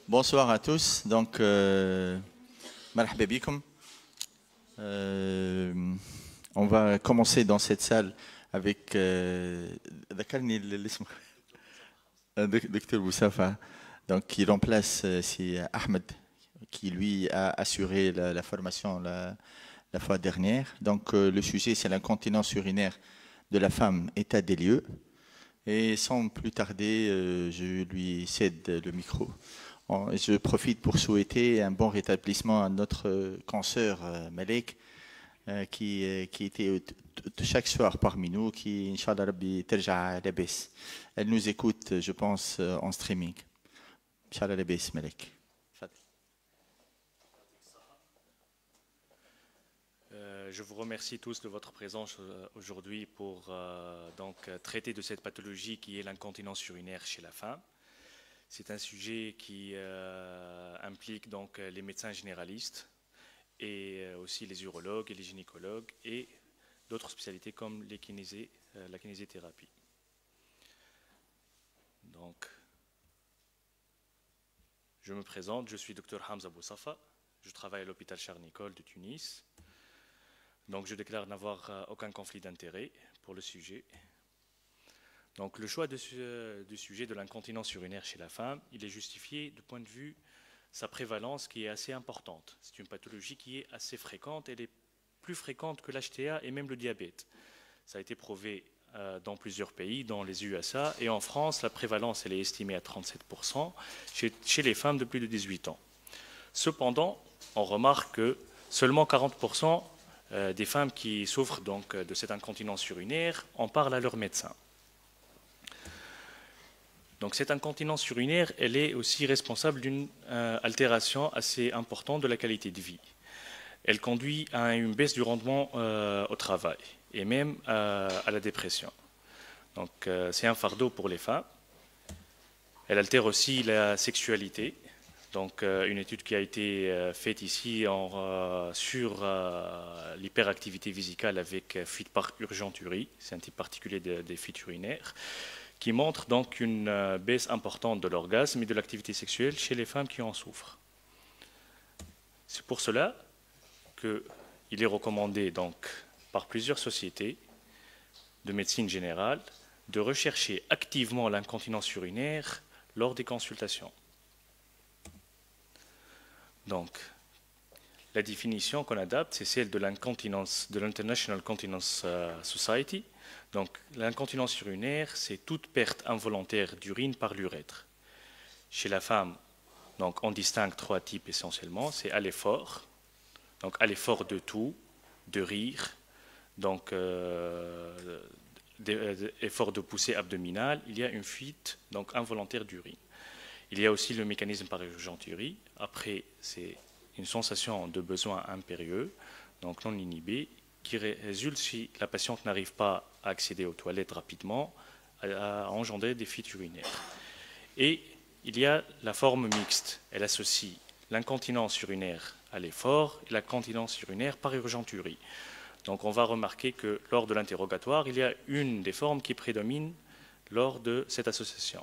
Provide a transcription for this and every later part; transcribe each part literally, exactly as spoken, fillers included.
Bonsoir à tous. Donc, euh, marhaba bikoum. Euh, on va commencer dans cette salle avec euh, ذكرني الاسم Docteur Boussafa, donc qui remplace euh, c'est Ahmed, qui lui a assuré la, la formation la, la fois dernière. Donc, euh, le sujet c'est l'incontinence urinaire de la femme, état des lieux. Et sans plus tarder, euh, je lui cède le micro. Je profite pour souhaiter un bon rétablissement à notre consoeur euh, Malek, euh, qui, euh, qui était chaque soir parmi nous, qui, Inch'Allah Rabbi, terja labès. Elle nous écoute, je pense, euh, en streaming. Inch'Allah labès, Malek. Euh, je vous remercie tous de votre présence euh, aujourd'hui pour euh, donc, traiter de cette pathologie qui est l'incontinence urinaire chez la femme. C'est un sujet qui euh, implique donc les médecins généralistes et aussi les urologues et les gynécologues et d'autres spécialités comme les kinésé, euh, la kinésithérapie. Donc, je me présente, je suis docteur Hamza Boussafa, je travaille à l'hôpital Charles-Nicolle de Tunis. Donc, je déclare n'avoir euh, aucun conflit d'intérêt pour le sujet. Donc, le choix de ce, du sujet de l'incontinence urinaire chez la femme, il est justifié du point de vue sa prévalence qui est assez importante. C'est une pathologie qui est assez fréquente, elle est plus fréquente que l'H T A et même le diabète. Ça a été prouvé euh, dans plusieurs pays, dans les U S A et en France, la prévalence elle est estimée à trente-sept pour cent chez, chez les femmes de plus de dix-huit ans. Cependant, on remarque que seulement quarante pour cent des femmes qui souffrent donc de cette incontinence urinaire en parlent à leur médecin. Donc cette incontinence urinaire, elle est aussi responsable d'une euh, altération assez importante de la qualité de vie. Elle conduit à une baisse du rendement euh, au travail et même euh, à la dépression. Donc euh, c'est un fardeau pour les femmes. Elle altère aussi la sexualité. Donc euh, une étude qui a été euh, faite ici en, euh, sur euh, l'hyperactivité vésicale avec fuite par urgenturie, c'est un type particulier de, des fuites urinaires, qui montre donc une euh, baisse importante de l'orgasme et de l'activité sexuelle chez les femmes qui en souffrent. C'est pour cela qu'il est recommandé donc, par plusieurs sociétés de médecine générale de rechercher activement l'incontinence urinaire lors des consultations. Donc, la définition qu'on adapte, c'est celle de l'incontinence de l'International Continence Society. Donc, l'incontinence urinaire, c'est toute perte involontaire d'urine par l'urètre. Chez la femme, donc, on distingue trois types essentiellement. C'est à l'effort, donc à l'effort de tout, de rire, donc euh, effort de poussée abdominale. Il y a une fuite donc involontaire d'urine. Il y a aussi le mécanisme par urgenturie. Après, c'est une sensation de besoin impérieux, donc non inhibé, qui résulte si la patiente n'arrive pas à accéder aux toilettes rapidement, à engendrer des fuites urinaires. Et il y a la forme mixte. Elle associe l'incontinence urinaire à l'effort et la continence urinaire par urgenturie. Donc on va remarquer que lors de l'interrogatoire, il y a une des formes qui prédomine lors de cette association.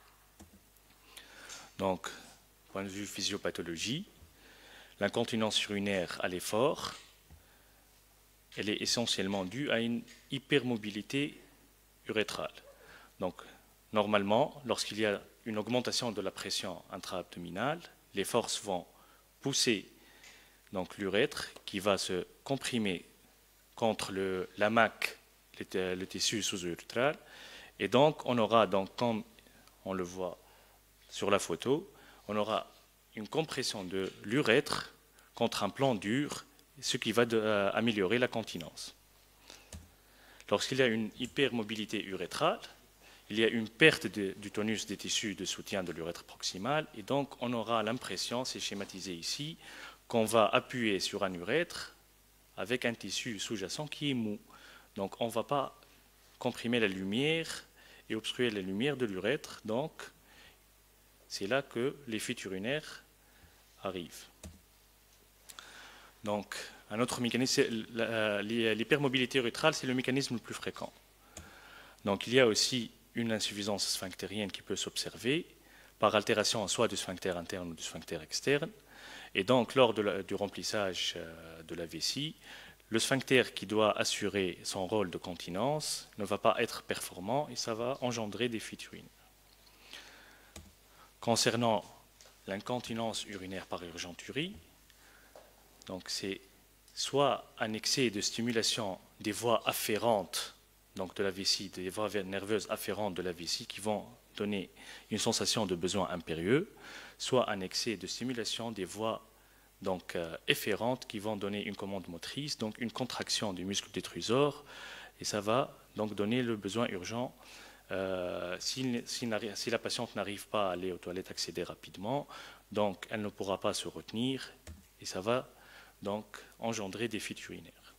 Donc, point de vue physiopathologie, l'incontinence urinaire à l'effort, elle est essentiellement due à une hypermobilité urétrale. Donc, normalement, lorsqu'il y a une augmentation de la pression intra-abdominale, les forces vont pousser donc l'urètre qui va se comprimer contre le, la maque, le, le tissu sous-urétral, et donc on aura, donc, comme on le voit sur la photo, on aura une compression de l'urètre contre un plan dur, ce qui va de, euh, améliorer la continence. Lorsqu'il y a une hypermobilité urétrale, il y a une perte de, du tonus des tissus de soutien de l'urètre proximal, et donc on aura l'impression, c'est schématisé ici, qu'on va appuyer sur un urètre avec un tissu sous-jacent qui est mou. Donc on ne va pas comprimer la lumière et obstruer la lumière de l'urètre, donc c'est là que les fuites urinaires arrivent. Donc, un autre mécanisme, l'hypermobilité urétrale, c'est le mécanisme le plus fréquent. Donc, il y a aussi une insuffisance sphinctérienne qui peut s'observer. par altération soit du sphincter interne ou du sphincter externe. Et donc, lors de la, du remplissage de la vessie, le sphincter qui doit assurer son rôle de continence ne va pas être performant et ça va engendrer des fuites urinaires. Concernant l'incontinence urinaire par urgenturie, donc c'est soit un excès de stimulation des voies afférentes, donc de la vessie, des voies nerveuses afférentes de la vessie qui vont donner une sensation de besoin impérieux, soit un excès de stimulation des voies donc, euh, efférentes qui vont donner une commande motrice, donc une contraction du muscle détrusor, et ça va donc donner le besoin urgent. Euh, si, si, si la patiente n'arrive pas à aller aux toilettes, accéder rapidement, donc elle ne pourra pas se retenir, et ça va donc engendrer des fuites urinaires.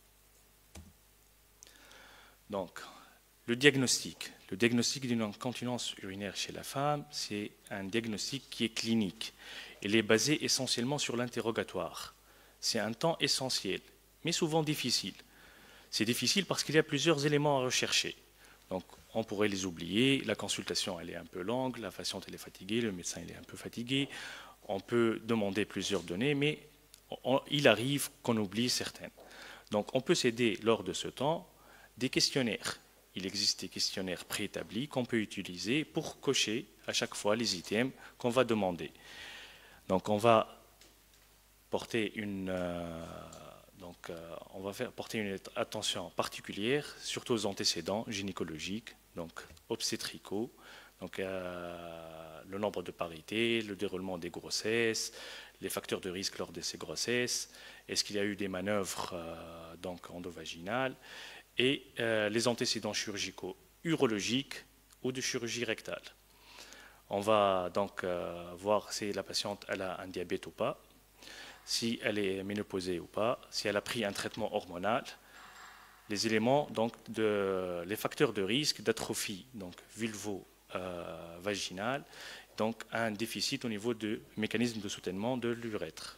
Donc, le diagnostic. Le diagnostic d'une incontinence urinaire chez la femme, c'est un diagnostic qui est clinique. Il est basé essentiellement sur l'interrogatoire. C'est un temps essentiel, mais souvent difficile. C'est difficile parce qu'il y a plusieurs éléments à rechercher. Donc, on pourrait les oublier. La consultation, elle est un peu longue. La patiente, elle est fatiguée. Le médecin, il est un peu fatigué. On peut demander plusieurs données, mais on, il arrive qu'on oublie certaines. Donc, on peut s'aider lors de ce temps des questionnaires. Il existe des questionnaires préétablis qu'on peut utiliser pour cocher à chaque fois les items qu'on va demander. Donc, on va porter une, euh, donc, euh, on va faire porter une attention particulière, surtout aux antécédents gynécologiques, donc obstétricaux, donc euh, le nombre de parités, le déroulement des grossesses, les facteurs de risque lors de ces grossesses, est-ce qu'il y a eu des manœuvres euh, donc endovaginales, et euh, les antécédents chirurgicaux urologiques ou de chirurgie rectale. On va donc euh, voir si la patiente elle a un diabète ou pas, si elle est ménopausée ou pas, si elle a pris un traitement hormonal, les éléments, donc de, les facteurs de risque d'atrophie donc vulvo-vaginale, euh, donc un déficit au niveau du mécanisme de soutènement de l'urètre.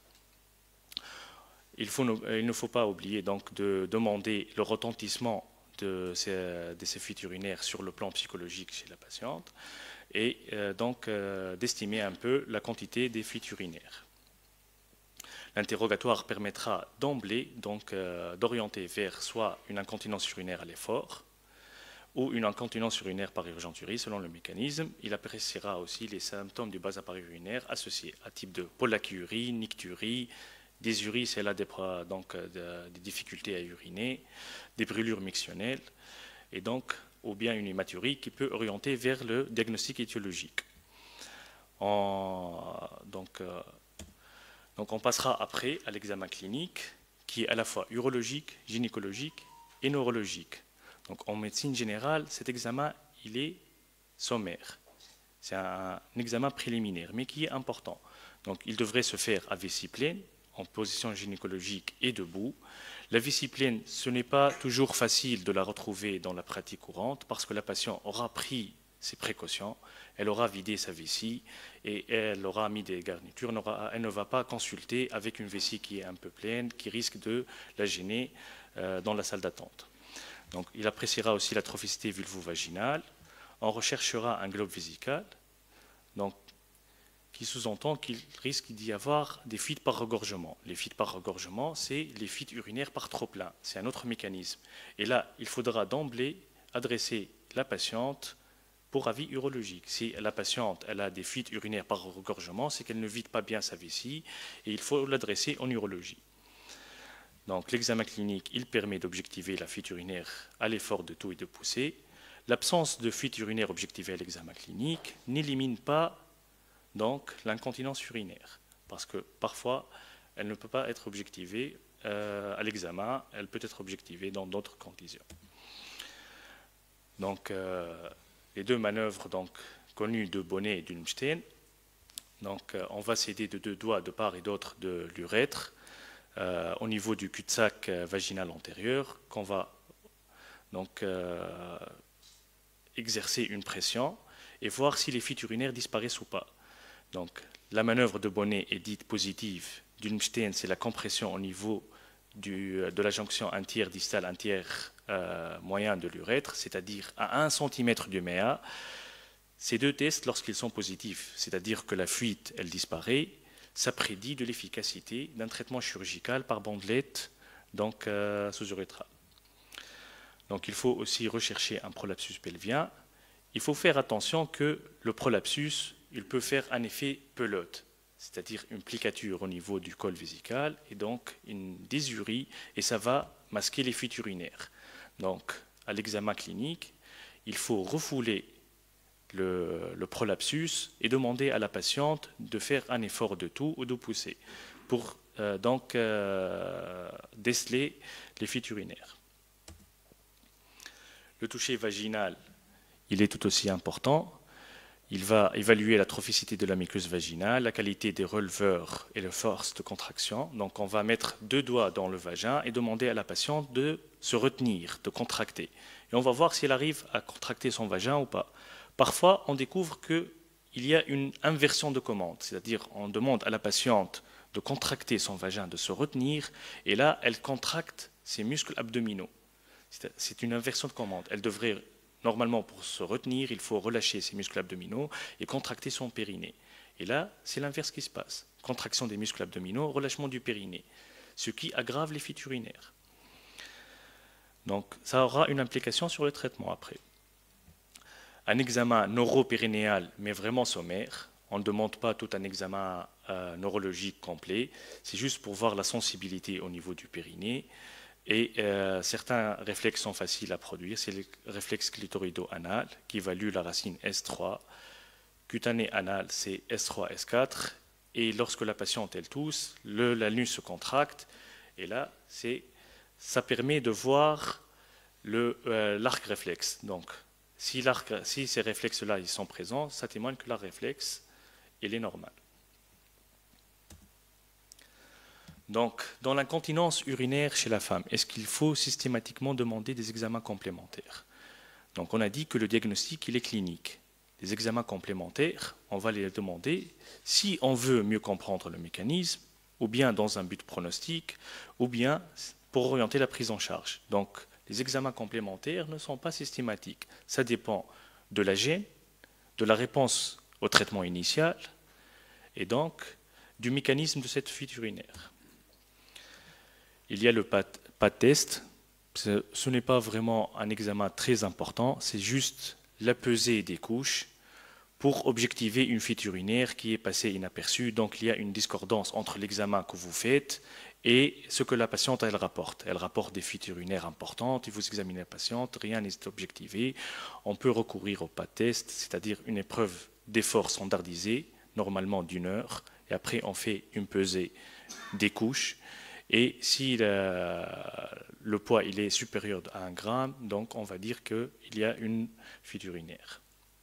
Il, faut, il ne faut pas oublier donc de demander le retentissement de ces, de ces fuites urinaires sur le plan psychologique chez la patiente et euh, donc euh, d'estimer un peu la quantité des fuites urinaires. L'interrogatoire permettra d'emblée donc euh, d'orienter vers soit une incontinence urinaire à l'effort ou une incontinence urinaire par urgenturie selon le mécanisme. Il appréciera aussi les symptômes du bas appareil urinaire associés à type de pollakiurie, nicturie, désurie, c'est là des, donc, de, des difficultés à uriner, des brûlures mictionnelles, et donc, ou bien une hématurie qui peut orienter vers le diagnostic étiologique. En, donc, euh, donc, on passera après à l'examen clinique, qui est à la fois urologique, gynécologique et neurologique. Donc, en médecine générale, cet examen, il est sommaire. C'est un, un examen préliminaire, mais qui est important. Donc, il devrait se faire à vessie pleine, en position gynécologique et debout. La vessie pleine, ce n'est pas toujours facile de la retrouver dans la pratique courante parce que la patiente aura pris ses précautions, elle aura vidé sa vessie et elle aura mis des garnitures. Elle ne va pas consulter avec une vessie qui est un peu pleine, qui risque de la gêner dans la salle d'attente. Donc, il appréciera aussi la trophicité vulvo-vaginale. On recherchera un globe vésical. Donc, qui sous-entend qu'il risque d'y avoir des fuites par regorgement. Les fuites par regorgement, c'est les fuites urinaires par trop-plein. C'est un autre mécanisme. Et là, il faudra d'emblée adresser la patiente pour avis urologique. Si la patiente elle a des fuites urinaires par regorgement, c'est qu'elle ne vide pas bien sa vessie et il faut l'adresser en urologie. Donc l'examen clinique, il permet d'objectiver la fuite urinaire à l'effort de toux et de poussée. L'absence de fuite urinaire objectivée à l'examen clinique n'élimine pas donc l'incontinence urinaire, parce que parfois, elle ne peut pas être objectivée euh, à l'examen, elle peut être objectivée dans d'autres conditions. Donc, euh, les deux manœuvres donc, connues de Bonnet et d'Ulmstein, donc euh, on va s'aider de deux doigts de part et d'autre de l'urètre euh, au niveau du cul-de-sac vaginal antérieur, qu'on va donc euh, exercer une pression et voir si les fuites urinaires disparaissent ou pas. Donc, la manœuvre de Bonnet est dite positive. D'Ulmstein, c'est la compression au niveau du, de la jonction un tiers distale, un tiers euh, moyen de l'urètre, c'est-à-dire à un centimètre du méa. Ces deux tests, lorsqu'ils sont positifs, c'est-à-dire que la fuite, elle disparaît, ça prédit de l'efficacité d'un traitement chirurgical par bandelette, donc euh, sous-urétral. Donc il faut aussi rechercher un prolapsus pelvien. Il faut faire attention que le prolapsus, il peut faire un effet pelote, c'est-à-dire une plicature au niveau du col vésical et donc une dysurie, et ça va masquer les fuites urinaires. Donc à l'examen clinique, il faut refouler le, le prolapsus et demander à la patiente de faire un effort de tout ou de pousser pour euh, donc euh, déceler les fuites urinaires. Le toucher vaginal, il est tout aussi important. Il va évaluer la trophicité de la muqueuse vaginale, la qualité des releveurs et la force de contraction. Donc on va mettre deux doigts dans le vagin et demander à la patiente de se retenir, de contracter. Et on va voir si elle arrive à contracter son vagin ou pas. Parfois, on découvre qu'il y a une inversion de commande, c'est-à-dire on demande à la patiente de contracter son vagin, de se retenir, et là, elle contracte ses muscles abdominaux. C'est une inversion de commande. Elle devrait, normalement, pour se retenir, il faut relâcher ses muscles abdominaux et contracter son périnée. Et là, c'est l'inverse qui se passe. Contraction des muscles abdominaux, relâchement du périnée, ce qui aggrave les fuites urinaires. Donc, ça aura une implication sur le traitement après. Un examen neuropérinéal, mais vraiment sommaire. On ne demande pas tout un examen euh, neurologique complet. C'est juste pour voir la sensibilité au niveau du périnée. Et euh, certains réflexes sont faciles à produire. C'est le réflexe clitorido-anal qui évalue la racine S trois. Cutané anal, c'est S trois, S quatre. Et lorsque la patiente, elle tousse, le, l'anus se contracte. Et là, c'est, ça permet de voir le, euh, l'arc réflexe. Donc, Si, si ces réflexes-là ils sont présents, ça témoigne que l'arc réflexe il est normal. Donc, dans l'incontinence urinaire chez la femme, est-ce qu'il faut systématiquement demander des examens complémentaires? Donc, on a dit que le diagnostic il est clinique. Les examens complémentaires, on va les demander si on veut mieux comprendre le mécanisme, ou bien dans un but pronostic, ou bien pour orienter la prise en charge. Donc, les examens complémentaires ne sont pas systématiques. Ça dépend de la gêne, de la réponse au traitement initial et donc du mécanisme de cette fuite urinaire. Il y a le P A T test. Ce n'est pas vraiment un examen très important, c'est juste la pesée des couches pour objectiver une fuite urinaire qui est passée inaperçue. Donc il y a une discordance entre l'examen que vous faites et ce que la patiente elle rapporte. Elle rapporte des fuites urinaires importantes, et vous examinez la patiente, rien n'est objectivé. On peut recourir au P A T test, c'est-à-dire une épreuve d'effort standardisée, normalement d'une heure, et après on fait une pesée des couches. Et si le, le poids il est supérieur à un gramme, donc on va dire qu'il y a une fuite urinaire.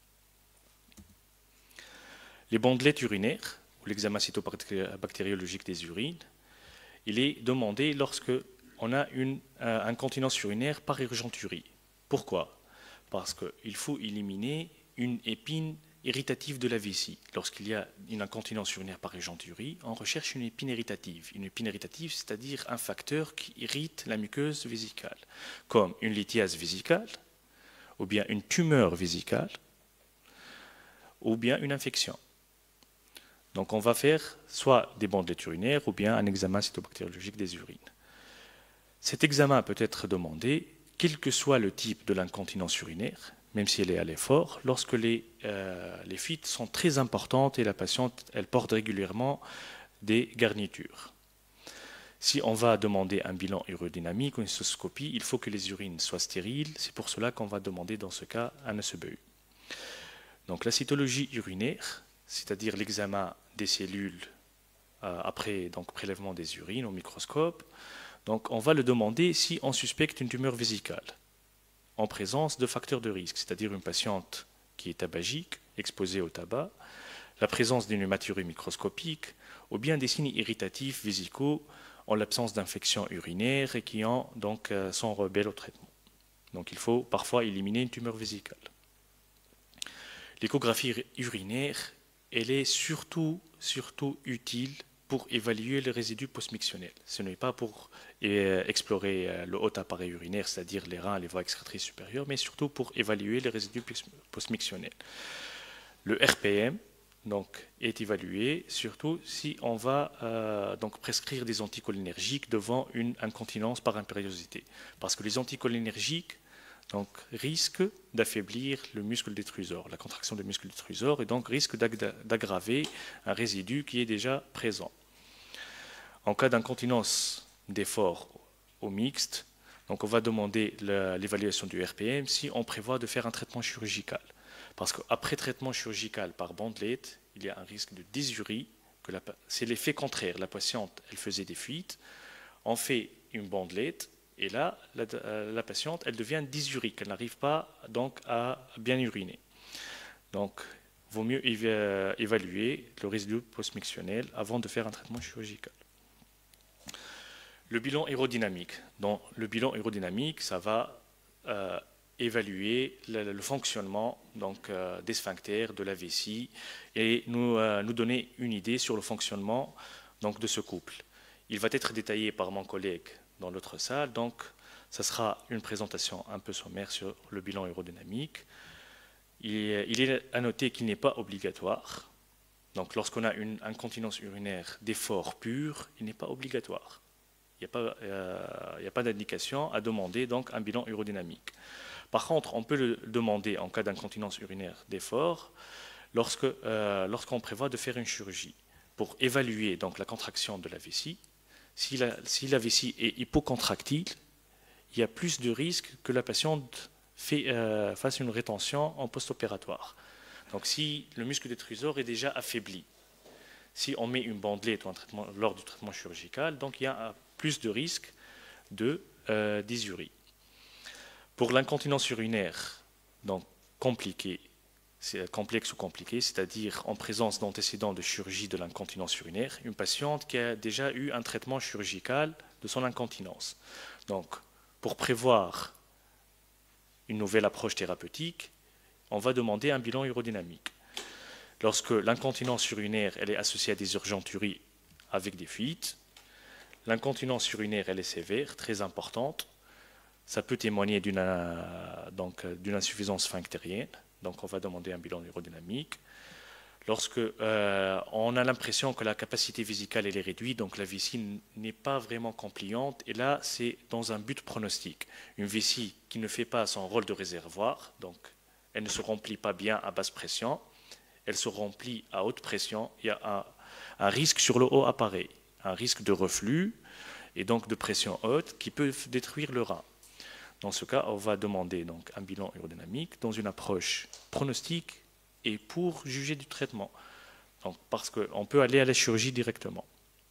Les bandelettes urinaires, ou l'examen cytobactériologique des urines, il est demandé lorsque on a une euh, incontinence urinaire par urgenturie. Pourquoi? Parce qu'il faut éliminer une épine irritative de la vessie. Lorsqu'il y a une incontinence urinaire par urgenturie, on recherche une épine irritative. Une épine irritative, c'est-à-dire un facteur qui irrite la muqueuse vésicale, comme une lithiase vésicale, ou bien une tumeur vésicale, ou bien une infection. Donc on va faire soit des bandelettes urinaires ou bien un examen cytobactériologique des urines. Cet examen peut être demandé, quel que soit le type de l'incontinence urinaire, même si elle est à l'effort, lorsque les, euh, les fuites sont très importantes et la patiente elle porte régulièrement des garnitures. Si on va demander un bilan urodynamique ou une cystoscopie, il faut que les urines soient stériles. C'est pour cela qu'on va demander dans ce cas un S B U. Donc la cytologie urinaire, c'est-à-dire l'examen des cellules euh, après donc, prélèvement des urines au microscope. Donc, on va le demander si on suspecte une tumeur vésicale en présence de facteurs de risque, c'est-à-dire une patiente qui est tabagique, exposée au tabac, la présence d'une hématurie microscopique ou bien des signes irritatifs vésicaux en l'absence d'infection urinaire et qui ont, donc, euh, sont rebelles au traitement. Donc, il faut parfois éliminer une tumeur vésicale. L'échographie urinaire elle est surtout, surtout utile pour évaluer les résidus postmictionnels. Ce n'est pas pour euh, explorer euh, le haut appareil urinaire, c'est-à-dire les reins, les voies excrétrices supérieures, mais surtout pour évaluer les résidus postmictionnels. Le R P M donc, est évalué surtout si on va euh, donc prescrire des anticholinergiques devant une incontinence par impériosité. Parce que les anticholinergiques donc, risquent d'affaiblir le muscle détrusor, la contraction du muscle détrusor, et donc risquent d'aggraver un résidu qui est déjà présent. En cas d'incontinence d'effort au mixte, donc on va demander l'évaluation du R P M si on prévoit de faire un traitement chirurgical. Parce qu'après traitement chirurgical par bandelette, il y a un risque de dysurie. C'est l'effet contraire. La patiente, elle faisait des fuites, on fait une bandelette, et là, la, la patiente, elle devient dysurique. Elle n'arrive pas donc à bien uriner. Donc, il vaut mieux évaluer le résidu post-mictionnel avant de faire un traitement chirurgical. Le bilan aérodynamique. Dans le bilan aérodynamique, ça va euh, évaluer le, le fonctionnement donc, euh, des sphincters, de la vessie, et nous, euh, nous donner une idée sur le fonctionnement donc, de ce couple. Il va être détaillé par mon collègue dans l'autre salle, donc ça sera une présentation un peu sommaire sur le bilan aérodynamique. Il, il est à noter qu'il n'est pas obligatoire. Donc lorsqu'on a une incontinence urinaire d'effort pur, il n'est pas obligatoire. Il n'y a pas, euh, pas d'indication à demander donc un bilan aérodynamique. Par contre, on peut le demander en cas d'incontinence urinaire d'effort lorsque, euh, lorsqu'on prévoit de faire une chirurgie pour évaluer donc, la contraction de la vessie. Si la, si la vessie est hypocontractile, il y a plus de risques que la patiente fait, euh, fasse une rétention en post-opératoire. Donc si le muscle détrusor est déjà affaibli, si on met une bandelette ou un traitement, lors du traitement chirurgical, donc il y a plus de risques de euh, dysurie. Pour l'incontinence urinaire, donc compliquée, complexe ou compliquée, c'est-à-dire en présence d'antécédents de chirurgie de l'incontinence urinaire, une patiente qui a déjà eu un traitement chirurgical de son incontinence. Donc, pour prévoir une nouvelle approche thérapeutique, on va demander un bilan aérodynamique. Lorsque l'incontinence urinaire elle est associée à des urgenturies avec des fuites, l'incontinence urinaire elle est sévère, très importante, ça peut témoigner d'une donc, d'une insuffisance sphinctérienne. Donc on va demander un bilan aérodynamique. Lorsque euh, on a l'impression que la capacité vésicale elle est réduite, donc la vessie n'est pas vraiment compliante, et là c'est dans un but pronostique. Une vessie qui ne fait pas son rôle de réservoir, donc elle ne se remplit pas bien à basse pression, elle se remplit à haute pression, il y a un, un risque sur le haut appareil, un risque de reflux et donc de pression haute qui peut détruire le rein. Dans ce cas, on va demander donc un bilan aérodynamique dans une approche pronostique et pour juger du traitement. Donc, parce qu'on peut aller à la chirurgie directement.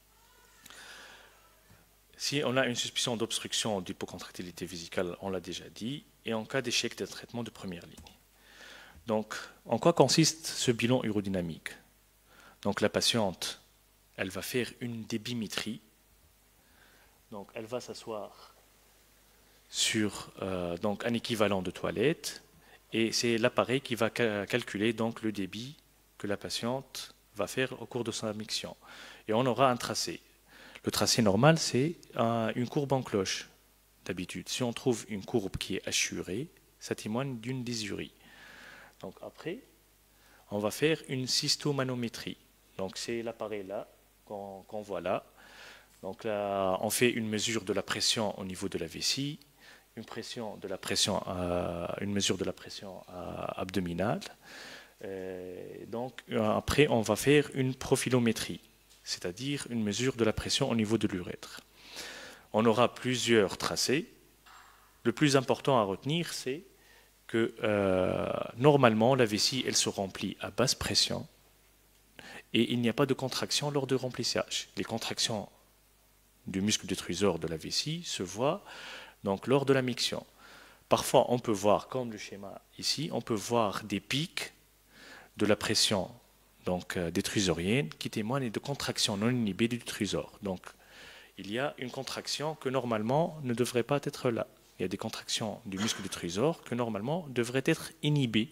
Si on a une suspicion d'obstruction d'hypocontractilité vésicale, on l'a déjà dit, et en cas d'échec d'un traitement de première ligne. Donc, en quoi consiste ce bilan aérodynamique? Donc, la patiente, elle va faire une débimétrie. Donc, elle va s'asseoir sur euh, donc un équivalent de toilette, et c'est l'appareil qui va ca calculer donc le débit que la patiente va faire au cours de son miction. Et on aura un tracé. Le tracé normal, c'est euh, une courbe en cloche, d'habitude. Si on trouve une courbe qui est assurée, ça témoigne d'une dysurie. Donc après, on va faire une cystomanométrie. Donc c'est l'appareil là, qu'on qu'on voit là. Donc là, on fait une mesure de la pression au niveau de la vessie, une, pression de la pression, euh, une mesure de la pression euh, abdominale. Et donc après, on va faire une profilométrie, c'est-à-dire une mesure de la pression au niveau de l'urètre. On aura plusieurs tracés. Le plus important à retenir, c'est que euh, normalement, la vessie, elle se remplit à basse pression et il n'y a pas de contraction lors de remplissage. Les contractions du muscle détrusor de la vessie se voient donc lors de la miction. Parfois, on peut voir, comme le schéma ici, on peut voir des pics de la pression donc, euh, détrusorienne qui témoignent de contractions non inhibées du détrusor. Donc, il y a une contraction que normalement ne devrait pas être là. Il y a des contractions du muscle détrusor que normalement devraient être inhibées.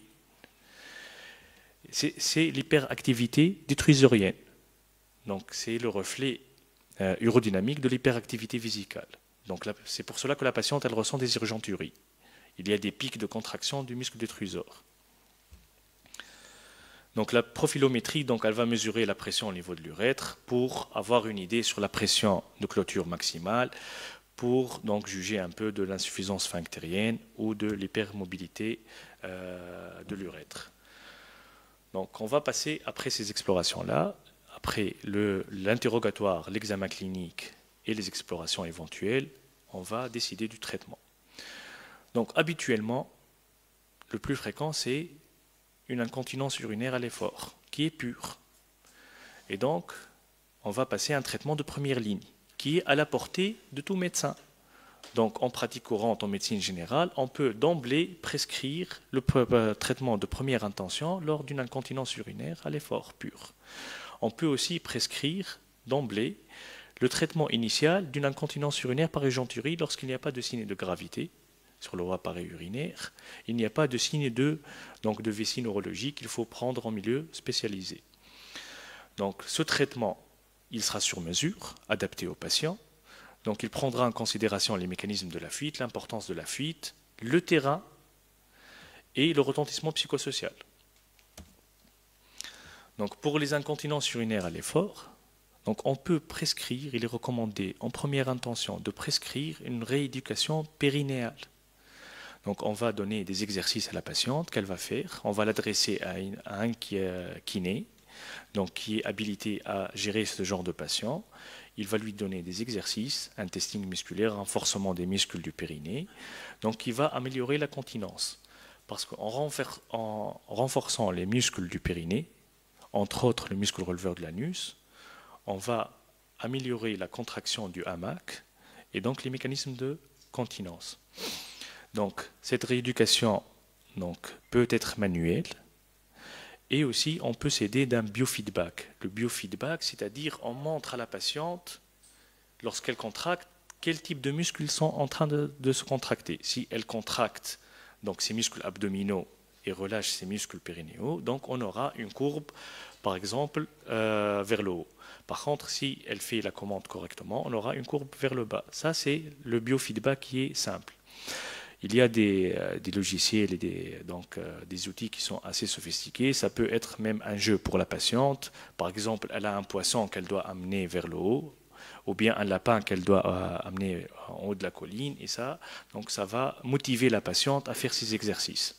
C'est l'hyperactivité détrusorienne. Donc, c'est le reflet euh, urodynamique de l'hyperactivité vésicale. Donc, c'est pour cela que la patiente elle ressent des urgenturies. Il y a des pics de contraction du muscle détrusor. Donc la profilométrie, donc, elle va mesurer la pression au niveau de l'urètre pour avoir une idée sur la pression de clôture maximale, pour donc juger un peu de l'insuffisance sphinctérienne ou de l'hypermobilité euh, de l'urètre. Donc on va passer après ces explorations-là, après l'interrogatoire, l'examen clinique et les explorations éventuelles, on va décider du traitement. Donc habituellement, le plus fréquent, c'est une incontinence urinaire à l'effort, qui est pure. Et donc, on va passer à un traitement de première ligne, qui est à la portée de tout médecin. Donc, en pratique courante, en médecine générale, on peut d'emblée prescrire le traitement de première intention lors d'une incontinence urinaire à l'effort pur. On peut aussi prescrire d'emblée le traitement initial d'une incontinence urinaire par égenturie lorsqu'il n'y a pas de signe de gravité sur le appareil urinaire, il n'y a pas de signe de, donc de vessie neurologique qu'il faut prendre en milieu spécialisé. Donc, ce traitement, il sera sur mesure, adapté au patient. Donc il prendra en considération les mécanismes de la fuite, l'importance de la fuite, le terrain et le retentissement psychosocial. Donc pour les incontinences urinaires à l'effort, donc on peut prescrire, il est recommandé en première intention de prescrire une rééducation périnéale. Donc on va donner des exercices à la patiente qu'elle va faire, on va l'adresser à, à un kiné, donc qui est habilité à gérer ce genre de patient. Il va lui donner des exercices, un testing musculaire, renforcement des muscles du périnée, donc qui va améliorer la continence. Parce qu'en renfor en renforçant les muscles du périnée, entre autres le muscle releveur de l'anus, on va améliorer la contraction du hamac et donc les mécanismes de continence. Donc cette rééducation donc, peut être manuelle et aussi on peut s'aider d'un biofeedback. Le biofeedback, c'est-à-dire on montre à la patiente, lorsqu'elle contracte, quel type de muscles sont en train de, de se contracter. Si elle contracte donc, ses muscles abdominaux et relâche ses muscles périnéaux, donc on aura une courbe, par exemple, euh, vers le haut. Par contre, si elle fait la commande correctement, on aura une courbe vers le bas. Ça, c'est le biofeedback qui est simple. Il y a des, euh, des logiciels et des, donc, euh, des outils qui sont assez sophistiqués. Ça peut être même un jeu pour la patiente. Par exemple, elle a un poisson qu'elle doit amener vers le haut, ou bien un lapin qu'elle doit euh, amener en haut de la colline. Et ça, donc, ça va motiver la patiente à faire ces exercices.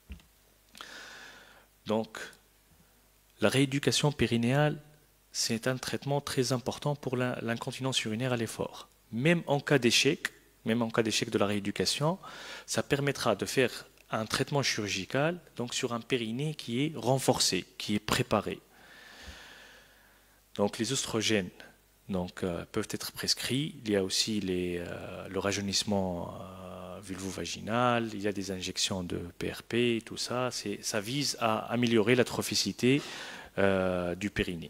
Donc, la rééducation périnéale, c'est un traitement très important pour l'incontinence urinaire à l'effort. Même en cas d'échec, même en cas d'échec de la rééducation, ça permettra de faire un traitement chirurgical donc sur un périnée qui est renforcé, qui est préparé. Donc les oestrogènes donc, euh, peuvent être prescrits. Il y a aussi les, euh, le rajeunissement euh, vulvo-vaginal, il y a des injections de P R P, tout ça. Ça vise à améliorer la trophicité euh, du périnée.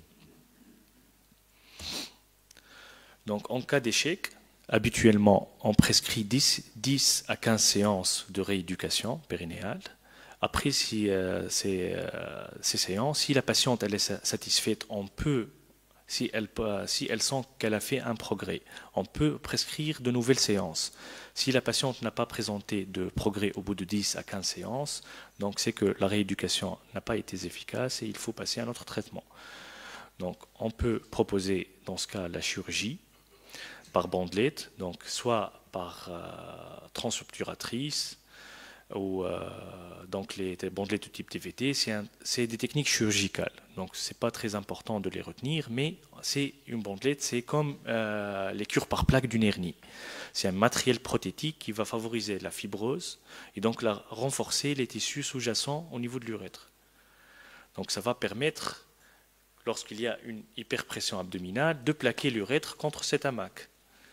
Donc en cas d'échec, habituellement, on prescrit dix à quinze séances de rééducation périnéale. Après si, euh, ces, euh, ces séances, si la patiente elle est satisfaite, on peut, si elle, si elle sent qu'elle a fait un progrès, on peut prescrire de nouvelles séances. Si la patiente n'a pas présenté de progrès au bout de dix à quinze séances, donc c'est que la rééducation n'a pas été efficace et il faut passer à un autre traitement. Donc on peut proposer dans ce cas la chirurgie par bandelette, donc soit par euh, transobturatrice ou euh, donc les, les bandelettes de type T V T, c'est des techniques chirurgicales. Donc c'est pas très important de les retenir, mais c'est une bandelette, c'est comme euh, les cures par plaque d'une hernie. C'est un matériel prothétique qui va favoriser la fibrose et donc la, renforcer les tissus sous-jacents au niveau de l'urètre. Donc ça va permettre, lorsqu'il y a une hyperpression abdominale, de plaquer l'urètre contre cet hamac.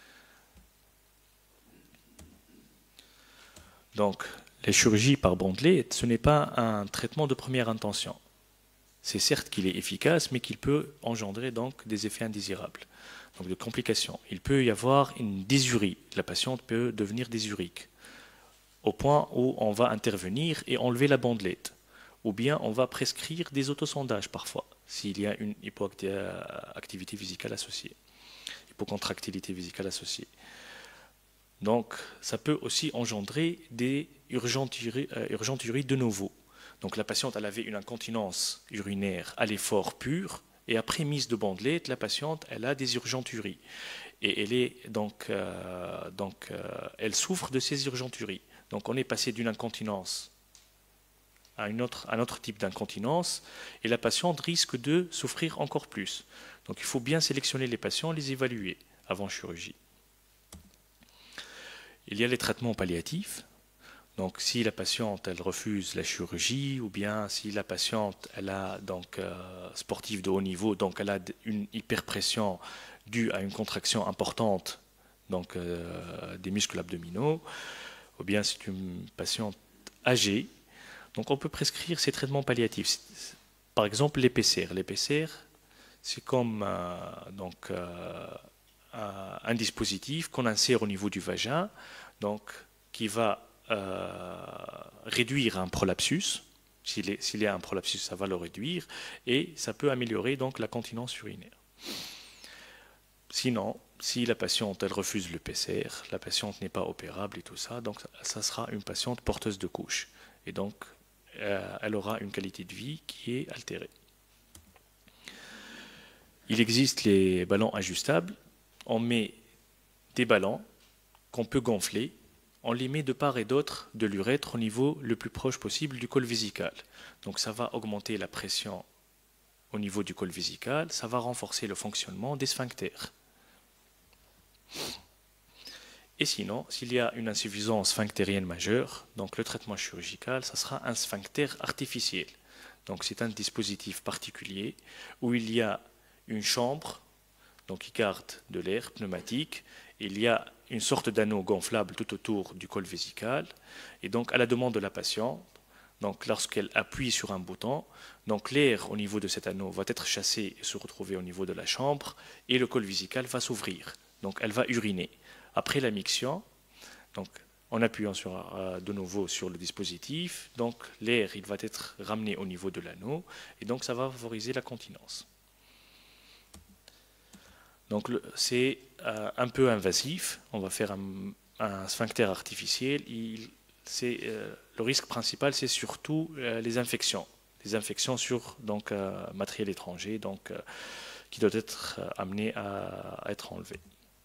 Donc, les chirurgies par bandelette, ce n'est pas un traitement de première intention. C'est certes qu'il est efficace, mais qu'il peut engendrer donc des effets indésirables, donc de complications. Il peut y avoir une dysurie. La patiente peut devenir dysurique, au point où on va intervenir et enlever la bandelette. Ou bien on va prescrire des autosondages parfois, s'il y a une hypoactivité physicale associée, hypocontractilité physicale associée. Donc, ça peut aussi engendrer des urgenturies, euh, urgenturies de nouveau. Donc la patiente, elle avait une incontinence urinaire à l'effort pur, et après mise de bandelette, la patiente, elle a des urgenturies. Et elle, est donc, euh, donc, euh, elle souffre de ces urgenturies. Donc on est passé d'une incontinence à une autre, un autre type d'incontinence, et la patiente risque de souffrir encore plus. Donc il faut bien sélectionner les patients, les évaluer avant chirurgie. Il y a les traitements palliatifs. Donc si la patiente elle refuse la chirurgie, ou bien si la patiente elle a donc euh, sportive de haut niveau, donc elle a une hyperpression due à une contraction importante donc euh, des muscles abdominaux, ou bien c'est une patiente âgée, donc on peut prescrire ces traitements palliatifs. Par exemple l'E P C R. L'E P C R c'est comme euh, donc euh, un dispositif qu'on insère au niveau du vagin, donc qui va Euh, réduire un prolapsus. S'il, est, s'il y a un prolapsus, ça va le réduire et ça peut améliorer donc la continence urinaire. Sinon, si la patiente elle refuse le P C R, la patiente n'est pas opérable et tout ça, donc ça sera une patiente porteuse de couche et donc euh, elle aura une qualité de vie qui est altérée. Il existe les ballons ajustables. On met des ballons qu'on peut gonfler. On les met de part et d'autre de l'urètre au niveau le plus proche possible du col vésical. Donc ça va augmenter la pression au niveau du col vésical, ça va renforcer le fonctionnement des sphincters. Et sinon, s'il y a une insuffisance sphinctérienne majeure, donc le traitement chirurgical, ça sera un sphincter artificiel. Donc c'est un dispositif particulier où il y a une chambre donc qui garde de l'air pneumatique. Il y a une sorte d'anneau gonflable tout autour du col vésical. Et donc, à la demande de la patiente, donc lorsqu'elle appuie sur un bouton, donc l'air au niveau de cet anneau va être chassé et se retrouver au niveau de la chambre, et le col vésical va s'ouvrir. Donc, elle va uriner. Après la miction, donc en appuyant sur, euh, de nouveau sur le dispositif, donc l'air il va être ramené au niveau de l'anneau, et donc ça va favoriser la continence. Donc c'est euh, un peu invasif, on va faire un, un sphincter artificiel. Il, c'est, euh, le risque principal, c'est surtout euh, les infections, les infections sur donc, euh, matériel étranger, donc, euh, qui doit être euh, amené à, à être enlevé.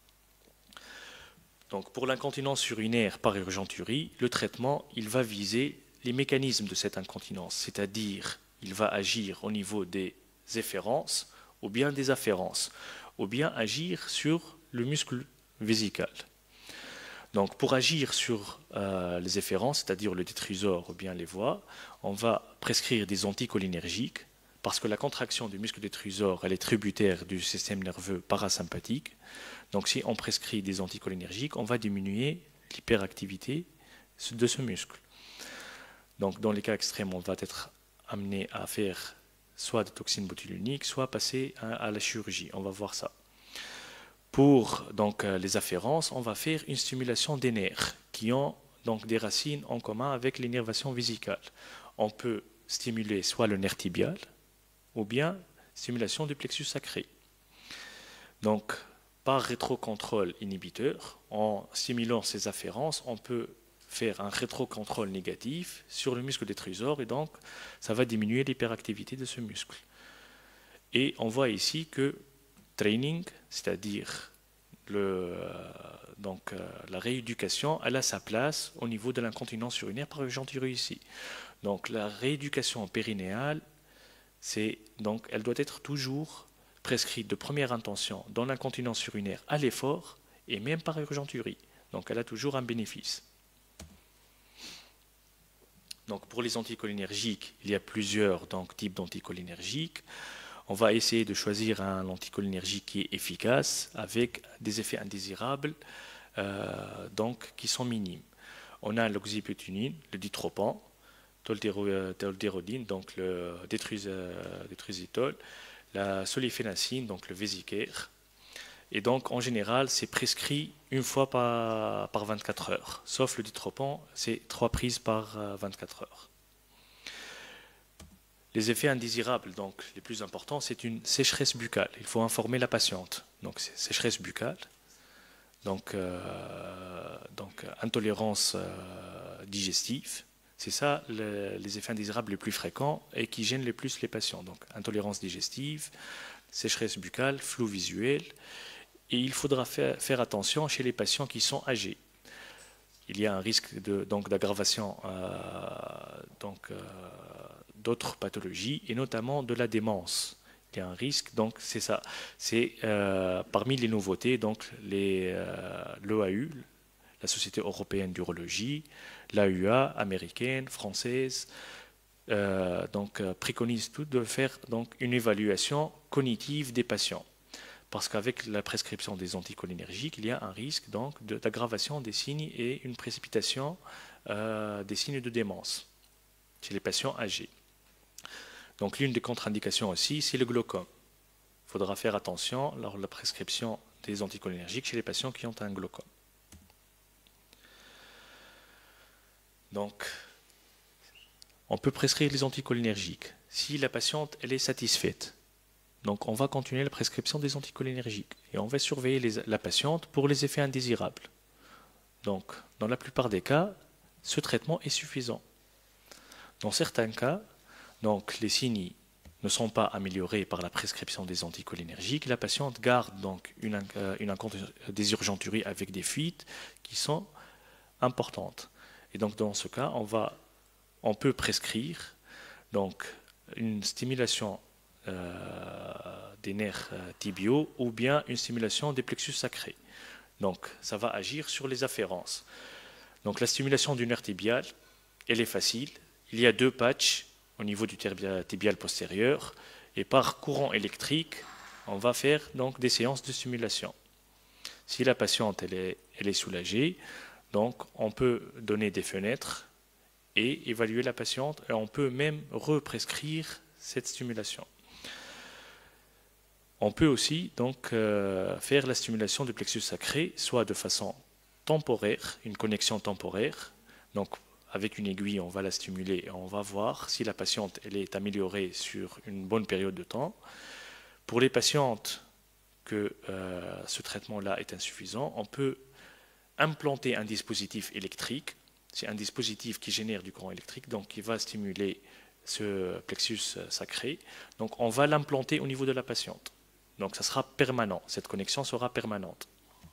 Donc pour l'incontinence urinaire par urgenturie, le traitement il va viser les mécanismes de cette incontinence, c'est-à-dire il va agir au niveau des efférences ou bien des afférences, ou bien agir sur le muscle vésical. Donc pour agir sur euh, les efférences, c'est-à-dire le détrusor ou bien les voies, on va prescrire des anticholinergiques parce que la contraction du muscle détrusor elle est tributaire du système nerveux parasympathique. Donc si on prescrit des anticholinergiques, on va diminuer l'hyperactivité de ce muscle. Donc dans les cas extrêmes, on va être amené à faire soit des toxines botuliniques, soit passer à, à la chirurgie. On va voir ça. Pour donc, les afférences, on va faire une stimulation des nerfs qui ont donc, des racines en commun avec l'innervation vésicale. On peut stimuler soit le nerf tibial ou bien stimulation du plexus sacré. Donc, par rétrocontrôle inhibiteur, en stimulant ces afférences, on peut faire un rétrocontrôle négatif sur le muscle détrusor et donc ça va diminuer l'hyperactivité de ce muscle. Et on voit ici que training, c'est-à-dire le, euh, donc, euh, la rééducation, elle a sa place au niveau de l'incontinence urinaire par urgenturie ici. Donc la rééducation périnéale, c'est, donc, elle doit être toujours prescrite de première intention dans l'incontinence urinaire à l'effort et même par urgenturie. Donc elle a toujours un bénéfice. Donc pour les anticholinergiques, il y a plusieurs donc, types d'anticholinergiques. On va essayer de choisir un anticholinergique qui est efficace avec des effets indésirables euh, donc, qui sont minimes. On a l'oxybutynin, le ditropan, tolterodine, donc le détrusitol, la solifénacine, donc le vésicare. Et donc en général, c'est prescrit une fois par, par vingt-quatre heures, sauf le ditropan, c'est trois prises par vingt-quatre heures. Les effets indésirables, donc les plus importants, c'est une sécheresse buccale. Il faut informer la patiente. Donc c'est sécheresse buccale, donc, euh, donc intolérance euh, digestive, C'est ça le, les effets indésirables les plus fréquents et qui gênent le plus les patients. Donc intolérance digestive, sécheresse buccale, flou visuel. Et il faudra faire, faire attention chez les patients qui sont âgés. Il y a un risque de, donc d'aggravation euh, donc, euh, d'autres pathologies et notamment de la démence. Il y a un risque, donc c'est ça. C'est euh, parmi les nouveautés, donc les, euh, l'E A U, la Société européenne d'urologie, l'A U A américaine, française, euh, donc euh, préconise tout de faire donc une évaluation cognitive des patients. Parce qu'avec la prescription des anticholinergiques, il y a un risque donc de, d'aggravation des signes et une précipitation euh, des signes de démence chez les patients âgés. Donc l'une des contre-indications aussi, c'est le glaucome. Il faudra faire attention lors de la prescription des anticholinergiques chez les patients qui ont un glaucome. Donc, on peut prescrire les anticholinergiques si la patiente elle est satisfaite. Donc, on va continuer la prescription des anticholinergiques et on va surveiller les, la patiente pour les effets indésirables. Donc, dans la plupart des cas, ce traitement est suffisant. Dans certains cas, donc, les signes ne sont pas améliorés par la prescription des anticholinergiques. La patiente garde donc une, une des urgenturies avec des fuites qui sont importantes. Et donc, dans ce cas, on, va, on peut prescrire donc, une stimulation euh, des nerfs euh, tibiaux ou bien une stimulation des plexus sacrés. Donc, ça va agir sur les afférences. Donc, la stimulation du nerf tibial, elle est facile. Il y a deux patchs au niveau du tibial postérieur et par courant électrique, on va faire donc des séances de stimulation. Si la patiente elle est, elle est soulagée, donc on peut donner des fenêtres et évaluer la patiente et on peut même represcrire cette stimulation. On peut aussi donc euh, faire la stimulation du plexus sacré, soit de façon temporaire, une connexion temporaire, donc avec une aiguille, on va la stimuler et on va voir si la patiente elle est améliorée sur une bonne période de temps. Pour les patientes que euh, ce traitement-là est insuffisant, on peut implanter un dispositif électrique. C'est un dispositif qui génère du courant électrique, donc qui va stimuler ce plexus sacré. Donc on va l'implanter au niveau de la patiente. Donc ça sera permanent, cette connexion sera permanente.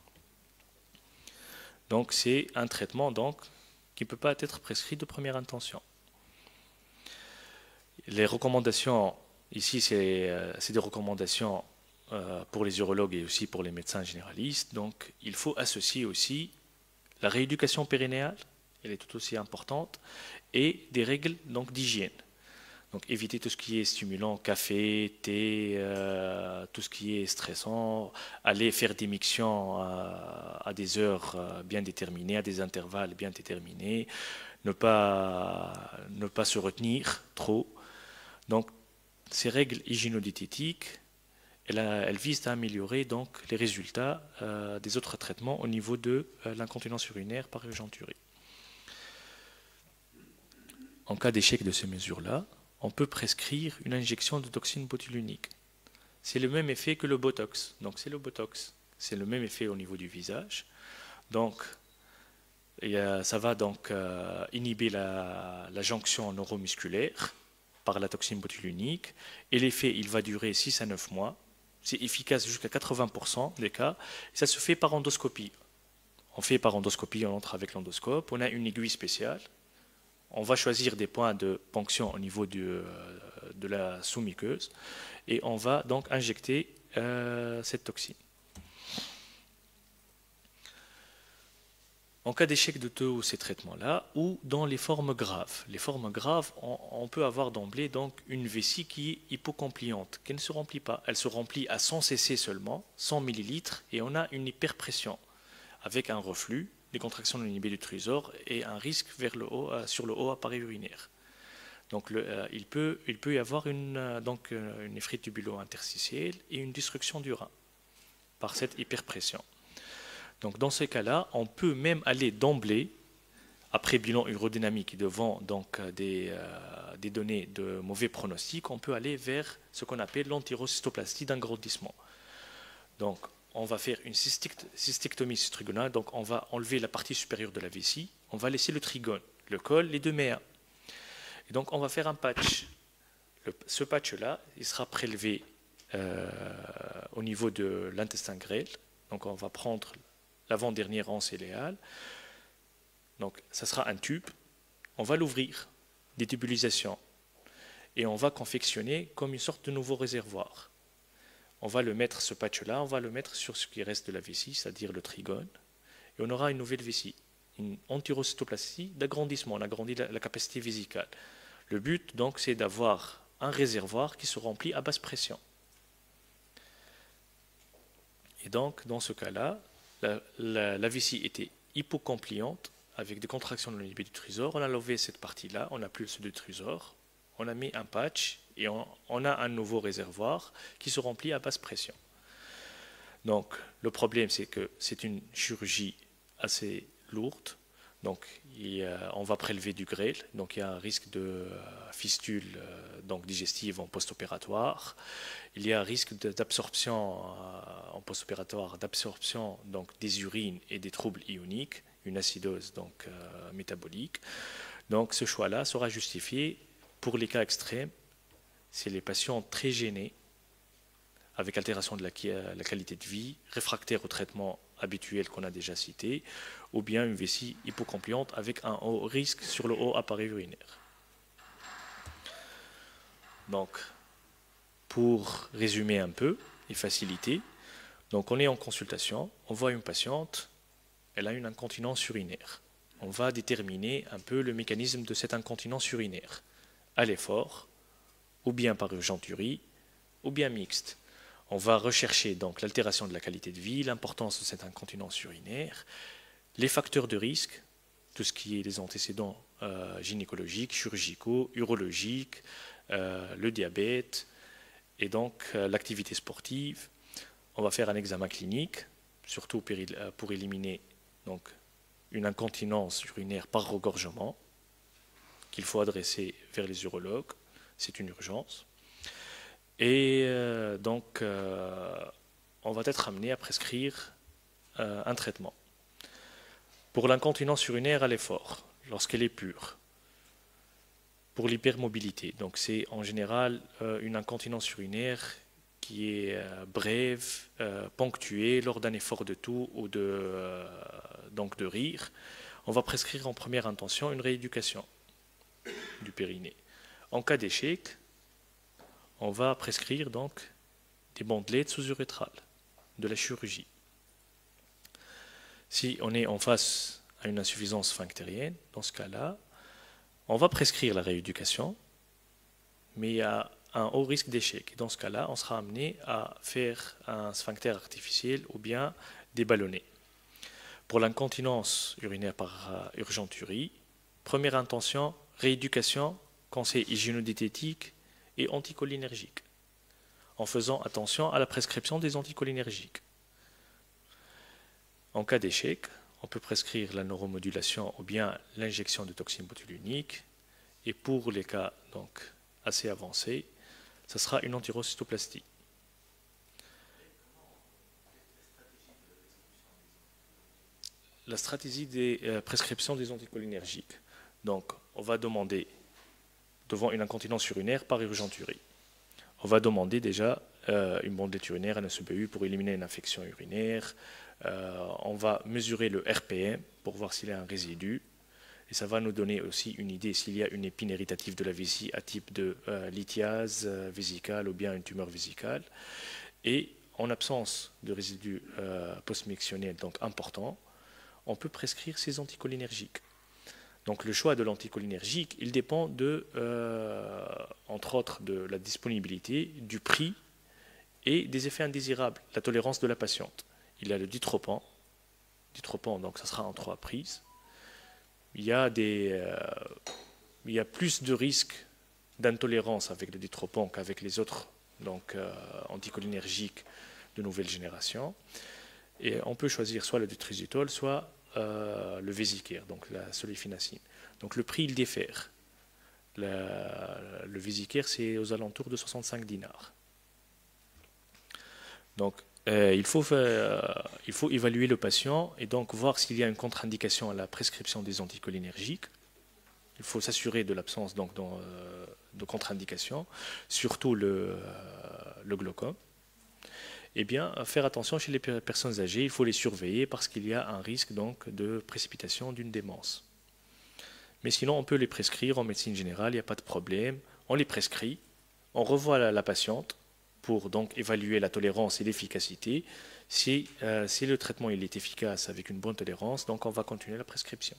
Donc c'est un traitement donc, qui ne peut pas être prescrit de première intention. Les recommandations, ici c'est euh, des recommandations euh, pour les urologues et aussi pour les médecins généralistes. Donc il faut associer aussi la rééducation périnéale, elle est tout aussi importante, et des règles donc d'hygiène. Donc éviter tout ce qui est stimulant, café, thé, euh, tout ce qui est stressant, aller faire des mictions à, à des heures bien déterminées, à des intervalles bien déterminés, ne pas, ne pas se retenir trop. Donc ces règles hygiéno-diététiques, elles, elles visent à améliorer donc les résultats euh, des autres traitements au niveau de euh, l'incontinence urinaire par urgenturie. En cas d'échec de ces mesures-là, on peut prescrire une injection de toxine botulinique. C'est le même effet que le Botox. Donc c'est le Botox. C'est le même effet au niveau du visage. Donc et, euh, ça va donc euh, inhiber la, la jonction neuromusculaire par la toxine botulinique. Et l'effet, il va durer six à neuf mois. C'est efficace jusqu'à quatre-vingts pour cent des cas. Et ça se fait par endoscopie. On fait par endoscopie, on entre avec l'endoscope. On a une aiguille spéciale. On va choisir des points de ponction au niveau du, euh, de la sous-muqueuse et on va donc injecter euh, cette toxine. En cas d'échec de tous ces traitements-là ou dans les formes graves. Les formes graves, on, on peut avoir d'emblée donc une vessie qui est hypocompliante, qui ne se remplit pas. Elle se remplit à cent cc seulement, cent millilitres, et on a une hyperpression avec un reflux, des contractions de l'inhibé du trésor et un risque vers le haut, euh, sur le haut appareil urinaire. Donc le, euh, il, peut, il peut y avoir une, euh, donc, euh, une néphrite tubulo-interstitielle et une destruction du rein par cette hyperpression. Donc dans ces cas-là, on peut même aller d'emblée, après bilan urodynamique devant donc, des, euh, des données de mauvais pronostic, on peut aller vers ce qu'on appelle l'antérocystoplastie d'agrandissement. Donc on va faire une cystectomie trigonale, donc on va enlever la partie supérieure de la vessie, on va laisser le trigone, le col, les deux méas. Et donc, on va faire un patch. Le, ce patch-là, il sera prélevé euh, au niveau de l'intestin grêle. Donc, on va prendre l'avant-dernier rang céléal. Donc, ça sera un tube. On va l'ouvrir, détubulisation. Et on va confectionner comme une sorte de nouveau réservoir. On va le mettre, ce patch-là, on va le mettre sur ce qui reste de la vessie, c'est-à-dire le trigone. Et on aura une nouvelle vessie, une entérocytoplastie d'agrandissement. On agrandit la, la capacité vésicale. Le but, donc, c'est d'avoir un réservoir qui se remplit à basse pression. Et donc, dans ce cas-là, la, la, la vessie était hypocompliante avec des contractions de l'unité du trésor. On a levé cette partie-là, on n'a plus ce du trésor. On a mis un patch et on, on a un nouveau réservoir qui se remplit à basse pression. Donc, le problème, c'est que c'est une chirurgie assez lourde. Donc, il, euh, on va prélever du grêle. Donc, il y a un risque de euh, fistule euh, donc digestive en post-opératoire. Il y a un risque d'absorption euh, en post-opératoire, d'absorption donc des urines et des troubles ioniques, une acidose donc euh, métabolique. Donc, ce choix-là sera justifié pour les cas extrêmes. C'est les patients très gênés, avec altération de la, la qualité de vie, réfractaires au traitement habituel qu'on a déjà cité, ou bien une vessie hypocompliante avec un haut risque sur le haut appareil urinaire. Donc, pour résumer un peu et faciliter, donc on est en consultation, on voit une patiente, elle a une incontinence urinaire. On va déterminer un peu le mécanisme de cette incontinence urinaire, à l'effort, ou bien par urgenturie, ou bien mixte. On va rechercher donc l'altération de la qualité de vie, l'importance de cette incontinence urinaire, les facteurs de risque, tout ce qui est les antécédents euh, gynécologiques, chirurgicaux, urologiques, euh, le diabète et donc euh, l'activité sportive. On va faire un examen clinique, surtout pour éliminer donc, une incontinence urinaire par regorgement qu'il faut adresser vers les urologues. C'est une urgence. Et euh, donc, euh, on va être amené à prescrire euh, un traitement. Pour l'incontinence urinaire à l'effort, lorsqu'elle est pure. Pour l'hypermobilité, donc c'est en général euh, une incontinence urinaire qui est euh, brève, euh, ponctuée lors d'un effort de toux ou de, euh, donc de rire. On va prescrire en première intention une rééducation du périnée. En cas d'échec, on va prescrire donc des bandelettes sous-urétrales, de la chirurgie. Si on est en face à une insuffisance sphinctérienne, dans ce cas-là, on va prescrire la rééducation, mais il y a un haut risque d'échec. Dans ce cas-là, on sera amené à faire un sphincter artificiel ou bien déballonner. Pour l'incontinence urinaire par urgenturie, première intention, rééducation, conseil hygiénodiététique et anticholinergique, en faisant attention à la prescription des anticholinergiques. En cas d'échec, on peut prescrire la neuromodulation ou bien l'injection de toxine botulinique, et pour les cas donc, assez avancés, ce sera une entérocytoplastie. La stratégie des euh, prescriptions des anticholinergiques. Donc, on va demander, devant une incontinence urinaire par urgenturie, on va demander déjà euh, une bandelette urinaire, un S B U pour éliminer une infection urinaire. Euh, on va mesurer le R P M pour voir s'il y a un résidu. Et ça va nous donner aussi une idée s'il y a une épine héritative de la vessie à type de euh, lithiase euh, vésicale ou bien une tumeur vésicale. Et en absence de résidus euh, post-mictionnels donc importants, on peut prescrire ces anticholinergiques. Donc le choix de l'anticholinergique, il dépend de, euh, entre autres, de la disponibilité, du prix et des effets indésirables, la tolérance de la patiente. Il y a le ditropan, ditropan donc ça sera en trois prises. Il y a, des, euh, il y a plus de risques d'intolérance avec le ditropan qu'avec les autres donc, euh, anticholinergiques de nouvelle génération. Et on peut choisir soit le ditrisitol, soit euh, le Vésicare, donc la solifinacine. Donc le prix, il diffère. La, le Vésicare, c'est aux alentours de soixante-cinq dinars. Donc euh, il, faut faire, euh, il faut évaluer le patient et donc voir s'il y a une contre-indication à la prescription des anticholinergiques. il faut s'assurer de l'absence donc, dans, euh, de contre-indication, surtout le, euh, le glaucome. Eh bien, faire attention chez les personnes âgées, il faut les surveiller parce qu'il y a un risque donc, de précipitation d'une démence. Mais sinon, on peut les prescrire en médecine générale, il n'y a pas de problème. On les prescrit, on revoit la, la patiente pour donc évaluer la tolérance et l'efficacité. Si, euh, si le traitement il est efficace avec une bonne tolérance, donc on va continuer la prescription.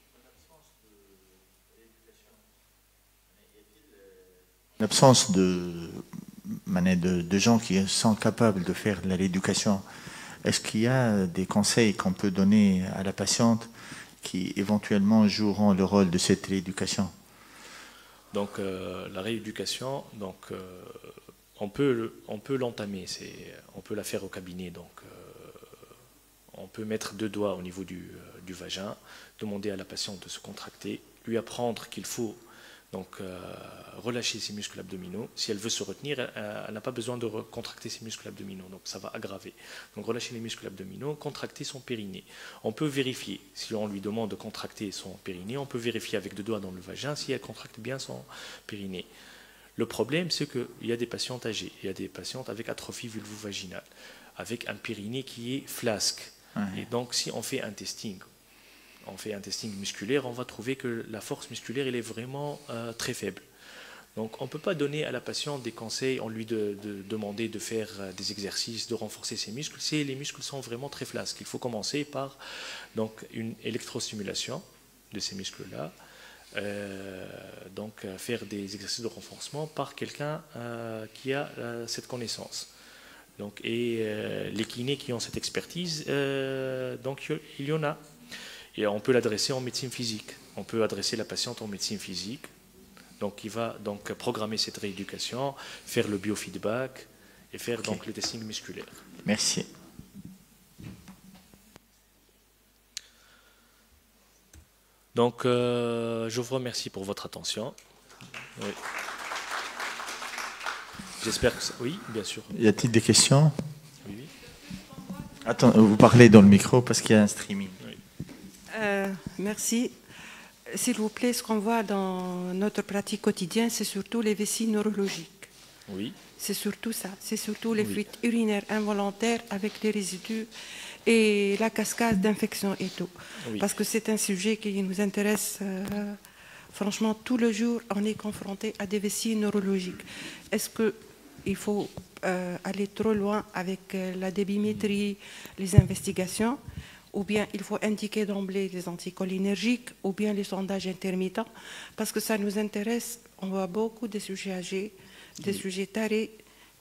L'absence de, de, de gens qui sont capables de faire de la rééducation, est-ce qu'il y a des conseils qu'on peut donner à la patiente qui éventuellement joueront le rôle de cette rééducation? Donc euh, la rééducation, donc, euh, on peut, on peut l'entamer, on peut la faire au cabinet. Donc, euh, on peut mettre deux doigts au niveau du, euh, du vagin, demander à la patiente de se contracter, lui apprendre qu'il faut donc, euh, relâcher ses muscles abdominaux. Si elle veut se retenir, elle, elle n'a pas besoin de contracter ses muscles abdominaux, donc ça va aggraver. Donc relâcher les muscles abdominaux, contracter son périnée. On peut vérifier, si on lui demande de contracter son périnée, on peut vérifier avec deux doigts dans le vagin si elle contracte bien son périnée. Le problème, c'est qu'il y a des patientes âgées, il y a des patientes avec atrophie vulvo-vaginale, avec un périnée qui est flasque. Ouais. Et donc, si on fait un testing, on fait un testing musculaire, on va trouver que la force musculaire, elle est vraiment euh, très faible. Donc, on ne peut pas donner à la patiente des conseils, on lui de, de demander de faire des exercices, de renforcer ses muscles, si les muscles sont vraiment très flasques. Il faut commencer par donc, une électrostimulation de ces muscles-là. Euh, donc faire des exercices de renforcement par quelqu'un euh, qui a euh, cette connaissance. Donc, et euh, les kinés qui ont cette expertise, euh, donc il y en a. Et on peut l'adresser en médecine physique. On peut adresser la patiente en médecine physique. Donc il va donc programmer cette rééducation, faire le biofeedback et faire okay. donc le testing musculaire. Merci. Donc, euh, je vous remercie pour votre attention. Oui. J'espère que... Ça... Oui, bien sûr. Y a-t-il des questions? Oui, oui. Attends, vous parlez dans le micro parce qu'il y a un streaming. Oui. Euh, merci. S'il vous plaît, ce qu'on voit dans notre pratique quotidienne, c'est surtout les vessies neurologiques. Oui. C'est surtout ça. C'est surtout les oui. fuites urinaires involontaires avec des résidus et la cascade d'infections et tout. Oui. Parce que c'est un sujet qui nous intéresse. Euh, franchement, tout le jour, on est confronté à des vessies neurologiques. Est-ce qu'il faut euh, aller trop loin avec euh, la débimétrie, les investigations, ou bien il faut indiquer d'emblée les anticholinergiques, ou bien les sondages intermittents, parce que ça nous intéresse. On voit beaucoup de sujets âgés, des oui. sujets tarés,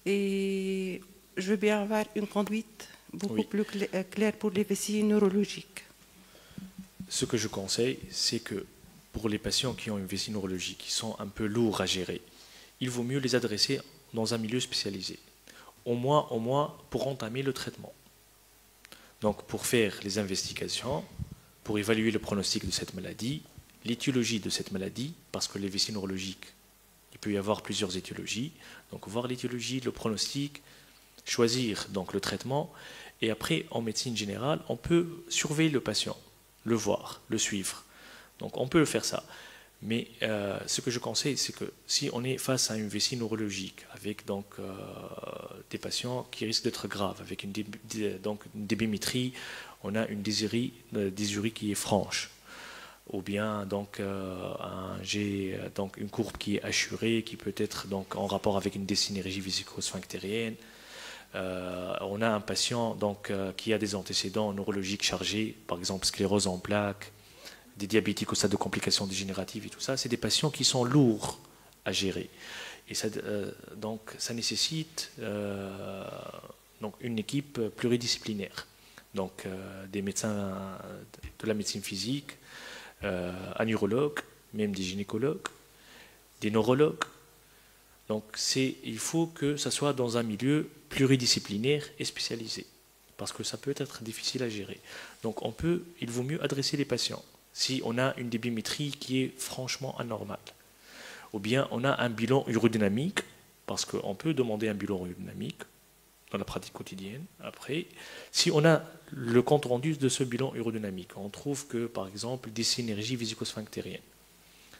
et je veux bien avoir une conduite beaucoup oui. plus clair pour les vessies neurologiques. Ce que je conseille, c'est que pour les patients qui ont une vessie neurologique, qui sont un peu lourds à gérer, il vaut mieux les adresser dans un milieu spécialisé, au moins, au moins pour entamer le traitement. Donc pour faire les investigations, pour évaluer le pronostic de cette maladie, l'étiologie de cette maladie, parce que les vessies neurologiques, il peut y avoir plusieurs étiologies, donc voir l'étiologie, le pronostic, choisir donc le traitement, et après en médecine générale on peut surveiller le patient, le voir, le suivre, donc on peut faire ça, mais euh, ce que je conseille, c'est que si on est face à une vessie neurologique avec donc euh, des patients qui risquent d'être graves, avec une, dé donc, une débimétrie, on a une dysurie, euh, dysurie qui est franche, ou bien donc, euh, un G, donc une courbe qui est hachurée, qui peut être donc en rapport avec une désynergie vésico-sphinctérienne. Euh, on a un patient donc, euh, qui a des antécédents neurologiques chargés, par exemple sclérose en plaques, des diabétiques au stade de complications dégénératives et tout ça. C'est des patients qui sont lourds à gérer. Et ça, euh, donc, ça nécessite euh, donc une équipe pluridisciplinaire. Donc euh, des médecins de la médecine physique, euh, un neurologue, même des gynécologues, des neurologues. Donc il faut que ça soit dans un milieu pluridisciplinaire et spécialisé, parce que ça peut être difficile à gérer. Donc on peut, il vaut mieux adresser les patients si on a une débimétrie qui est franchement anormale, ou bien on a un bilan urodynamique, parce qu'on peut demander un bilan urodynamique dans la pratique quotidienne. Après, si on a le compte rendu de ce bilan urodynamique, on trouve que par exemple des synergies vésico-sphinctériennes,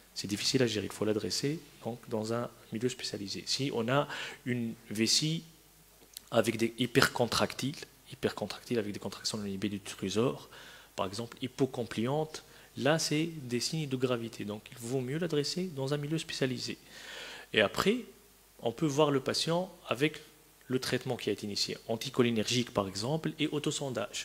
C'est difficile à gérer, il faut l'adresser donc dans un milieu spécialisé. Si on a une vessie avec des hypercontractiles, hypercontractiles avec des contractions de l'inhibé du trésor, par exemple hypocompliante, là c'est des signes de gravité. Donc il vaut mieux l'adresser dans un milieu spécialisé. Et après, on peut voir le patient avec le traitement qui a été initié, anticholinergique par exemple, et autosondage.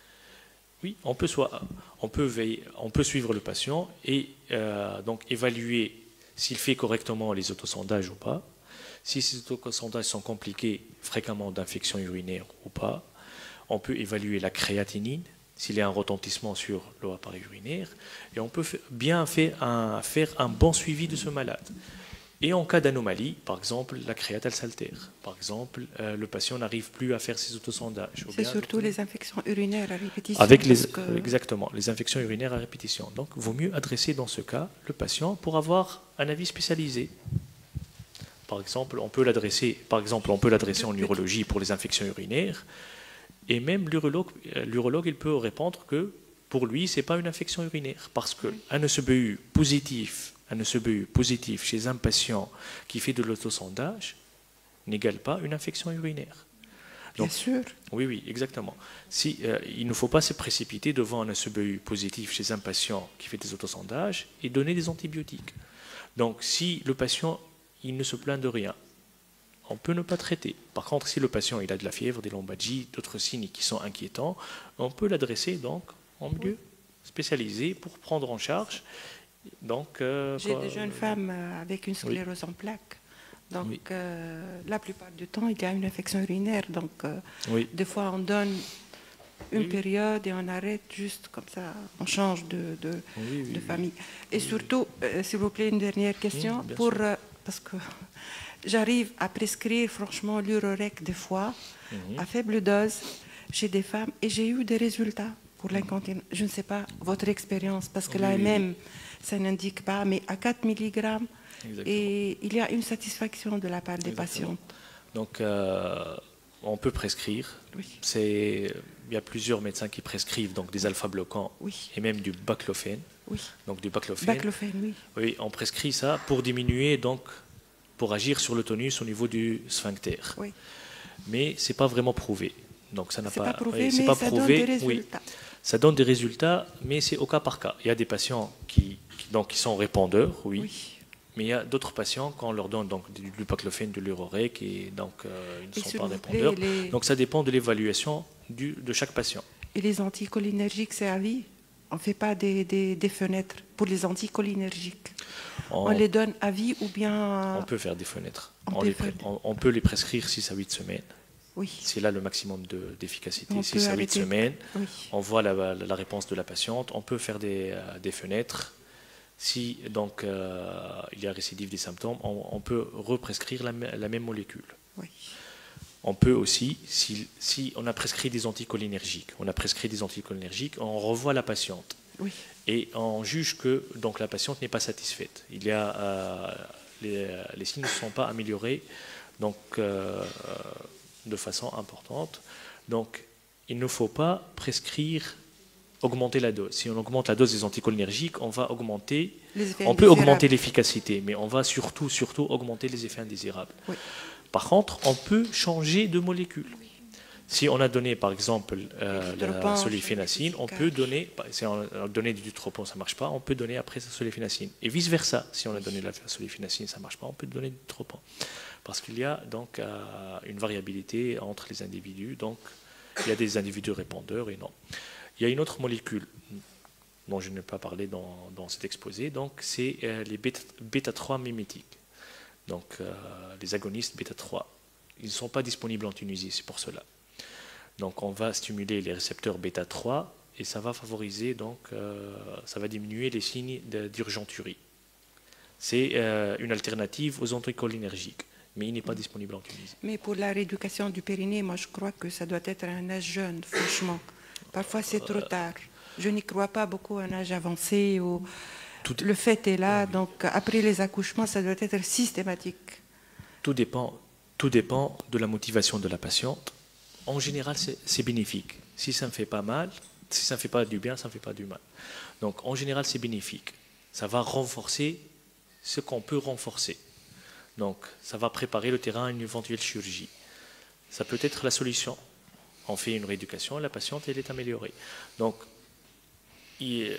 Oui, on peut, soit, on peut, veiller, on peut suivre le patient et euh, donc évaluer s'il fait correctement les autosondages ou pas, si ces autosondages sont compliqués fréquemment d'infection urinaire ou pas. On peut évaluer la créatinine, s'il y a un retentissement sur l'appareil urinaire, et on peut bien faire un, faire un bon suivi de ce malade. Et en cas d'anomalie, par exemple, la créate elle s'altère. Par exemple, euh, le patient n'arrive plus à faire ses autosondages. C'est surtout les infections urinaires à répétition. Avec les, que... Exactement, les infections urinaires à répétition. Donc, il vaut mieux adresser dans ce cas le patient pour avoir un avis spécialisé. Par exemple, on peut l'adresser, par exemple, on peut l'adresser en urologie pour les infections urinaires, et même l'urologue, l'urologue, il peut répondre que pour lui, ce n'est pas une infection urinaire, parce qu'un E C B U positif, un E C B U positif chez un patient qui fait de l'autosondage n'égale pas une infection urinaire. Donc, bien sûr. Oui, oui, exactement. Si, euh, il ne faut pas se précipiter devant un E C B U positif chez un patient qui fait des autosondages et donner des antibiotiques. Donc, si le patient il ne se plaint de rien, on peut ne pas traiter. Par contre, si le patient il a de la fièvre, des lombalgies, d'autres signes qui sont inquiétants, on peut l'adresser donc en milieu spécialisé pour prendre en charge. Donc, euh, j'ai des jeunes femmes avec une sclérose oui. en plaques. Donc, oui. euh, la plupart du temps, il y a une infection urinaire. Donc, euh, oui. des fois, on donne une oui. période et on arrête juste comme ça. On change de, de, oui, oui, de famille. Et oui. surtout, euh, s'il vous plaît, une dernière question. Oui, pour, euh, parce que j'arrive à prescrire, franchement, l'Urorec des fois, mm-hmm. à faible dose, chez des femmes. Et j'ai eu des résultats pour l'incontinence. Je ne sais pas votre expérience, parce que oui, l'A M M, oui. ça n'indique pas, mais à quatre milligrammes, et il y a une satisfaction de la part des Exactement. patientes. Donc, euh, on peut prescrire. Oui. C'est, il y a plusieurs médecins qui prescrivent donc, des alpha-bloquants oui. et même du baclofène. Oui. Donc, du baclofène. Baclofène, oui. Oui, on prescrit ça pour diminuer, donc, pour agir sur le tonus au niveau du sphincter. Oui. Mais ce n'est pas vraiment prouvé. Donc, ça n'a pas, pas prouvé, oui, mais pas ça prouvé. donne des résultats. Oui. Ça donne des résultats, mais c'est au cas par cas. Il y a des patients qui, qui, donc, qui sont répondeurs, oui. oui. Mais il y a d'autres patients, quand on leur donne donc, du, du baclofène, de l'Urorec, et donc euh, ils ne sont pas répondeurs. Les... Donc ça dépend de l'évaluation de chaque patient. Et les anticholinergiques, c'est à vie? On ne fait pas des, des, des fenêtres pour les anticholinergiques. On... on les donne à vie ou bien... On peut faire des fenêtres. On, on, peut, les, faire... on, on peut les prescrire six à huit semaines. Oui. C'est là le maximum de, d'efficacité, six à huit semaines. Oui. On voit la, la, la réponse de la patiente. On peut faire des, euh, des fenêtres. Si donc, euh, il y a récidive des symptômes, on, on peut represcrire la, la même molécule. Oui. On peut aussi, si, si on a prescrit des anticholinergiques, on a prescrit des anticholinergiques, on revoit la patiente. Oui. Et on juge que donc, la patiente n'est pas satisfaite. Il y a, euh, les, les signes ne sont pas améliorés donc, euh, de façon importante. Donc, il ne faut pas prescrire, augmenter la dose. Si on augmente la dose des anticholinergiques, on va augmenter, on peut augmenter l'efficacité, mais on va surtout, surtout augmenter les effets indésirables. Oui. Par contre, on peut changer de molécule. Si on a donné, par exemple, euh, la solifénacine, on peut donner, si on a donné du tropon, ça ne marche pas, on peut donner après la solifénacine. Et vice-versa, si on a donné la solifénacine, ça ne marche pas, on peut donner du tropon. Parce qu'il y a donc euh, une variabilité entre les individus, donc il y a des individus répondeurs et non. Il y a une autre molécule dont je n'ai pas parlé dans, dans cet exposé, donc c'est euh, les bêta trois mimétiques. Donc euh, les agonistes bêta trois. Ils ne sont pas disponibles en Tunisie, c'est pour cela. Donc on va stimuler les récepteurs bêta trois et ça va favoriser, donc euh, ça va diminuer les signes d'urgenturie. C'est euh, une alternative aux anticholinergiques, mais il n'est pas disponible en Tunisie. Mais pour la rééducation du périnée, moi je crois que ça doit être un âge jeune, franchement. Parfois c'est trop tard. Je n'y crois pas beaucoup à un âge avancé où tout le fait est là, oui. Donc après les accouchements, ça doit être systématique. Tout dépend, tout dépend de la motivation de la patiente. En général, c'est bénéfique. Si ça ne fait pas mal, si ça ne fait pas du bien, ça ne fait pas du mal. Donc en général, c'est bénéfique. Ça va renforcer ce qu'on peut renforcer. Donc, ça va préparer le terrain à une éventuelle chirurgie. Ça peut être la solution. On fait une rééducation, la patiente elle est améliorée. Donc, il,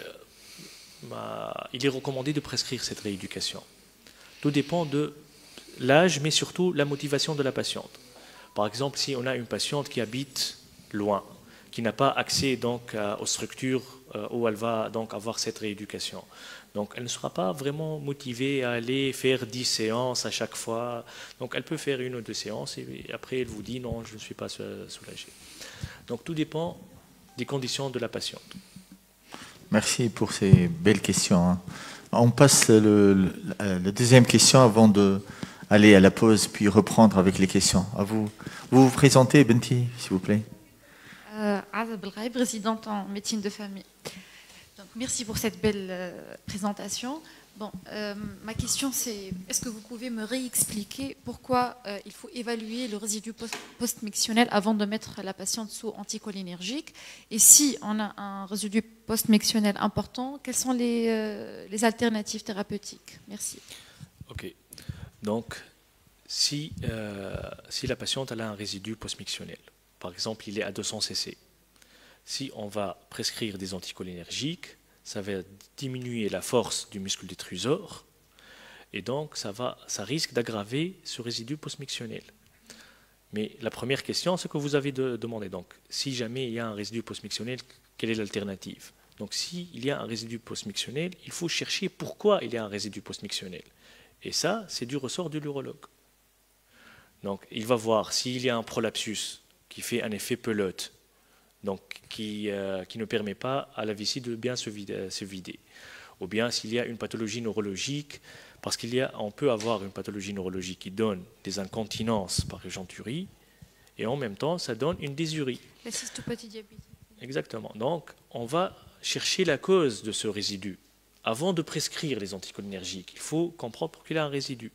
bah, il est recommandé de prescrire cette rééducation. Tout dépend de l'âge, mais surtout la motivation de la patiente. Par exemple, si on a une patiente qui habite loin, qui n'a pas accès donc aux structures où elle va donc avoir cette rééducation. Donc elle ne sera pas vraiment motivée à aller faire dix séances à chaque fois. Donc elle peut faire une ou deux séances et après elle vous dit non, je ne suis pas soulagée. Donc tout dépend des conditions de la patiente. Merci pour ces belles questions. Hein. On passe le, le, la deuxième question avant d'aller à la pause puis reprendre avec les questions. À vous. Vous vous présentez, Benti, s'il vous plaît. Aza Belghaïb, présidente en médecine de famille. Donc, merci pour cette belle euh, présentation. Bon, euh, ma question c'est, est-ce que vous pouvez me réexpliquer pourquoi euh, il faut évaluer le résidu post-mictionnel avant de mettre la patiente sous anticholinergique? Et si on a un résidu post-mictionnel important, quelles sont les, euh, les alternatives thérapeutiques? Merci. Ok. Donc, si, euh, si la patiente elle a un résidu post-mictionnel, par exemple, il est à deux cents centilitres. Si on va prescrire des anticholinergiques, ça va diminuer la force du muscle détrusor et donc ça, va, ça risque d'aggraver ce résidu post-mictionnel. Mais la première question, c'est que vous avez de, demandé. Donc, si jamais il y a un résidu post-mictionnel, quelle est l'alternative? Donc, s'il y a un résidu post-mictionnel, il faut chercher pourquoi il y a un résidu post-mictionnel. Et ça, c'est du ressort de l'urologue. Donc, il va voir s'il y a un prolapsus qui fait un effet pelote, donc qui, euh, qui ne permet pas à la vessie de bien se vider, se vider. Ou bien s'il y a une pathologie neurologique, parce qu'on peut avoir une pathologie neurologique qui donne des incontinences par régenturie, et en même temps, ça donne une dysurie. La cystopathie diabétique. Exactement. Donc, on va chercher la cause de ce résidu. Avant de prescrire les anticholinergiques, il faut comprendre pourquoi il y a un résidu.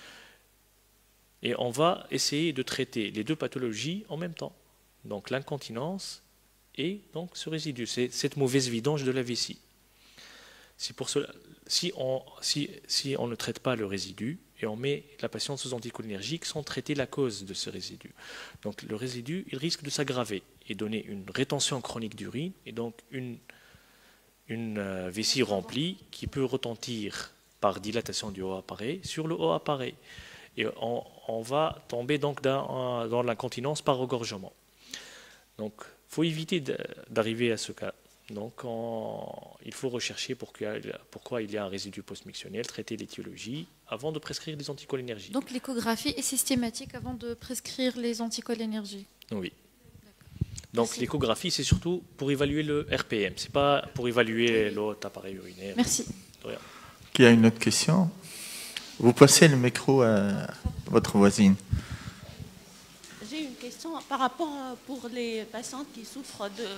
Et on va essayer de traiter les deux pathologies en même temps. Donc l'incontinence et donc ce résidu, c'est cette mauvaise vidange de la vessie. Si, pour cela, si, on, si, si on ne traite pas le résidu et on met la patiente sous anticholinergique sans traiter la cause de ce résidu, donc le résidu il risque de s'aggraver et donner une rétention chronique d'urine et donc une, une euh, vessie remplie qui peut retentir par dilatation du haut appareil sur le haut appareil. Et on, on va tomber donc dans, dans l'incontinence par regorgement. Donc, il faut éviter d'arriver à ce cas. Donc, on, il faut rechercher pourquoi, pourquoi il y a un résidu post-mictionnel, traiter l'étiologie avant de prescrire des anticholinergiques. Donc, l'échographie est systématique avant de prescrire les anticholinergiques? Oui. Donc, l'échographie, c'est surtout pour évaluer le R P M. Ce n'est pas pour évaluer l'autre appareil urinaire. Merci. Qui a une autre question? Vous passez le micro à votre voisine. J'ai une question par rapport pour les patientes qui souffrent de...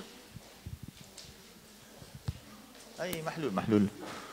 Aïe, mahloul, mahloul.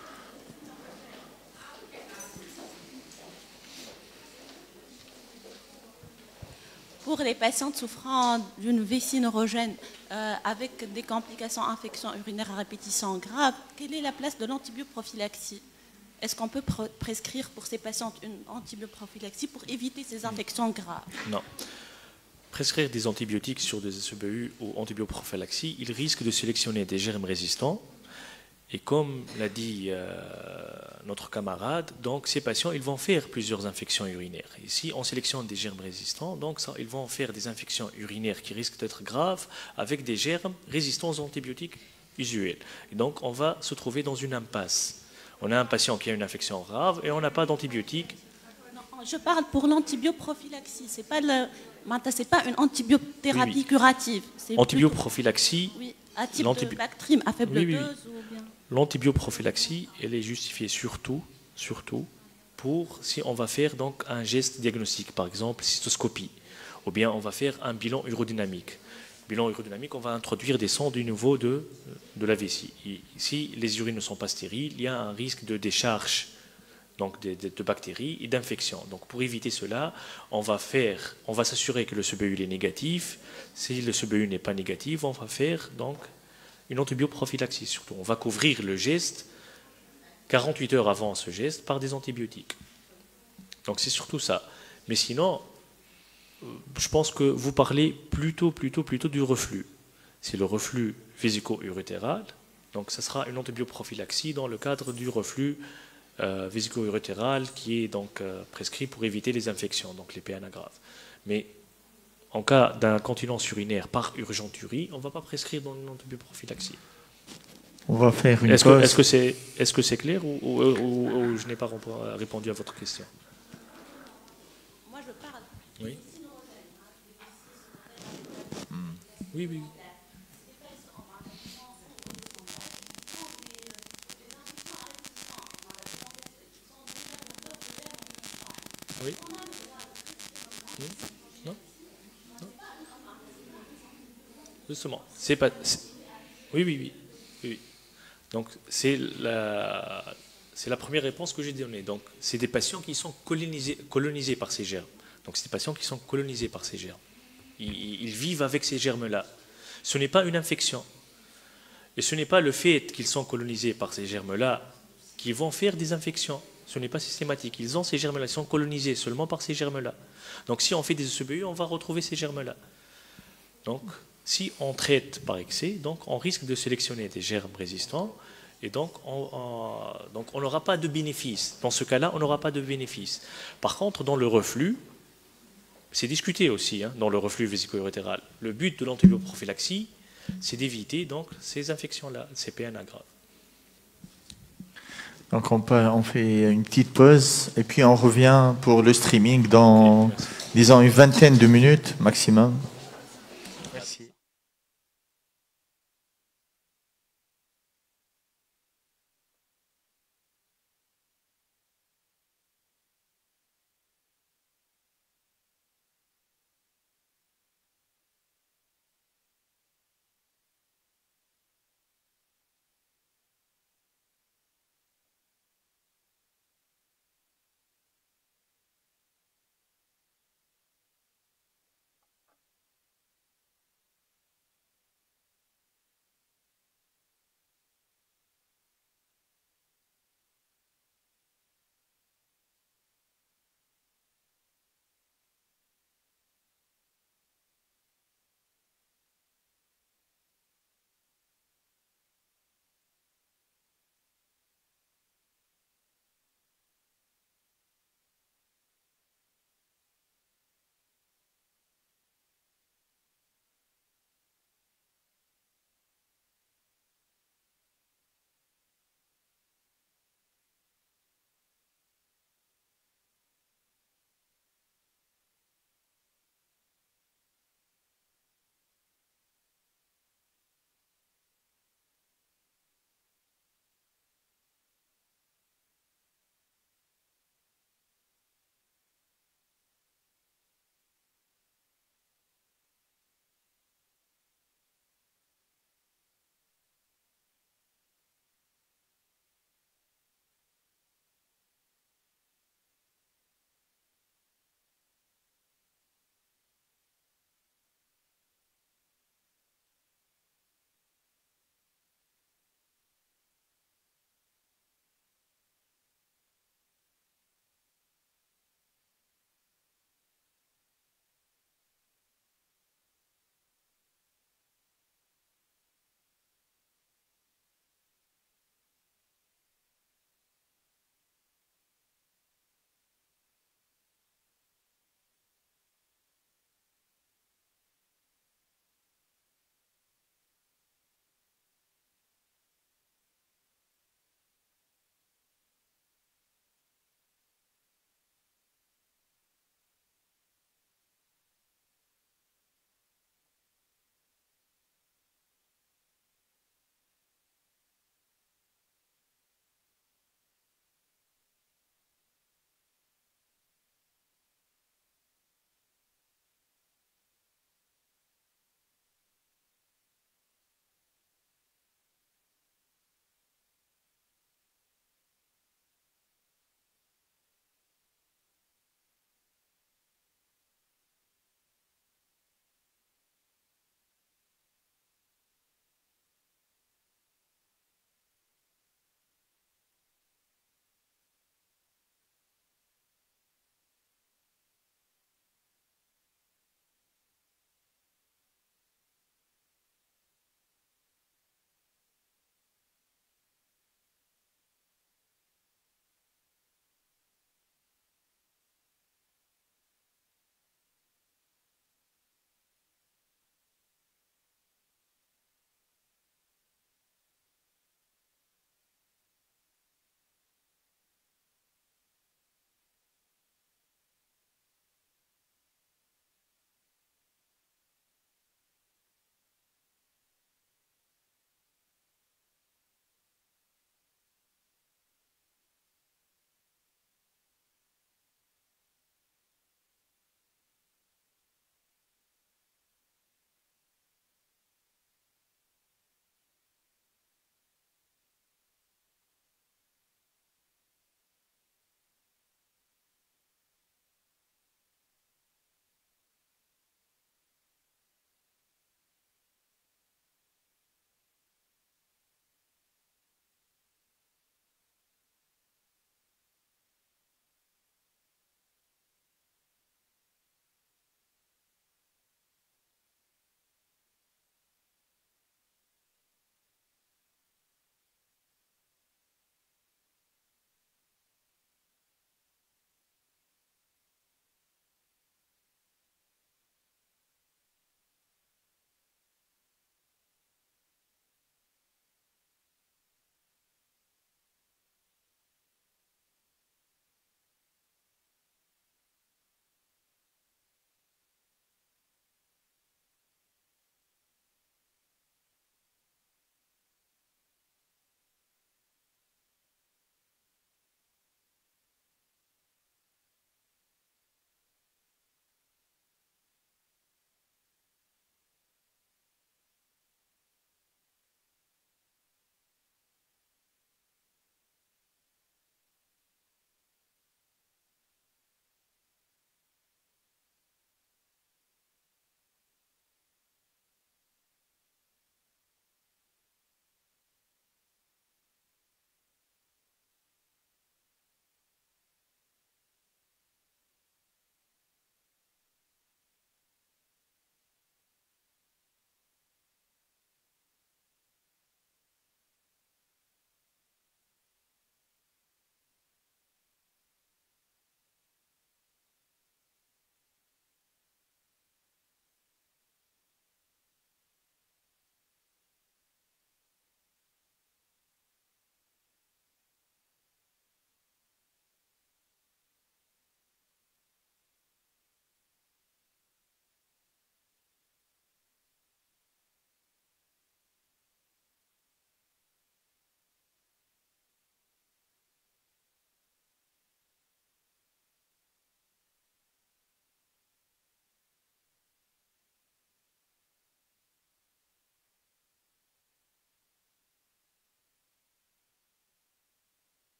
Pour les patientes souffrant d'une vessie neurogène euh, avec des complications infections urinaires à répétition grave, quelle est la place de l'antibioprophylaxie? Est-ce qu'on peut prescrire pour ces patientes une antibioprophylaxie pour éviter ces infections graves? Non. Prescrire des antibiotiques sur des S E B U ou antibioprophylaxie, il risque de sélectionner des germes résistants. Et comme l'a dit euh, notre camarade, donc ces patients ils vont faire plusieurs infections urinaires. Et si on sélectionne des germes résistants, donc ça, ils vont faire des infections urinaires qui risquent d'être graves avec des germes résistants aux antibiotiques usuels. Et donc on va se trouver dans une impasse. On a un patient qui a une infection grave et on n'a pas d'antibiotiques. Je parle pour l'antibioprophylaxie. Ce n'est pas, le... c'est pas une antibiothérapie oui, oui. curative. Antibioprophylaxie. Oui, à type de Bactrim, à faible oui, oui. dose ou bien... L'antibioprophylaxie, elle est justifiée surtout, surtout pour si on va faire donc un geste diagnostique, par exemple cystoscopie, ou bien on va faire un bilan urodynamique. Bilan urodynamique, on va introduire des sondes du niveau de, de la vessie. Et si les urines ne sont pas stériles, il y a un risque de décharge donc de, de, de bactéries et d'infection. Donc pour éviter cela, on va faire, on va s'assurer que le S E B U est négatif. Si le S E B U n'est pas négatif, on va faire donc une antibioprophylaxie surtout. On va couvrir le geste quarante-huit heures avant ce geste par des antibiotiques. Donc c'est surtout ça. Mais sinon, je pense que vous parlez plutôt, plutôt, plutôt du reflux. C'est le reflux vésico-urétéral. Donc ça sera une antibioprophylaxie dans le cadre du reflux euh, vésico-urétéral qui est donc euh, prescrit pour éviter les infections, donc les P N A graves. Mais en cas d'incontinence urinaire par urgenturie, on ne va pas prescrire dans une antibioprophylaxie. On va faire une est-ce pause. Que, est-ce que c'est, est-ce que c'est clair ou, ou, ou, ou je n'ai pas répondu à votre question? Moi, je parle. Oui. Hmm. Oui, oui. Oui. Non. Non. Justement, c'est pas. C'est... Oui, oui, oui, oui, oui. Donc c'est la, c'est la première réponse que j'ai donnée. Donc c'est des patients qui sont colonisés, colonisés par ces germes. Donc c'est des patients qui sont colonisés par ces germes. Ils, ils vivent avec ces germes-là. Ce n'est pas une infection. Et ce n'est pas le fait qu'ils sont colonisés par ces germes-là qui vont faire des infections. Ce n'est pas systématique. Ils ont ces germes-là, ils sont colonisés seulement par ces germes-là. Donc si on fait des E C B U, on va retrouver ces germes-là. Donc si on traite par excès, donc on risque de sélectionner des germes résistants et donc on on, donc on n'aura pas de bénéfice. Dans ce cas-là, on n'aura pas de bénéfice. Par contre, dans le reflux, c'est discuté aussi, hein, dans le reflux vésico-urétéral. Le but de l'antibioprophylaxie, c'est d'éviter donc ces infections-là, ces P N A graves. Donc on, peut, on fait une petite pause et puis on revient pour le streaming dans, okay, disons, une vingtaine de minutes maximum. Merci.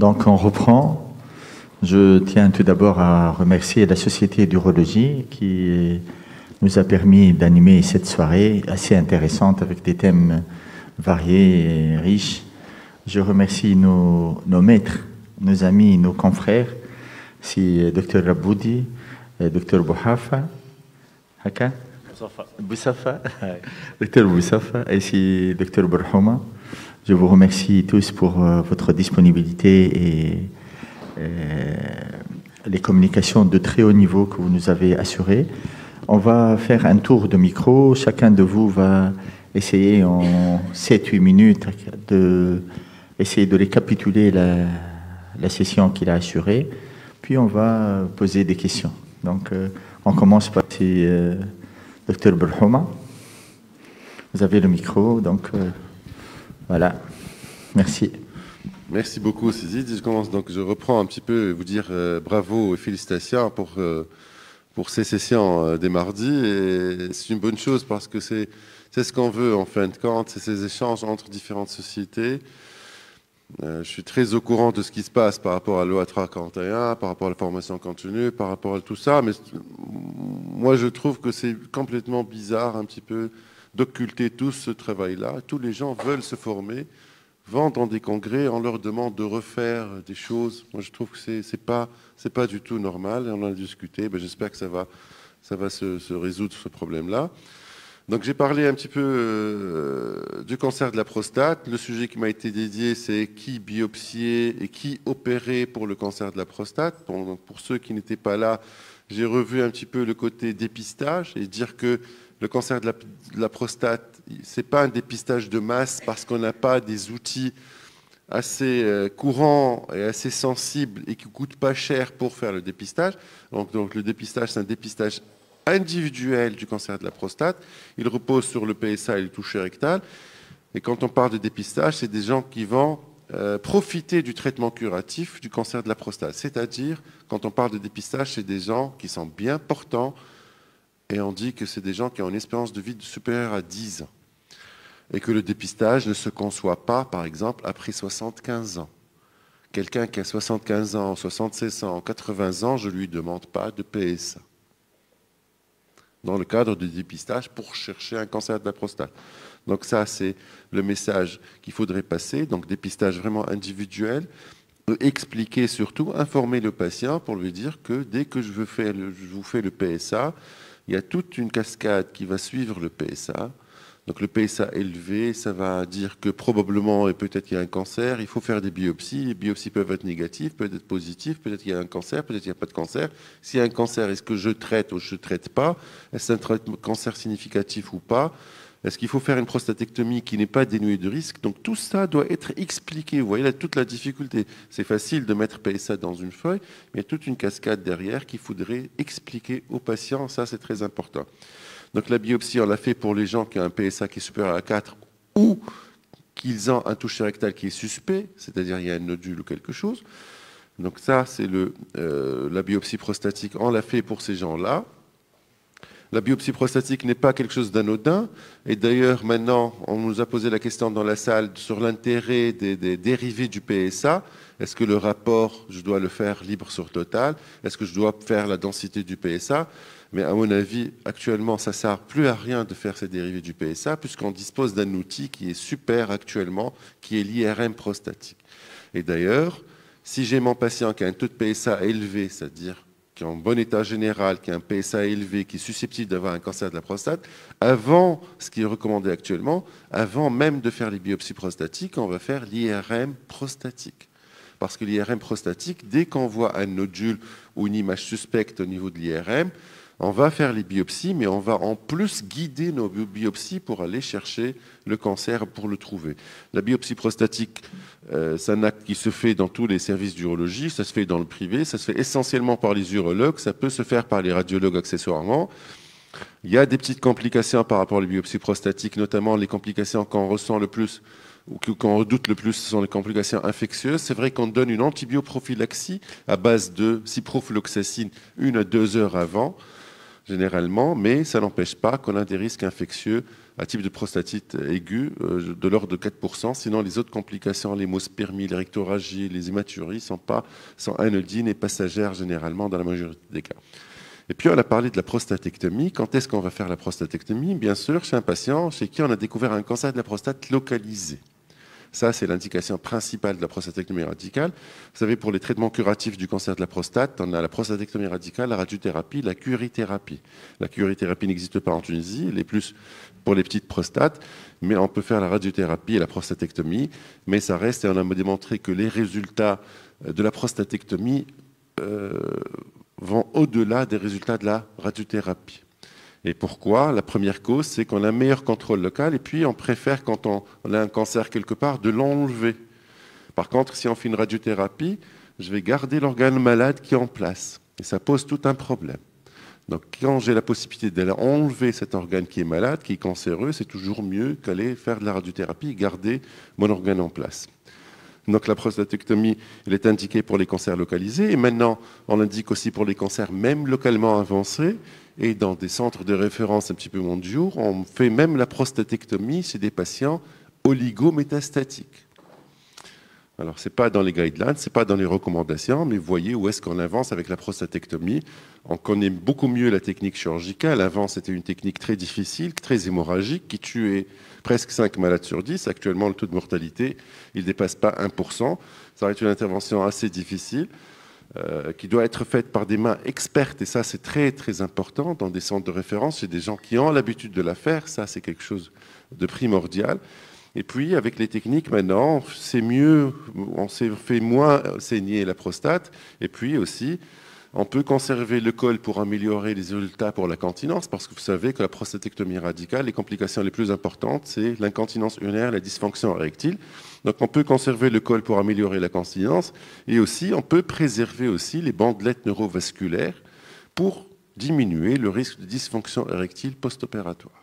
Donc on reprend. Je tiens tout d'abord à remercier la Société d'urologie qui nous a permis d'animer cette soirée assez intéressante avec des thèmes variés et riches. Je remercie nos, nos maîtres, nos amis, nos confrères, c'est Docteur Raboudi, Docteur Bouhafa, Haka Boussafa, Docteur Boussafa, et c'est Docteur Barhouma. Je vous remercie tous pour euh, votre disponibilité et euh, les communications de très haut niveau que vous nous avez assurées. On va faire un tour de micro. Chacun de vous va essayer en sept huit minutes de essayer de récapituler la, la session qu'il a assurée. Puis on va poser des questions. Donc euh, on commence par euh, Docteur Barhouma. Vous avez le micro, donc euh, voilà. Merci. Merci beaucoup, Cézid. Je commence donc, je reprends un petit peu et vous dire euh, bravo et félicitations pour euh, pour ces sessions euh, des mardis. Et c'est une bonne chose parce que c'est c'est ce qu'on veut en fin de compte, c'est ces échanges entre différentes sociétés. Euh, je suis très au courant de ce qui se passe par rapport à la loi trois cent quarante et un, par rapport à la formation continue, par rapport à tout ça, mais moi je trouve que c'est complètement bizarre un petit peu d'occulter tout ce travail-là. Tous les gens veulent se former, vont dans des congrès, on leur demande de refaire des choses. Moi je trouve que c'est c'est pas c'est pas du tout normal, et on en a discuté. Ben, j'espère que ça va ça va se, se résoudre ce problème-là. Donc j'ai parlé un petit peu euh, du cancer de la prostate. Le sujet qui m'a été dédié, c'est qui biopsier et qui opérer pour le cancer de la prostate. Bon, donc pour ceux qui n'étaient pas là, j'ai revu un petit peu le côté dépistage et dire que le cancer de la, de la prostate, c'est pas un dépistage de masse parce qu'on n'a pas des outils assez euh, courants et assez sensibles et qui coûtent pas cher pour faire le dépistage. Donc, donc le dépistage, c'est un dépistage individuel du cancer de la prostate. Il repose sur le P S A et le toucher rectal. Et quand on parle de dépistage, c'est des gens qui vont euh, profiter du traitement curatif du cancer de la prostate. C'est-à-dire, quand on parle de dépistage, c'est des gens qui sont bien portants et on dit que c'est des gens qui ont une espérance de vie supérieure à dix ans. Et que le dépistage ne se conçoit pas, par exemple, après soixante-quinze ans. Quelqu'un qui a soixante-quinze ans, soixante-seize ans, quatre-vingts ans, je ne lui demande pas de P S A dans le cadre du dépistage pour chercher un cancer de la prostate. Donc ça, c'est le message qu'il faudrait passer. Donc dépistage vraiment individuel, expliquer surtout, informer le patient pour lui dire que dès que je, veux faire le, je vous fais le P S A, il y a toute une cascade qui va suivre le P S A. Donc le P S A élevé, ça va dire que probablement et peut-être qu'il y a un cancer, il faut faire des biopsies. Les biopsies peuvent être négatives, peuvent être positives, peut-être qu'il y a un cancer, peut-être qu'il n'y a pas de cancer. S'il y a un cancer, est-ce que je traite ou je ne traite pas? Est-ce un cancer significatif ou pas? Est-ce qu'il faut faire une prostatectomie qui n'est pas dénuée de risque? Donc tout ça doit être expliqué. Vous voyez là toute la difficulté. C'est facile de mettre P S A dans une feuille, mais il y a toute une cascade derrière qu'il faudrait expliquer aux patients. Ça, c'est très important. Donc la biopsie, on l'a fait pour les gens qui ont un P S A qui est supérieur à quatre ou qu'ils ont un toucher rectal qui est suspect, c'est-à-dire il y a un nodule ou quelque chose. Donc ça, c'est le, euh, la biopsie prostatique. On l'a fait pour ces gens-là. La biopsie prostatique n'est pas quelque chose d'anodin. Et d'ailleurs, maintenant, on nous a posé la question dans la salle sur l'intérêt des, des dérivés du P S A. Est-ce que le rapport, je dois le faire libre sur total? Est-ce que je dois faire la densité du P S A? Mais à mon avis, actuellement, ça ne sert plus à rien de faire ces dérivés du P S A puisqu'on dispose d'un outil qui est super actuellement, qui est l'I R M prostatique. Et d'ailleurs, si j'ai mon patient qui a un taux de P S A élevé, c'est-à-dire qui est en bon état général, qui a un P S A élevé, qui est susceptible d'avoir un cancer de la prostate, avant, ce qui est recommandé actuellement, avant même de faire les biopsies prostatiques, on va faire l'I R M prostatique. Parce que l'I R M prostatique, dès qu'on voit un nodule ou une image suspecte au niveau de l'I R M, on va faire les biopsies, mais on va en plus guider nos biopsies pour aller chercher le cancer, pour le trouver. La biopsie prostatique, euh, c'est un acte qui se fait dans tous les services d'urologie, ça se fait dans le privé, ça se fait essentiellement par les urologues, ça peut se faire par les radiologues accessoirement. Il y a des petites complications par rapport aux biopsies prostatiques, notamment les complications qu'on ressent le plus ou qu'on redoute le plus, ce sont les complications infectieuses. C'est vrai qu'on donne une antibioprophylaxie à base de ciprofloxacine une à deux heures avant, généralement, mais ça n'empêche pas qu'on a des risques infectieux un type de prostatite aiguë euh, de l'ordre de quatre pour cent. Sinon, les autres complications, l'hémospermie, les rectorragies, les hématuries, sont, pas, sont anodines et passagères généralement dans la majorité des cas. Et puis, on a parlé de la prostatectomie. Quand est-ce qu'on va faire la prostatectomie? Bien sûr, chez un patient chez qui on a découvert un cancer de la prostate localisé. Ça, c'est l'indication principale de la prostatectomie radicale. Vous savez, pour les traitements curatifs du cancer de la prostate, on a la prostatectomie radicale, la radiothérapie, la curithérapie. La curithérapie n'existe pas en Tunisie, elle est plus pour les petites prostates, mais on peut faire la radiothérapie et la prostatectomie, mais ça reste, et on a démontré que les résultats de la prostatectomie euh, vont au-delà des résultats de la radiothérapie. Et pourquoi? La première cause, c'est qu'on a un meilleur contrôle local et puis on préfère, quand on, on a un cancer quelque part, de l'enlever. Par contre, si on fait une radiothérapie, je vais garder l'organe malade qui est en place. Et ça pose tout un problème. Donc, quand j'ai la possibilité d'aller enlever cet organe qui est malade, qui est cancéreux, c'est toujours mieux qu'aller faire de la radiothérapie et garder mon organe en place. Donc la prostatectomie, elle est indiquée pour les cancers localisés. Et maintenant, on l'indique aussi pour les cancers même localement avancés. Et dans des centres de référence un petit peu mondiaux, on fait même la prostatectomie chez des patients oligométastatiques. Alors, ce n'est pas dans les guidelines, ce n'est pas dans les recommandations, mais vous voyez où est-ce qu'on avance avec la prostatectomie. On connaît beaucoup mieux la technique chirurgicale. Avant, c'était une technique très difficile, très hémorragique, qui tuait presque cinq malades sur dix. Actuellement, le taux de mortalité, il ne dépasse pas un pour cent. Ça va être une intervention assez difficile, euh, qui doit être faite par des mains expertes. Et ça, c'est très, très important dans des centres de référence. Chez des gens qui ont l'habitude de la faire. Ça, c'est quelque chose de primordial. Et puis, avec les techniques, maintenant, c'est mieux, on fait moins saigner la prostate. Et puis aussi, on peut conserver le col pour améliorer les résultats pour la continence, parce que vous savez que la prostatectomie radicale, les complications les plus importantes, c'est l'incontinence urinaire, la dysfonction érectile. Donc, on peut conserver le col pour améliorer la continence. Et aussi, on peut préserver aussi les bandelettes neurovasculaires pour diminuer le risque de dysfonction érectile post-opératoire.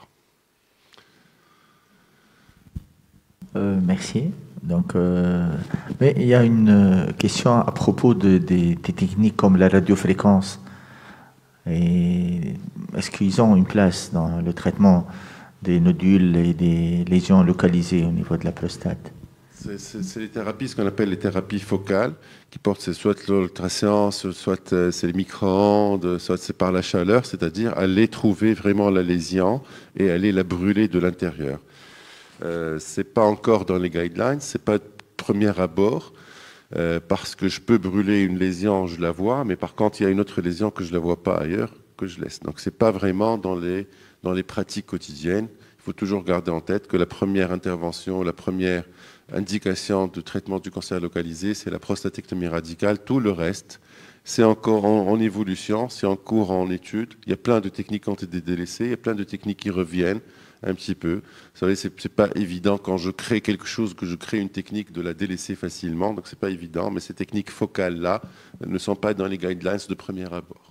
Euh, merci. Donc, euh, mais il y a une question à propos de, de, des techniques comme la radiofréquence. Et est-ce qu'ils ont une place dans le traitement des nodules et des lésions localisées au niveau de la prostate? C'est les thérapies, ce qu'on appelle les thérapies focales, qui portent soit l'ultrascience, soit c'est les micro-ondes, soit c'est par la chaleur, c'est-à-dire aller trouver vraiment la lésion et aller la brûler de l'intérieur. Euh, ce n'est pas encore dans les guidelines, ce n'est pas de premier abord, euh, parce que je peux brûler une lésion, je la vois, mais par contre, il y a une autre lésion que je ne la vois pas ailleurs, que je laisse. Donc, ce n'est pas vraiment dans les, dans les pratiques quotidiennes. Il faut toujours garder en tête que la première intervention, la première indication de traitement du cancer localisé, c'est la prostatectomie radicale. Tout le reste, c'est encore en, en évolution, c'est en cours, en étude. Il y a plein de techniques qui ont été délaissées, il y a plein de techniques qui reviennent un petit peu. Vous savez, c'est c'est pas évident quand je crée quelque chose, que je crée une technique, de la délaisser facilement. Donc, c'est pas évident, mais ces techniques focales-là ne sont pas dans les guidelines de premier abord.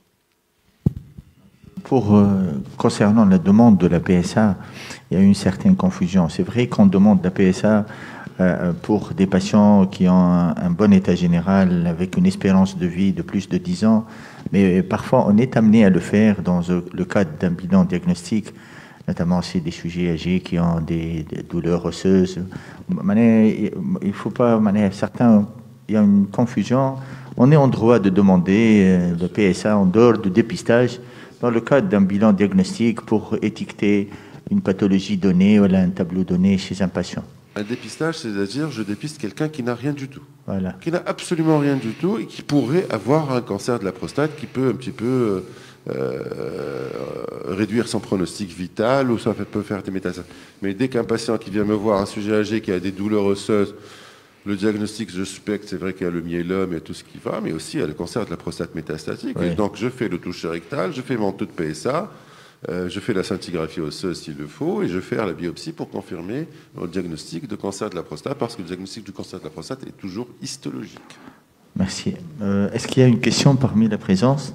Pour, euh, concernant la demande de la P S A, il y a une certaine confusion. C'est vrai qu'on demande la P S A euh, pour des patients qui ont un, un bon état général, avec une espérance de vie de plus de dix ans, mais parfois on est amené à le faire dans le cadre d'un bilan diagnostique, notamment chez des sujets âgés qui ont des, des douleurs osseuses. Il faut pas, certains, il y a une confusion. On est en droit de demander le P S A en dehors du dépistage dans le cadre d'un bilan diagnostique pour étiqueter une pathologie donnée ou un tableau donné chez un patient. Un dépistage, c'est-à-dire je dépiste quelqu'un qui n'a rien du tout, voilà. Qui n'a absolument rien du tout et qui pourrait avoir un cancer de la prostate qui peut un petit peu euh, réduire son pronostic vital ou ça peut faire des métastases. Mais dès qu'un patient qui vient me voir, un sujet âgé qui a des douleurs osseuses, le diagnostic, je suspecte, c'est vrai qu'il y a le myélome et tout ce qui va, mais aussi il y a le cancer de la prostate métastatique. Oui. Et donc je fais le toucher rectal, je fais mon taux de P S A, euh, je fais la scintigraphie osseuse s'il le faut, et je fais la biopsie pour confirmer le diagnostic de cancer de la prostate, parce que le diagnostic du cancer de la prostate est toujours histologique. Merci. Euh, Est-ce qu'il y a une question parmi la présence?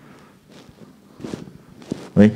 Oui.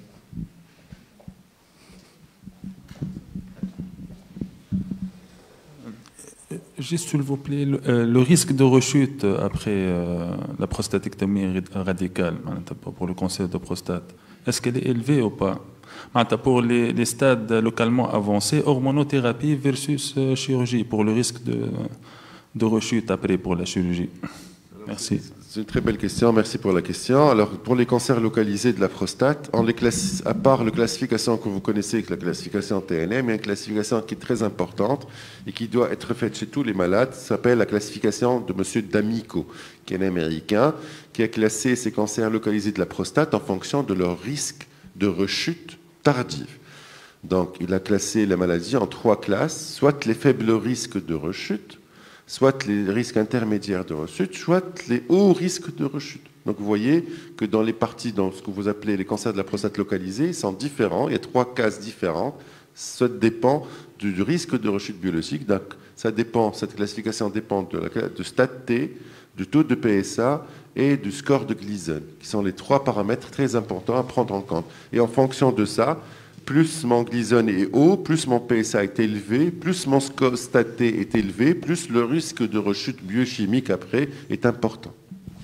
Juste, s'il vous plaît, le, euh, le risque de rechute après euh, la prostatectomie radicale pour le cancer de prostate, est-ce qu'elle est élevée ou pas? Pour les, les stades localement avancés, hormonothérapie versus chirurgie, pour le risque de, de rechute après pour la chirurgie. Merci. C'est une très belle question, merci pour la question. Alors, pour les cancers localisés de la prostate, on les classe, à part la classification que vous connaissez, la classification T N M, il y a une classification qui est très importante et qui doit être faite chez tous les malades, ça s'appelle la classification de M. D'Amico, qui est un Américain, qui a classé ces cancers localisés de la prostate en fonction de leur risque de rechute tardive. Donc, il a classé la maladie en trois classes, soit les faibles risques de rechute, soit les risques intermédiaires de rechute, soit les hauts risques de rechute. Donc vous voyez que dans les parties, dans ce que vous appelez les cancers de la prostate localisés, ils sont différents, il y a trois cases différentes, ça dépend du, du risque de rechute biologique. Donc ça dépend, cette classification dépend de, la, de stade T, du taux de P S A et du score de Gleason, qui sont les trois paramètres très importants à prendre en compte. Et en fonction de ça, plus mon Gleason est haut, plus mon P S A est élevé, plus mon stade T est élevé, plus le risque de rechute biochimique après est important.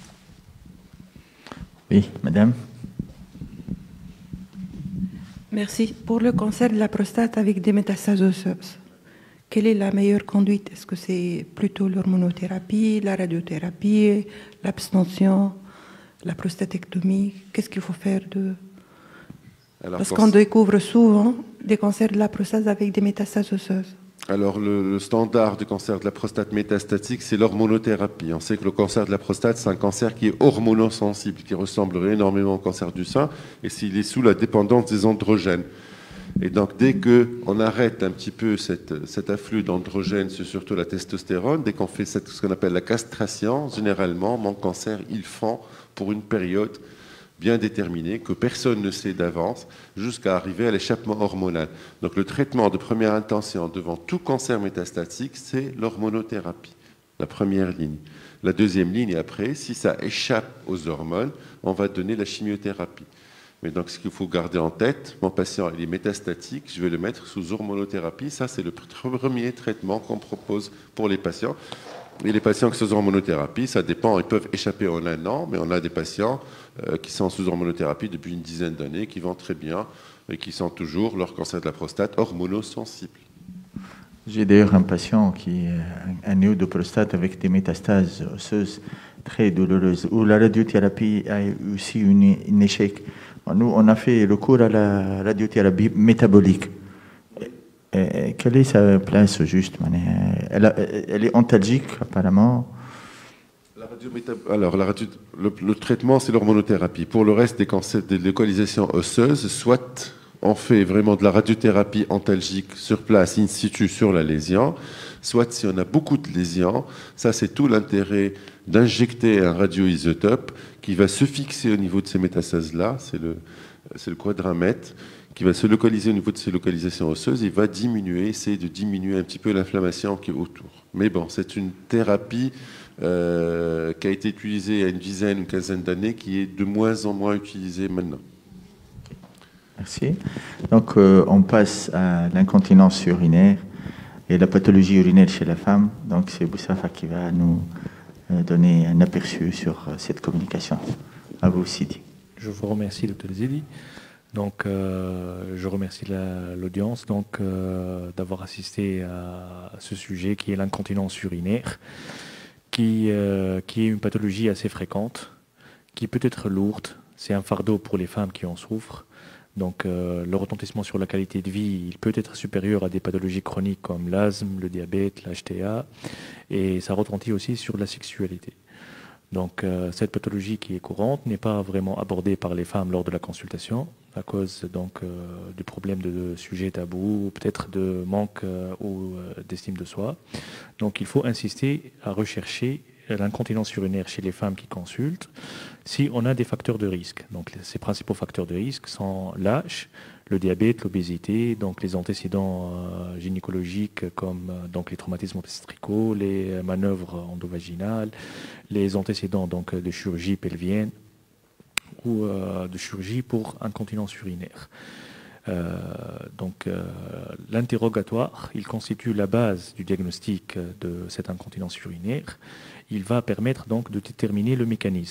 Oui, madame. Merci. Pour le cancer de la prostate avec des métastases osseuses, quelle est la meilleure conduite? Est-ce que c'est plutôt l'hormonothérapie, la radiothérapie, l'abstention, la prostatectomie? Qu'est-ce qu'il faut faire de... Alors, parce qu'on découvre souvent des cancers de la prostate avec des métastases osseuses. Alors, le, le standard du cancer de la prostate métastatique, c'est l'hormonothérapie. On sait que le cancer de la prostate, c'est un cancer qui est hormonosensible, qui ressemblerait énormément au cancer du sein, et s'il est sous la dépendance des androgènes. Et donc, dès qu'on arrête un petit peu cette, cet afflux d'androgènes, c'est surtout la testostérone, dès qu'on fait cette, ce qu'on appelle la castration, généralement, mon cancer, il fend pour une période bien déterminé, que personne ne sait d'avance, jusqu'à arriver à l'échappement hormonal. Donc le traitement de première intention devant tout cancer métastatique, c'est l'hormonothérapie, la première ligne. La deuxième ligne, après, si ça échappe aux hormones, on va donner la chimiothérapie. Mais donc ce qu'il faut garder en tête, mon patient il est métastatique, je vais le mettre sous hormonothérapie, ça c'est le premier traitement qu'on propose pour les patients. Et les patients qui sont sous hormonothérapie, ça dépend, ils peuvent échapper en un an, mais on a des patients euh, qui sont sous hormonothérapie depuis une dizaine d'années, qui vont très bien et qui sont toujours, leur cancer de la prostate, hormonosensible. J'ai d'ailleurs un patient qui a un néo de prostate avec des métastases osseuses très douloureuses, où la radiothérapie a aussi un échec. Nous, on a fait recours à la radiothérapie métabolique. Et quelle est sa place juste? Elle, a, elle est antalgique apparemment. La radio Alors, la radio, le, le traitement, c'est l'hormonothérapie. Pour le reste des cancers de localisation osseuse, soit on fait vraiment de la radiothérapie antalgique sur place, in situ, sur la lésion, soit si on a beaucoup de lésions, ça c'est tout l'intérêt d'injecter un radioisotope qui va se fixer au niveau de ces métastases-là, c'est le, c'est le quadramètre, qui va se localiser au niveau de ces localisations osseuses et va diminuer, essayer de diminuer un petit peu l'inflammation qui est autour. Mais bon, c'est une thérapie euh, qui a été utilisée il y a une dizaine, une quinzaine d'années, qui est de moins en moins utilisée maintenant. Merci. Donc, euh, on passe à l'incontinence urinaire et la pathologie urinaire chez la femme. Donc, c'est Boussafa qui va nous euh, donner un aperçu sur euh, cette communication. À vous, Sidi. Je vous remercie, docteur Zidi. Donc, euh, je remercie l'audience donc euh, d'avoir assisté à ce sujet qui est l'incontinence urinaire, qui, euh, qui est une pathologie assez fréquente, qui peut être lourde. C'est un fardeau pour les femmes qui en souffrent. Donc, euh, le retentissement sur la qualité de vie, il peut être supérieur à des pathologies chroniques comme l'asthme, le diabète, l'H T A, et ça retentit aussi sur la sexualité. Donc, euh, cette pathologie qui est courante n'est pas vraiment abordée par les femmes lors de la consultation à cause donc euh, du problème de, de sujets tabous, peut-être de manque euh, ou euh, d'estime de soi. Donc, il faut insister à rechercher l'incontinence urinaire chez les femmes qui consultent si on a des facteurs de risque. Donc, ces principaux facteurs de risque sont l'âge, le diabète, l'obésité, donc les antécédents euh, gynécologiques comme euh, donc les traumatismes obstétricaux, les manœuvres endovaginales, les antécédents donc de chirurgie pelvienne ou euh, de chirurgie pour incontinence urinaire. Euh, donc euh, l'interrogatoire, il constitue la base du diagnostic de cette incontinence urinaire. Il va permettre donc de déterminer le mécanisme.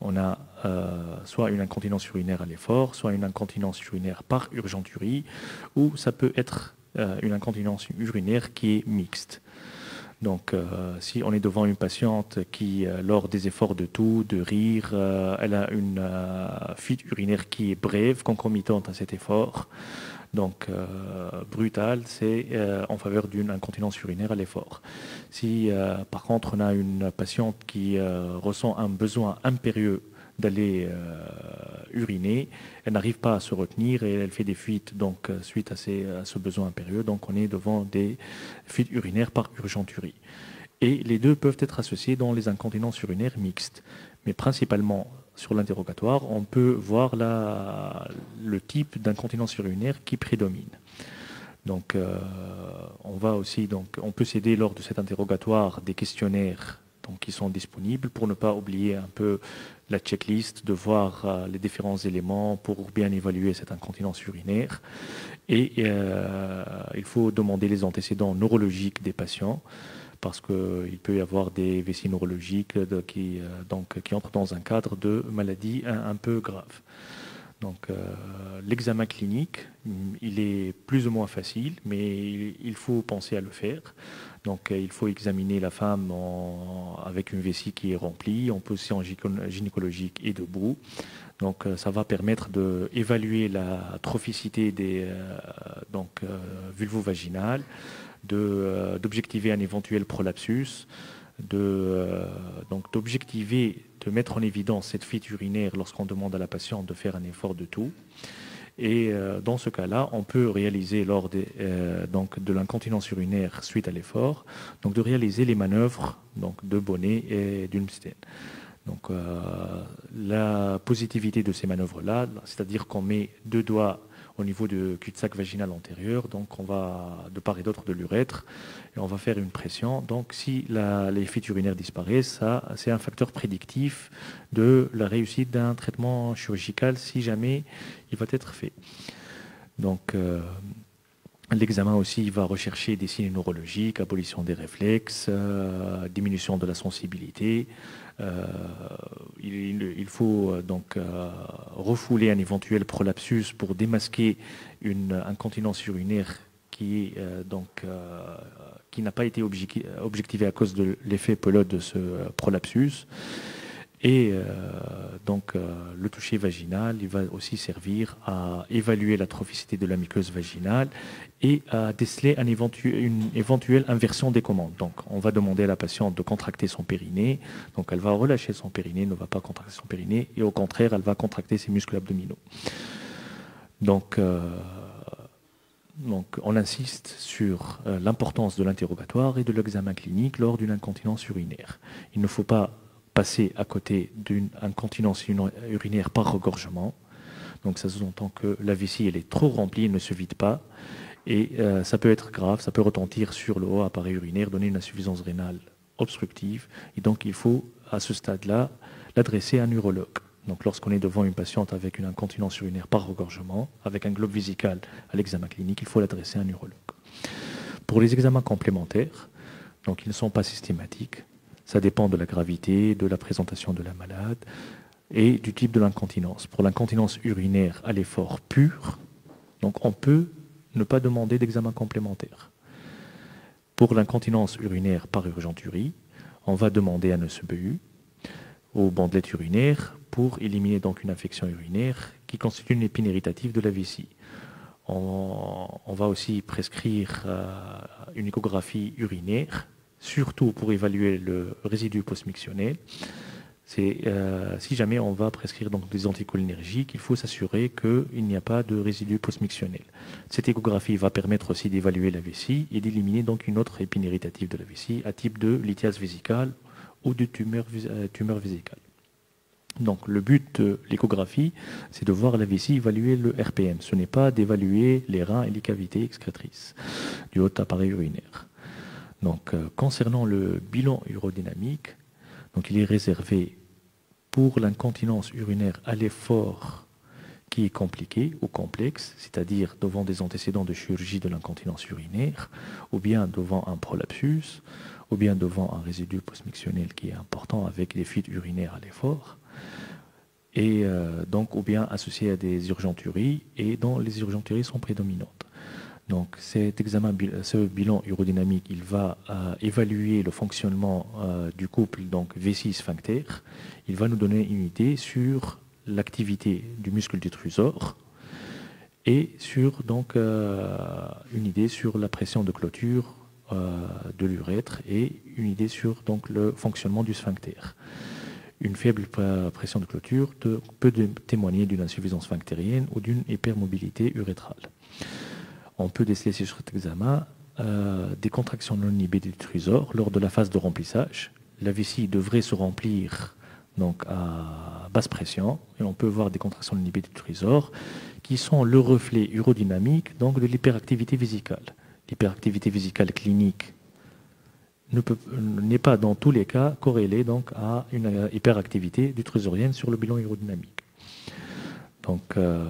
on a euh, soit une incontinence urinaire à l'effort, soit une incontinence urinaire par urgenturie, ou ça peut être euh, une incontinence urinaire qui est mixte. Donc, euh, si on est devant une patiente qui, euh, lors des efforts de toux, de rire, euh, elle a une euh, fuite urinaire qui est brève, concomitante à cet effort, donc euh, brutale, c'est euh, en faveur d'une incontinence urinaire à l'effort. Si, euh, par contre, on a une patiente qui euh, ressent un besoin impérieux d'aller euh, uriner, elle n'arrive pas à se retenir et elle fait des fuites donc euh, suite à, ces, à ce besoin impérieux, donc on est devant des fuites urinaires par urgenturie. Et les deux peuvent être associés dans les incontinences urinaires mixtes, mais principalement sur l'interrogatoire, on peut voir la, le type d'incontinence urinaire qui prédomine. Donc, euh, on va aussi, donc, on peut s'aider lors de cet interrogatoire des questionnaires donc, qui sont disponibles pour ne pas oublier un peu la checklist, de voir euh, les différents éléments pour bien évaluer cette incontinence urinaire. Et euh, il faut demander les antécédents neurologiques des patients, parce qu'il peut y avoir des vessies neurologiques de, qui, euh, donc, qui entrent dans un cadre de maladie un, un peu grave. Donc, euh, l'examen clinique, il est plus ou moins facile, mais il, il faut penser à le faire. Donc, euh, il faut examiner la femme en, avec une vessie qui est remplie, en position gynécologique et debout. Donc, euh, ça va permettre d'évaluer la trophicité des euh, donc, euh, vulvo-vaginales, de, euh, d'objectiver un éventuel prolapsus, de, euh, donc, d'objectiver, de mettre en évidence cette fuite urinaire lorsqu'on demande à la patiente de faire un effort de toux. Et euh, dans ce cas-là, on peut réaliser lors des, euh, donc de l'incontinence urinaire suite à l'effort, donc de réaliser les manœuvres donc de Bonnet et d'Ulmsteen. Donc euh, la positivité de ces manœuvres-là, c'est-à-dire qu'on met deux doigts au niveau du cul-de-sac vaginal antérieur, donc on va de part et d'autre de l'urètre, et on va faire une pression. Donc si la, les fuites urinaires disparaissent, ça, c'est un facteur prédictif de la réussite d'un traitement chirurgical si jamais il va être fait. Donc euh, l'examen aussi va rechercher des signes neurologiques, abolition des réflexes, euh, diminution de la sensibilité. Euh, il, il faut donc euh, refouler un éventuel prolapsus pour démasquer une incontinence urinaire qui, euh, donc, euh, qui n'a pas été objectivée à cause de l'effet pelote de ce prolapsus. Et euh, donc euh, le toucher vaginal, il va aussi servir à évaluer la trophicité de la muqueuse vaginale et à déceler un éventu une éventuelle inversion des commandes. Donc on va demander à la patiente de contracter son périnée, donc elle va relâcher son périnée, ne va pas contracter son périnée, et au contraire, elle va contracter ses muscles abdominaux. Donc, euh, donc on insiste sur euh, l'importance de l'interrogatoire et de l'examen clinique lors d'une incontinence urinaire. Il ne faut pas passer à côté d'une incontinence urinaire par regorgement. Donc ça sous-entend que la vessie elle est trop remplie, elle ne se vide pas. Et euh, ça peut être grave, ça peut retentir sur le haut appareil urinaire, donner une insuffisance rénale obstructive. Et donc il faut, à ce stade-là, l'adresser à un urologue. Donc lorsqu'on est devant une patiente avec une incontinence urinaire par regorgement, avec un globe vésical à l'examen clinique, il faut l'adresser à un urologue. Pour les examens complémentaires, donc ils ne sont pas systématiques. Ça dépend de la gravité, de la présentation de la malade et du type de l'incontinence. Pour l'incontinence urinaire à l'effort pur, donc on peut ne pas demander d'examen complémentaire. Pour l'incontinence urinaire par urgenturie, on va demander un E C B U aux bandelettes urinaires pour éliminer donc une infection urinaire qui constitue une épine irritative de la vessie. On, on va aussi prescrire euh, une échographie urinaire, surtout pour évaluer le résidu postmictionnel. C'est, euh, si jamais on va prescrire donc des anticholinergiques, il faut s'assurer qu'il n'y a pas de résidu postmictionnel. Cette échographie va permettre aussi d'évaluer la vessie et d'éliminer donc une autre épine irritative de la vessie à type de lithiase vésicale ou de tumeur, euh, tumeur vésicale. Donc le but de l'échographie, c'est de voir la vessie évaluer le R P M. Ce n'est pas d'évaluer les reins et les cavités excrétrices du haut appareil urinaire. Donc, euh, concernant le bilan urodynamique, donc il est réservé pour l'incontinence urinaire à l'effort qui est compliqué ou complexe, c'est-à-dire devant des antécédents de chirurgie de l'incontinence urinaire, ou bien devant un prolapsus, ou bien devant un résidu postmictionnel qui est important avec des fuites urinaires à l'effort, et euh, donc, ou bien associé à des urgenturies, et dont les urgenturies sont prédominantes. Donc, cet examen, ce bilan urodynamique, il va euh, évaluer le fonctionnement euh, du couple, donc vessie sphincter. Il va nous donner une idée sur l'activité du muscle du trusor et sur donc euh, une idée sur la pression de clôture euh, de l'urètre et une idée sur donc le fonctionnement du sphincter. Une faible pression de clôture de, peut de, témoigner d'une insuffisance sphinctérienne ou d'une hypermobilité urétrale. On peut déceler sur cet examen euh, des contractions non inhibées du trusor lors de la phase de remplissage. La vessie devrait se remplir donc à basse pression et on peut voir des contractions non inhibées du trusor qui sont le reflet urodynamique donc de l'hyperactivité vésicale. L'hyperactivité vésicale clinique ne peut, n'est pas dans tous les cas corrélée donc à une hyperactivité du trusorienne sur le bilan urodynamique. Donc euh,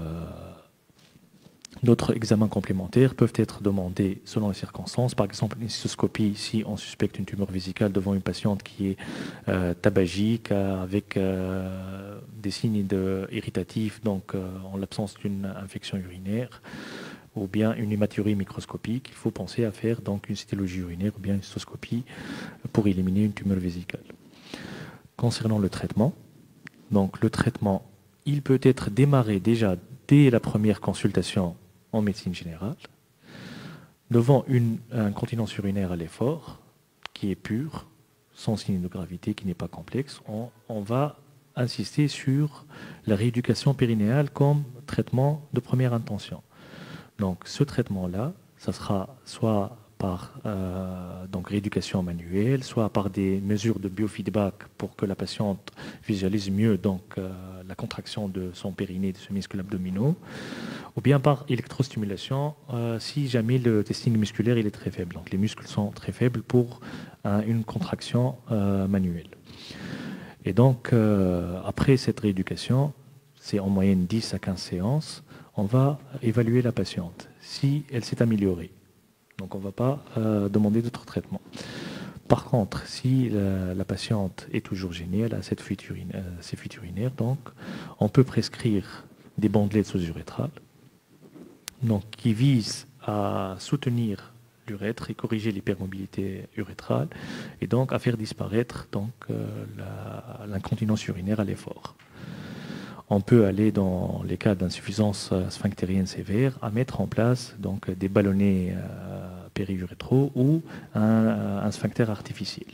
d'autres examens complémentaires peuvent être demandés selon les circonstances. Par exemple, une cystoscopie si on suspecte une tumeur vésicale devant une patiente qui est euh, tabagique euh, avec euh, des signes de, irritatifs, donc euh, en l'absence d'une infection urinaire, ou bien une hématurie microscopique. Il faut penser à faire donc une cytologie urinaire ou bien une cystoscopie pour éliminer une tumeur vésicale. Concernant le traitement, donc le traitement, il peut être démarré déjà dès la première consultation en médecine générale, devant une incontinence urinaire à l'effort, qui est pure, sans signe de gravité, qui n'est pas complexe, on, on va insister sur la rééducation périnéale comme traitement de première intention. Donc ce traitement-là, ça sera soit par euh, donc rééducation manuelle, soit par des mesures de biofeedback pour que la patiente visualise mieux donc, euh, la contraction de son périnée, de ses muscles abdominaux, ou bien par électrostimulation euh, si jamais le testing musculaire il est très faible. Donc les muscles sont très faibles pour euh, une contraction euh, manuelle. Et donc euh, après cette rééducation, c'est en moyenne dix à quinze séances, on va évaluer la patiente si elle s'est améliorée. Donc on ne va pas euh, demander d'autres traitements. Par contre, si la, la patiente est toujours gênée, elle a cette fuite urinaire, euh, ces fuites urinaires, donc on peut prescrire des bandelettes sous-urétrales, donc qui visent à soutenir l'urètre et corriger l'hypermobilité urétrale, et donc à faire disparaître donc euh, la, l'incontinence urinaire à l'effort. On peut aller dans les cas d'insuffisance sphinctérienne sévère à mettre en place donc des ballonnets euh, périurétraux ou un, un sphincter artificiel.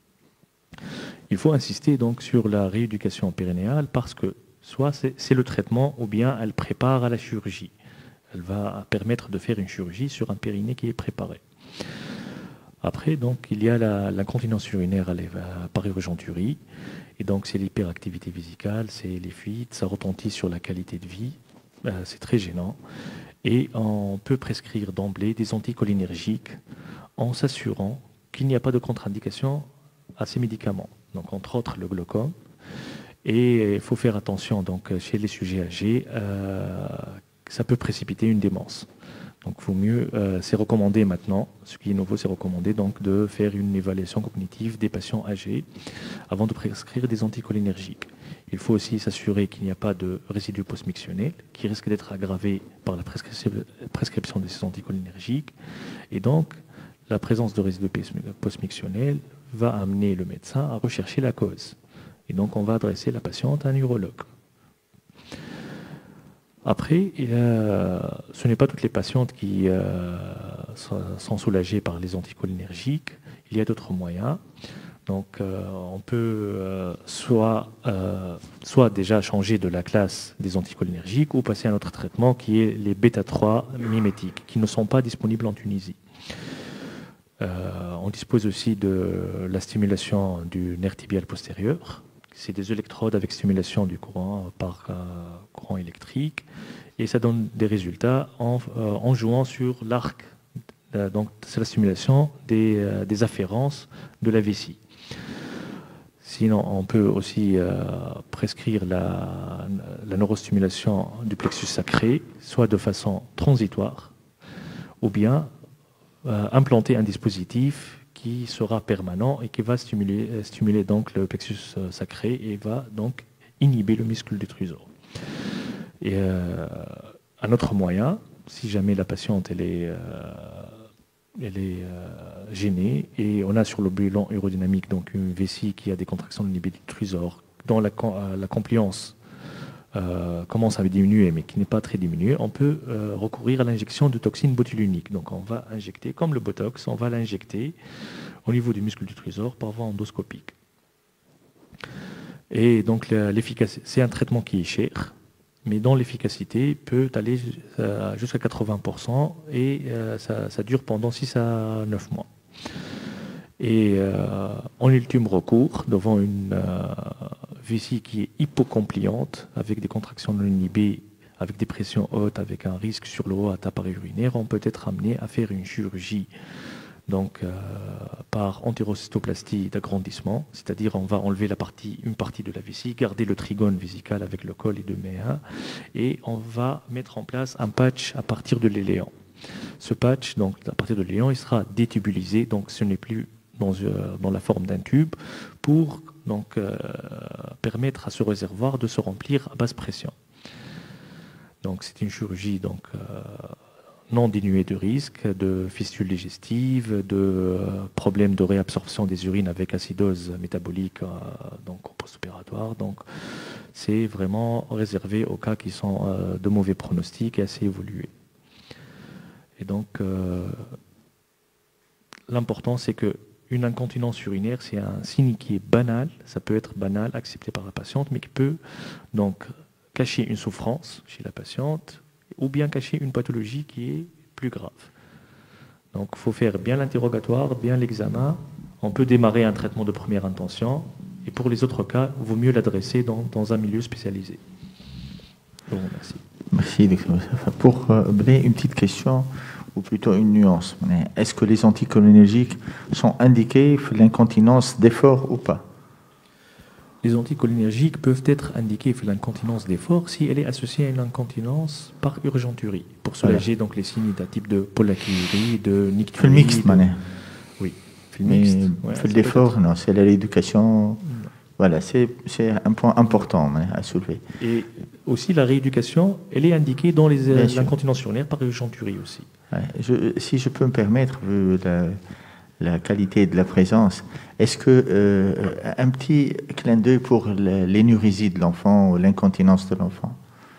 Il faut insister donc sur la rééducation périnéale parce que soit c'est, c'est le traitement ou bien elle prépare à la chirurgie. Elle va permettre de faire une chirurgie sur un périnée qui est préparé. Après, donc, il y a la, l'incontinence urinaire par urgenturie. Et donc, c'est l'hyperactivité vésicale, c'est les fuites, ça retentit sur la qualité de vie. Euh, c'est très gênant. Et on peut prescrire d'emblée des anticholinergiques en s'assurant qu'il n'y a pas de contre-indication à ces médicaments. Donc, entre autres, le glaucome. Et il faut faire attention, donc, chez les sujets âgés, euh, ça peut précipiter une démence. Donc, il faut mieux, euh, c'est recommandé maintenant, ce qui est nouveau, c'est recommandé donc de faire une évaluation cognitive des patients âgés avant de prescrire des anticholinergiques. Il faut aussi s'assurer qu'il n'y a pas de résidus post-mictionnels qui risquent d'être aggravés par la prescription de ces anticholinergiques. Et donc, la présence de résidus post-mictionnels va amener le médecin à rechercher la cause. Et donc, on va adresser la patiente à un urologue. Après, il a, ce n'est pas toutes les patientes qui euh, sont soulagées par les anticholinergiques. Il y a d'autres moyens. Donc, euh, on peut euh, soit, euh, soit déjà changer de la classe des anticholinergiques ou passer à un autre traitement qui est les bêta trois mimétiques, qui ne sont pas disponibles en Tunisie. Euh, on dispose aussi de la stimulation du nerf tibial postérieur. C'est des électrodes avec stimulation du courant par euh, courant électrique. Et ça donne des résultats en, euh, en jouant sur l'arc. Euh, donc, c'est la stimulation des, euh, des afférences de la vessie. Sinon, on peut aussi euh, prescrire la, la neurostimulation du plexus sacré, soit de façon transitoire, ou bien euh, implanter un dispositif qui sera permanent et qui va stimuler, stimuler donc le plexus sacré et va donc inhiber le muscle du trésor. Et euh, un autre moyen, si jamais la patiente elle est, euh, elle est euh, gênée et on a sur le bilan aérodynamique donc une vessie qui a des contractions inhibées du trésor, dont la, la compliance euh, commence à diminuer mais qui n'est pas très diminuée, on peut euh, recourir à l'injection de toxine botulinique. Donc on va injecter, comme le Botox, on va l'injecter au niveau du muscle du trésor par voie endoscopique. Et donc l'efficacité, c'est un traitement qui est cher, mais dont l'efficacité peut aller jusqu'à quatre-vingts pour cent et euh, ça, ça dure pendant six à neuf mois. Et euh, en ultime recours, devant une euh, vessie qui est hypocompliante, avec des contractions non inhibées, avec des pressions hautes, avec un risque sur le haut appareil urinaire, on peut être amené à faire une chirurgie donc, euh, par entérocystoplastie d'agrandissement, c'est-à-dire on va enlever la partie, une partie de la vessie, garder le trigone vésical avec le col et deux méas, et on va mettre en place un patch à partir de l'éléant. Ce patch, donc, à partir de l'éléant, il sera détubulisé, donc ce n'est plus dans, euh, dans la forme d'un tube, pour donc, euh, permettre à ce réservoir de se remplir à basse pression. Donc c'est une chirurgie donc, euh, non dénuée de risques, de fistules digestives, de euh, problèmes de réabsorption des urines avec acidose métabolique euh, donc au post-opératoire. Donc c'est vraiment réservé aux cas qui sont euh, de mauvais pronostics et assez évolués. Et donc euh, l'important c'est que une incontinence urinaire, c'est un signe qui est banal, ça peut être banal, accepté par la patiente, mais qui peut donc cacher une souffrance chez la patiente ou bien cacher une pathologie qui est plus grave. Donc il faut faire bien l'interrogatoire, bien l'examen. On peut démarrer un traitement de première intention et pour les autres cas, il vaut mieux l'adresser dans, dans un milieu spécialisé. Je vous remercie. Merci, docteur Moussafa. Pour euh, une petite question, ou plutôt une nuance. Est-ce que les anticholinergiques sont indiqués pour l'incontinence d'effort ou pas? Les anticholinergiques peuvent être indiqués pour l'incontinence d'effort si elle est associée à une incontinence par urgenturie, pour soulager voilà. donc les signes d'un type de pollakiurie, de nicturie. Fil mixte, de... mané. Oui. Fil mixte. Ouais, fil d'effort, non, c'est l'éducation. Voilà, c'est un point important à soulever. Et aussi, la rééducation, elle est indiquée dans les incontinences urinaires par urgenturie aussi. Ouais, je, si je peux me permettre, vu la, la qualité de la présence, est-ce que euh, un petit clin d'œil pour l'énurésie de l'enfant ou l'incontinence de l'enfant?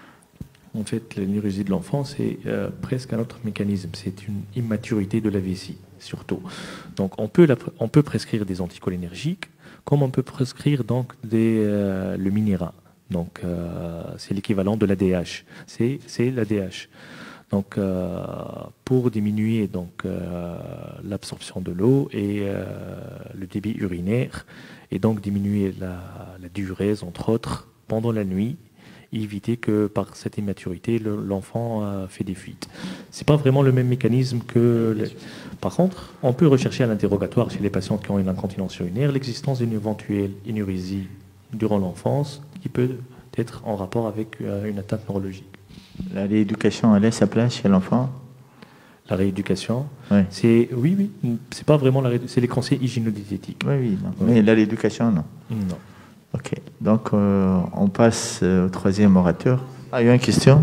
En fait, l'énurésie de l'enfant, c'est euh, presque un autre mécanisme. C'est une immaturité de la vessie, surtout. Donc, on peut, la, on peut prescrire des anticholinergiques, comme on peut prescrire donc des, euh, le Minera. Donc, euh, c'est l'équivalent de l'A D H. C'est l'A D H. Donc, euh, pour diminuer donc euh, l'absorption de l'eau et euh, le débit urinaire, et donc diminuer la, la diurèse, entre autres, pendant la nuit, et éviter que par cette immaturité, l'enfant euh, fait des fuites. C'est pas vraiment le même mécanisme que... Les... Par contre, on peut rechercher à l'interrogatoire chez les patients qui ont une incontinence urinaire l'existence d'une éventuelle énurésie durant l'enfance qui peut être en rapport avec euh, une atteinte neurologique. La rééducation, elle a sa place chez l'enfant? La rééducation, oui. c'est oui, oui, c'est pas vraiment la rééducation, c'est les conseils hygiéno-diététiques. Oui, oui, non. Oui. Mais la rééducation, non. Non. Ok, donc euh, on passe au troisième orateur. Ah, il y a une question?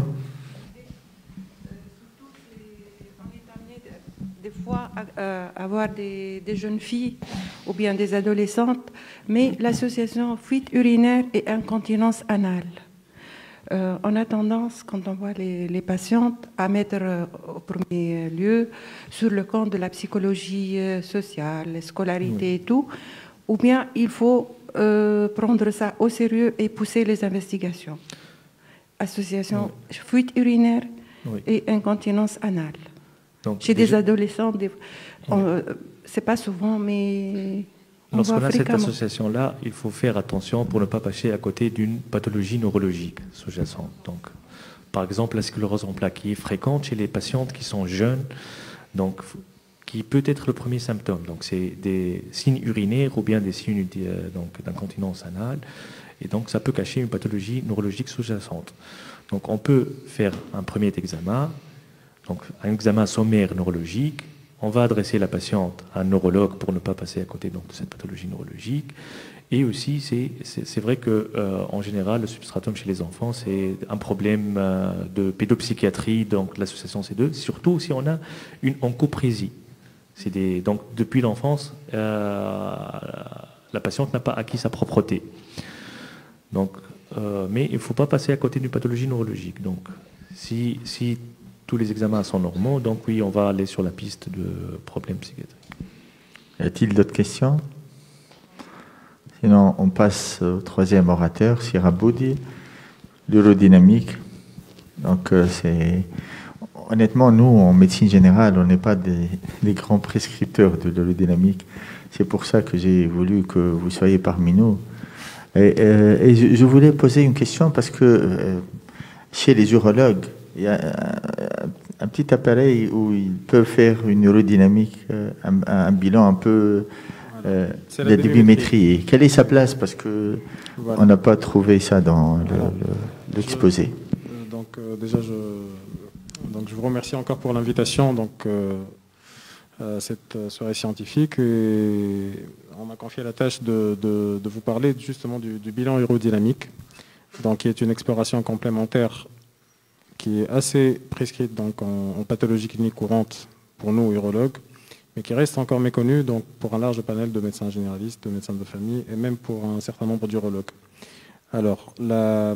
On est amené des fois à avoir des, des jeunes filles ou bien des adolescentes, mais l'association fuite urinaire et incontinence anale. Euh, on a tendance, quand on voit les, les patientes, à mettre euh, au premier lieu sur le compte de la psychologie euh, sociale, la scolarité oui. et tout, ou bien il faut euh, prendre ça au sérieux et pousser les investigations. Association oui. fuite urinaire oui. et incontinence anale. Donc, Chez déjà... des adolescents, des... oui. euh, c'est pas souvent, mais... Lorsqu'on a cette association-là, il faut faire attention pour ne pas passer à côté d'une pathologie neurologique sous-jacente. Donc, par exemple, la sclérose en plaques qui est fréquente chez les patientes qui sont jeunes, donc, qui peut être le premier symptôme. Donc, c'est des signes urinaires ou bien des signes d'incontinence anale. Et donc, ça peut cacher une pathologie neurologique sous-jacente. Donc, on peut faire un premier examen, donc un examen sommaire neurologique, on va adresser la patiente à un neurologue pour ne pas passer à côté donc, de cette pathologie neurologique. Et aussi, c'est vrai qu'en euh, général, le substratum chez les enfants, c'est un problème euh, de pédopsychiatrie, donc l'association C deux, surtout si on a une oncoprésie. Des, donc, depuis l'enfance, euh, la patiente n'a pas acquis sa propreté. Donc, euh, mais il ne faut pas passer à côté d'une pathologie neurologique. Donc, si, si tous les examens sont normaux, donc oui, on va aller sur la piste de problèmes psychiatriques. Y a-t-il d'autres questions? Sinon, on passe au troisième orateur, Sira Boudi, l'urodynamique. Donc, euh, c'est... Honnêtement, nous, en médecine générale, on n'est pas des, des grands prescripteurs de l'urodynamique. C'est pour ça que j'ai voulu que vous soyez parmi nous. Et, euh, et je, je voulais poser une question parce que euh, chez les urologues, il y a un, un petit appareil où ils peuvent faire une urodynamique, un, un bilan un peu... Euh, la, la débimétrie. Quelle est sa place? Parce que voilà. On n'a pas trouvé ça dans l'exposé. Le, le, euh, donc euh, déjà, je, donc, je vous remercie encore pour l'invitation donc euh, à cette soirée scientifique. Et on m'a confié la tâche de, de, de vous parler justement du, du bilan urodynamique, donc qui est une exploration complémentaire qui est assez prescrite donc en, en pathologie clinique courante pour nous urologues, mais qui reste encore méconnu donc, pour un large panel de médecins généralistes, de médecins de famille et même pour un certain nombre d'urologues. Alors, la,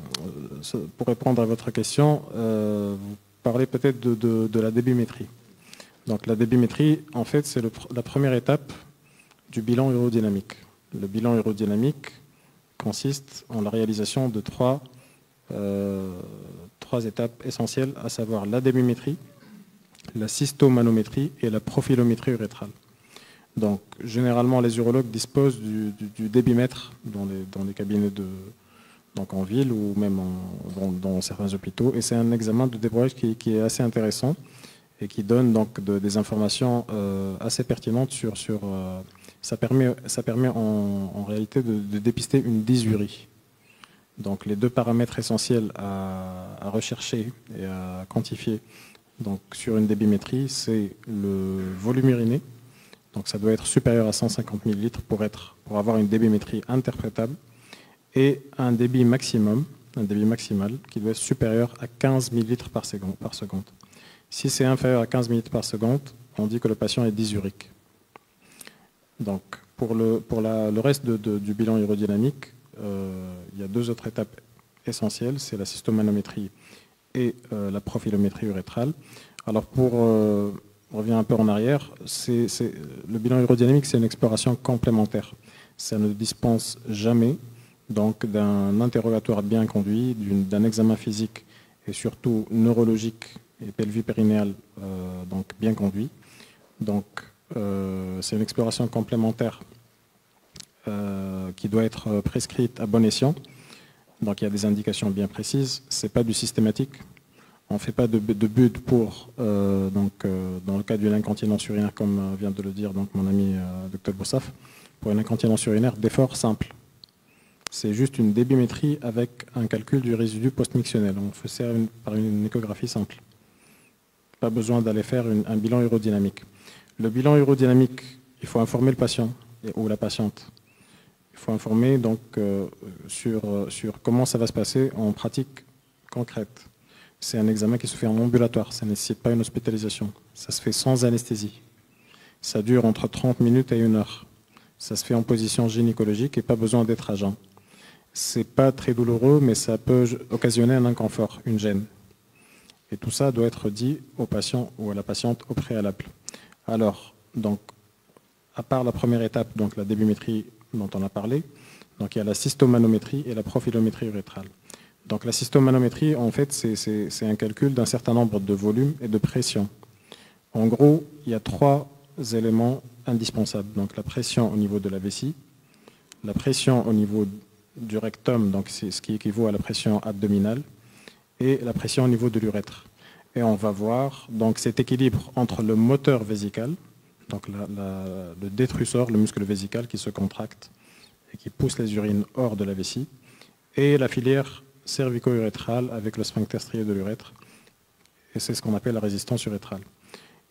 pour répondre à votre question, euh, vous parlez peut-être de, de, de la débimétrie. Donc la débimétrie, en fait, c'est la première étape du bilan urodynamique. Le bilan urodynamique consiste en la réalisation de trois, euh, trois étapes essentielles, à savoir la débimétrie, la cystomanométrie et la profilométrie urétrale. Donc, généralement, les urologues disposent du, du, du débimètre dans les, dans les cabinets de, donc en ville ou même en, dans, dans certains hôpitaux. Et c'est un examen de débrouillage qui, qui est assez intéressant et qui donne donc de, des informations euh, assez pertinentes sur... sur euh, ça permet, ça permet en, en réalité de, de dépister une dysurie. Donc, les deux paramètres essentiels à, à rechercher et à quantifier donc, sur une débimétrie, c'est le volume uriné. Donc ça doit être supérieur à cent cinquante millilitres pour, être, pour avoir une débimétrie interprétable, et un débit maximum, un débit maximal qui doit être supérieur à quinze millilitres par seconde, par seconde. Si c'est inférieur à quinze millilitres par seconde, on dit que le patient est dysurique. Donc pour le, pour la, le reste de, de, du bilan urodynamique, euh, il y a deux autres étapes essentielles, c'est la cystomanométrie et euh, la profilométrie urétrale. Alors pour... Euh, on revient un peu en arrière, c'est, c'est, le bilan urodynamique, c'est une exploration complémentaire. Ça ne dispense jamais donc, d'un interrogatoire bien conduit, d'un examen physique et surtout neurologique et pelvipérinéal euh, donc bien conduit. Donc, euh, c'est une exploration complémentaire euh, qui doit être prescrite à bon escient. Donc, il y a des indications bien précises. Ce n'est pas du systématique. On ne fait pas de, de but pour, euh, donc, euh, dans le cas d'une incontinence urinaire, comme euh, vient de le dire donc, mon ami euh, docteur Boussaf, pour une incontinence urinaire d'effort simple. C'est juste une débimétrie avec un calcul du résidu post-mictionnel. On fait ça une, par une échographie simple. Pas besoin d'aller faire une, un bilan urodynamique. Le bilan urodynamique, il faut informer le patient et, ou la patiente. Il faut informer donc, euh, sur, euh, sur comment ça va se passer en pratique concrète. C'est un examen qui se fait en ambulatoire, ça ne nécessite pas une hospitalisation. Ça se fait sans anesthésie. Ça dure entre trente minutes et une heure. Ça se fait en position gynécologique et pas besoin d'être à jeun. Ce n'est pas très douloureux, mais ça peut occasionner un inconfort, une gêne. Et tout ça doit être dit au patient ou à la patiente au préalable. Alors, donc, à part la première étape, donc la débimétrie dont on a parlé, donc il y a la cystomanométrie et la profilométrie urétrale. Donc la cystomanométrie, en fait, c'est un calcul d'un certain nombre de volumes et de pressions. En gros, il y a trois éléments indispensables. Donc la pression au niveau de la vessie, la pression au niveau du rectum, donc c'est ce qui équivaut à la pression abdominale, et la pression au niveau de l'urètre. Et on va voir donc cet équilibre entre le moteur vésical, donc la, la, le détrusseur, le muscle vésical qui se contracte et qui pousse les urines hors de la vessie, et la filière cervico-urétrale avec le sphincter strié de l'urètre. Et c'est ce qu'on appelle la résistance urétrale.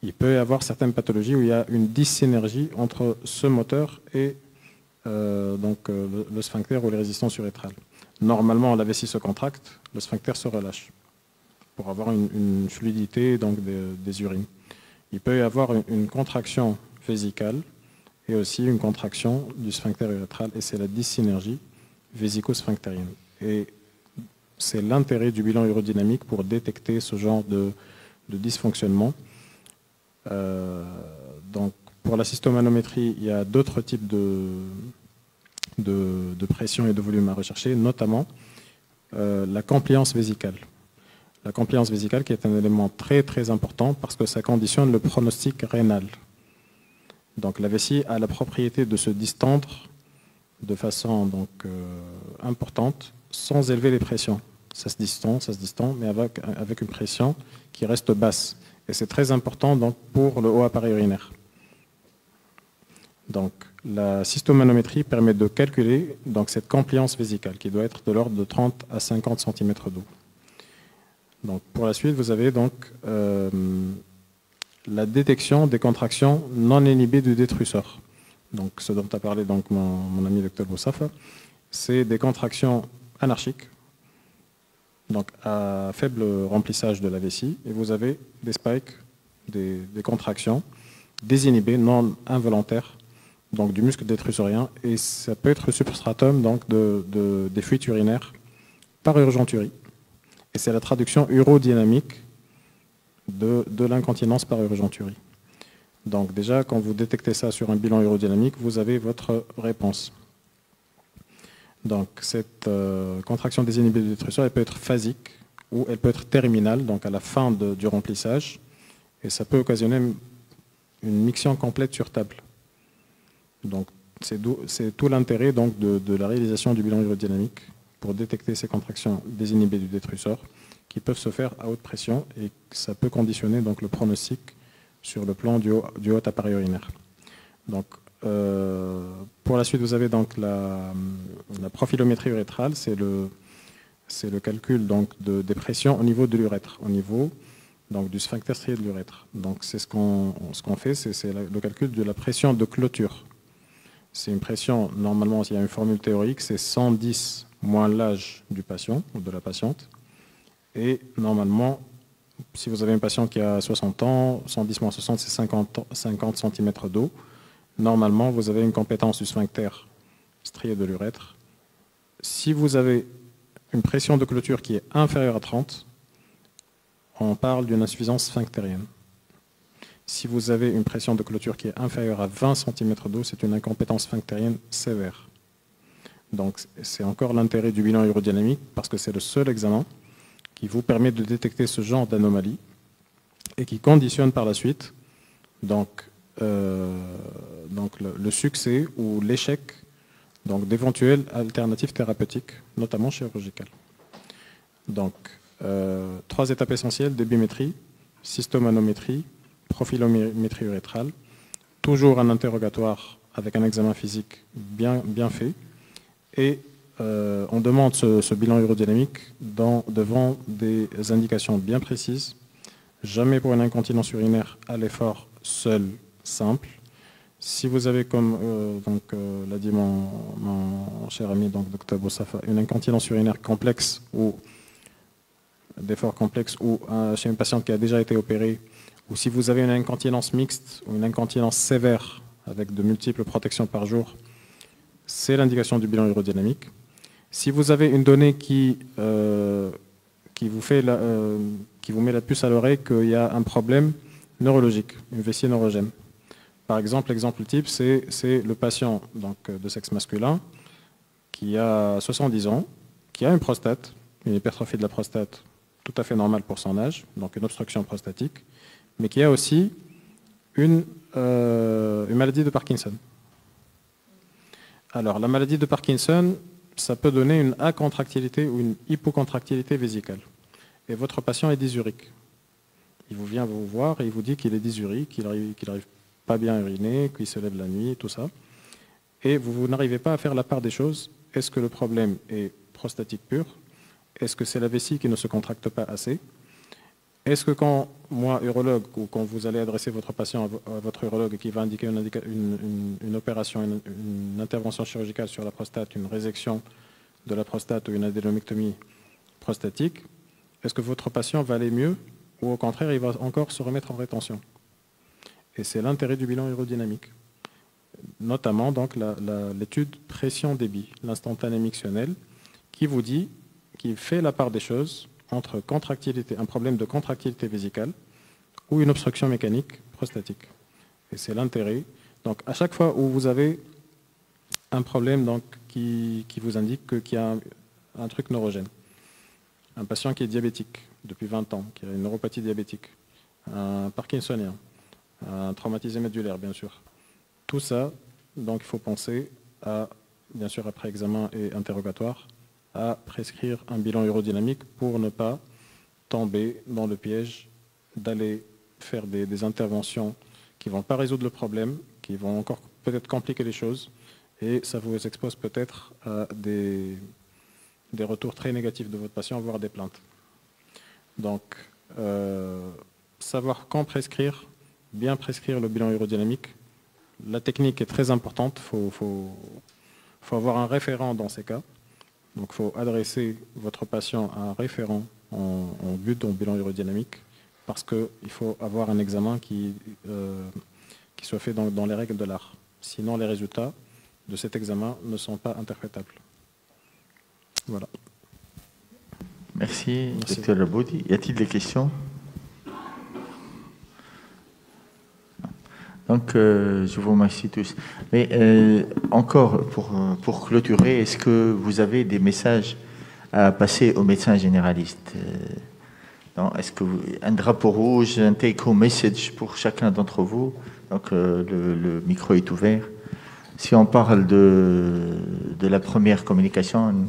Il peut y avoir certaines pathologies où il y a une dyssynergie entre ce moteur et euh, donc, euh, le, le sphincter ou les résistances urétrales. Normalement, la vessie se contracte, le sphincter se relâche pour avoir une, une fluidité donc, des, des urines. Il peut y avoir une, une contraction vésicale et aussi une contraction du sphincter urétral, et c'est la dyssynergie vésico-sphinctérienne. Et c'est l'intérêt du bilan urodynamique pour détecter ce genre de, de dysfonctionnement. Euh, donc, pour la cystomanométrie, il y a d'autres types de, de, de pression et de volume à rechercher, notamment euh, la compliance vésicale. La compliance vésicale qui est un élément très très important parce que ça conditionne le pronostic rénal. Donc la vessie a la propriété de se distendre de façon donc, euh, importante sans élever les pressions. Ça se distend, ça se distend, mais avec, avec une pression qui reste basse. Et c'est très important donc, pour le haut appareil urinaire. Donc, la cystomanométrie permet de calculer donc, cette compliance vésicale qui doit être de l'ordre de trente à cinquante centimètres d'eau. Donc, pour la suite, vous avez donc euh, la détection des contractions non inhibées du détrusseur. Donc, ce dont a parlé donc, mon, mon ami docteur Boussafa, c'est des contractions anarchiques, donc à faible remplissage de la vessie, et vous avez des spikes, des, des contractions désinhibées, non involontaires, donc du muscle détrussorien, et ça peut être le substratum donc, de, de, des fuites urinaires par urgenturie. Et c'est la traduction urodynamique de, de l'incontinence par urgenturie. Donc déjà, quand vous détectez ça sur un bilan urodynamique, vous avez votre réponse. Donc cette euh, contraction désinhibée du détrusseur, elle peut être phasique ou elle peut être terminale, donc à la fin de, du remplissage, et ça peut occasionner une miction complète sur table. Donc c'est tout l'intérêt donc de, de la réalisation du bilan urodynamique pour détecter ces contractions désinhibées du détrusseur qui peuvent se faire à haute pression et ça peut conditionner donc le pronostic sur le plan du haut, du haut appareil urinaire. Donc, euh, pour la suite, vous avez donc la, la profilométrie urétrale, c'est le, c'est le calcul donc de, des pressions au niveau de l'urètre, au niveau donc, du sphincter strié de l'urètre. Donc, c'est ce qu'on ce qu'on fait, c'est le calcul de la pression de clôture. C'est une pression, normalement, il y a une formule théorique, c'est cent dix moins l'âge du patient ou de la patiente. Et normalement, si vous avez un patient qui a soixante ans, cent dix moins soixante, c'est cinquante centimètres d'eau. Normalement, vous avez une compétence du sphincter strié de l'urètre. Si vous avez une pression de clôture qui est inférieure à trente, on parle d'une insuffisance sphinctérienne. Si vous avez une pression de clôture qui est inférieure à vingt centimètres d'eau, c'est une incompétence sphinctérienne sévère. Donc, c'est encore l'intérêt du bilan urodynamique parce que c'est le seul examen qui vous permet de détecter ce genre d'anomalie et qui conditionne par la suite donc, euh, donc le, le succès ou l'échec d'éventuelles alternatives thérapeutiques, notamment chirurgicales. Donc, euh, trois étapes essentielles, débimétrie, cystomanométrie, profilométrie urétrale, toujours un interrogatoire avec un examen physique bien, bien fait, et Euh, on demande ce, ce bilan urodynamique dans, devant des indications bien précises, jamais pour une incontinence urinaire à l'effort seul, simple. Si vous avez, comme euh, donc euh, l'a dit mon, mon cher ami donc docteur Boussafa, une incontinence urinaire complexe ou d'effort complexe ou euh, chez une patiente qui a déjà été opérée, ou si vous avez une incontinence mixte ou une incontinence sévère avec de multiples protections par jour, c'est l'indication du bilan urodynamique. Si vous avez une donnée qui, euh, qui, vous fait la, euh, qui vous met la puce à l'oreille qu'il y a un problème neurologique, une vessie neurogène. Par exemple, l'exemple type, c'est le patient donc, de sexe masculin qui a soixante-dix ans, qui a une prostate, une hypertrophie de la prostate tout à fait normale pour son âge, donc une obstruction prostatique, mais qui a aussi une, euh, une maladie de Parkinson. Alors, la maladie de Parkinson, ça peut donner une acontractilité ou une hypocontractilité vésicale. Et votre patient est dysurique. Il vous vient vous voir et il vous dit qu'il est dysurique, qu'il n'arrive qu'il arrive pas bien à uriner, qu'il se lève la nuit, tout ça. Et vous, vous n'arrivez pas à faire la part des choses. Est-ce que le problème est prostatique pur? Est-ce que c'est la vessie qui ne se contracte pas assez? Est-ce que quand moi, urologue, ou quand vous allez adresser votre patient à votre urologue qui va indiquer une, indica une, une, une opération, une, une intervention chirurgicale sur la prostate, une résection de la prostate ou une adénomectomie prostatique, est-ce que votre patient va aller mieux ou au contraire, il va encore se remettre en rétention? Et c'est l'intérêt du bilan urodynamique, notamment donc l'étude pression-débit, l'instantané mictionnel, qui vous dit, qui fait la part des choses entre contractilité, un problème de contractilité vésicale ou une obstruction mécanique prostatique. Et c'est l'intérêt. Donc, à chaque fois où vous avez un problème donc, qui, qui vous indique qu'il y a un, un truc neurogène, un patient qui est diabétique depuis vingt ans, qui a une neuropathie diabétique, un parkinsonien, un traumatisé médulaire, bien sûr. Tout ça, donc, il faut penser à, bien sûr, après examen et interrogatoire, à prescrire un bilan urodynamique pour ne pas tomber dans le piège d'aller faire des, des interventions qui ne vont pas résoudre le problème, qui vont encore peut-être compliquer les choses, et ça vous expose peut-être à des, des retours très négatifs de votre patient, voire des plaintes. Donc, euh, savoir quand prescrire, bien prescrire le bilan urodynamique. La technique est très importante, il faut, faut, faut avoir un référent dans ces cas. Donc, il faut adresser votre patient à un référent en, en but de bilan urodynamique parce qu'il faut avoir un examen qui, euh, qui soit fait dans, dans les règles de l'art. Sinon, les résultats de cet examen ne sont pas interprétables. Voilà. Merci, Merci. docteur Laboudi. Y a-t-il des questions? Donc, euh, je vous remercie tous. Mais euh, encore, pour, pour clôturer, est-ce que vous avez des messages à passer aux médecins généralistes? euh, Est-ce que vous, un drapeau rouge, un take-home message pour chacun d'entre vous? Donc, euh, le, le micro est ouvert. Si on parle de, de la première communication,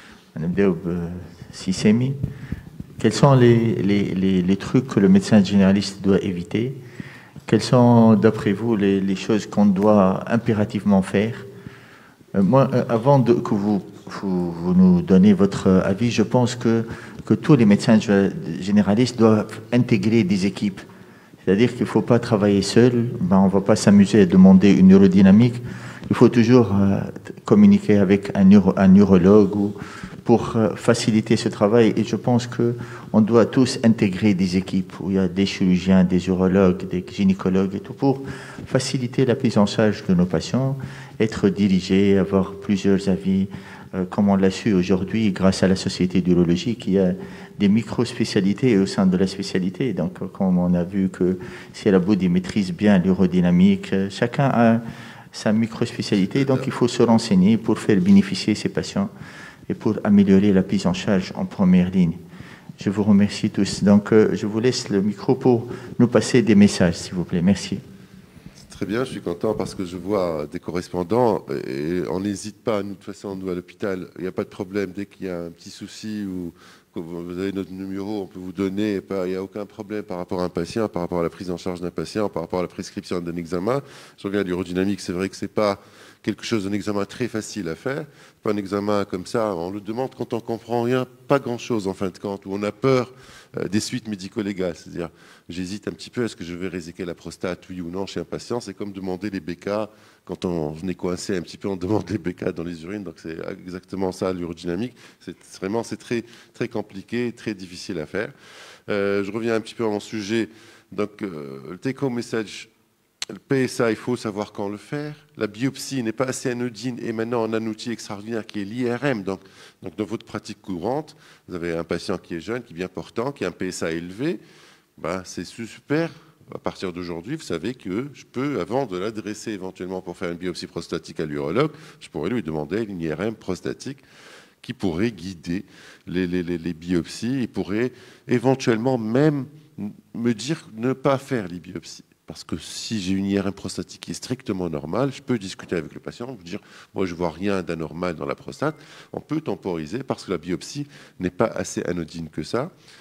quels sont les, les, les, les trucs que le médecin généraliste doit éviter? Quelles sont, d'après vous, les, les choses qu'on doit impérativement faire? euh, Moi, euh, avant de, que vous, vous, vous nous donnez votre avis, je pense que, que tous les médecins généralistes doivent intégrer des équipes. C'est-à-dire qu'il ne faut pas travailler seul. Ben, on ne va pas s'amuser à demander une neurodynamique. Il faut toujours euh, communiquer avec un, neuro, un neurologue ou, pour euh, faciliter ce travail. Et je pense qu'on doit tous intégrer des équipes où il y a des chirurgiens, des urologues, des gynécologues et tout pour faciliter la prise en charge de nos patients, être dirigé, avoir plusieurs avis, euh, comme on l'a su aujourd'hui grâce à la Société d'urologie, qui a des micro-spécialités au sein de la spécialité. Donc, comme on a vu que si la Boudi maîtrise bien l'urodynamique, chacun a sa micro-spécialité, donc il faut se renseigner pour faire bénéficier ses patients et pour améliorer la prise en charge en première ligne. Je vous remercie tous. Donc, euh, je vous laisse le micro pour nous passer des messages, s'il vous plaît. Merci. Très bien, je suis content parce que je vois des correspondants et on n'hésite pas, nous, de toute façon, nous, à l'hôpital, il n'y a pas de problème. Dès qu'il y a un petit souci ou que vous avez notre numéro, on peut vous donner, il n'y a aucun problème par rapport à un patient, par rapport à la prise en charge d'un patient, par rapport à la prescription d'un examen. Je reviens à l'urodynamique, c'est vrai que ce n'est pas quelque chose, un examen très facile à faire. Pas un examen comme ça, on le demande quand on ne comprend rien, pas grand-chose en fin de compte, où on a peur euh, des suites médico-légales. C'est-à-dire, j'hésite un petit peu, est-ce que je vais réséquer la prostate, oui ou non, chez un patient? C'est comme demander les B K, quand on, on est coincé un petit peu, on demande les B K dans les urines, donc c'est exactement ça l'urodynamique. C'est vraiment, c'est très, très compliqué, très difficile à faire. Euh, je reviens un petit peu à mon sujet. Donc, euh, le take-home message, le P S A, il faut savoir quand le faire. La biopsie n'est pas assez anodine et maintenant on a un outil extraordinaire qui est l'I R M. Donc, donc dans votre pratique courante, vous avez un patient qui est jeune, qui est bien portant, qui a un P S A élevé. Ben, c'est super. À partir d'aujourd'hui, vous savez que je peux, avant de l'adresser éventuellement pour faire une biopsie prostatique à l'urologue, je pourrais lui demander une I R M prostatique qui pourrait guider les, les, les, les biopsies et pourrait éventuellement même me dire ne pas faire les biopsies. Parce que si j'ai une I R M prostatique qui est strictement normale, je peux discuter avec le patient, vous dire, moi je ne vois rien d'anormal dans la prostate. On peut temporiser parce que la biopsie n'est pas assez anodine que ça.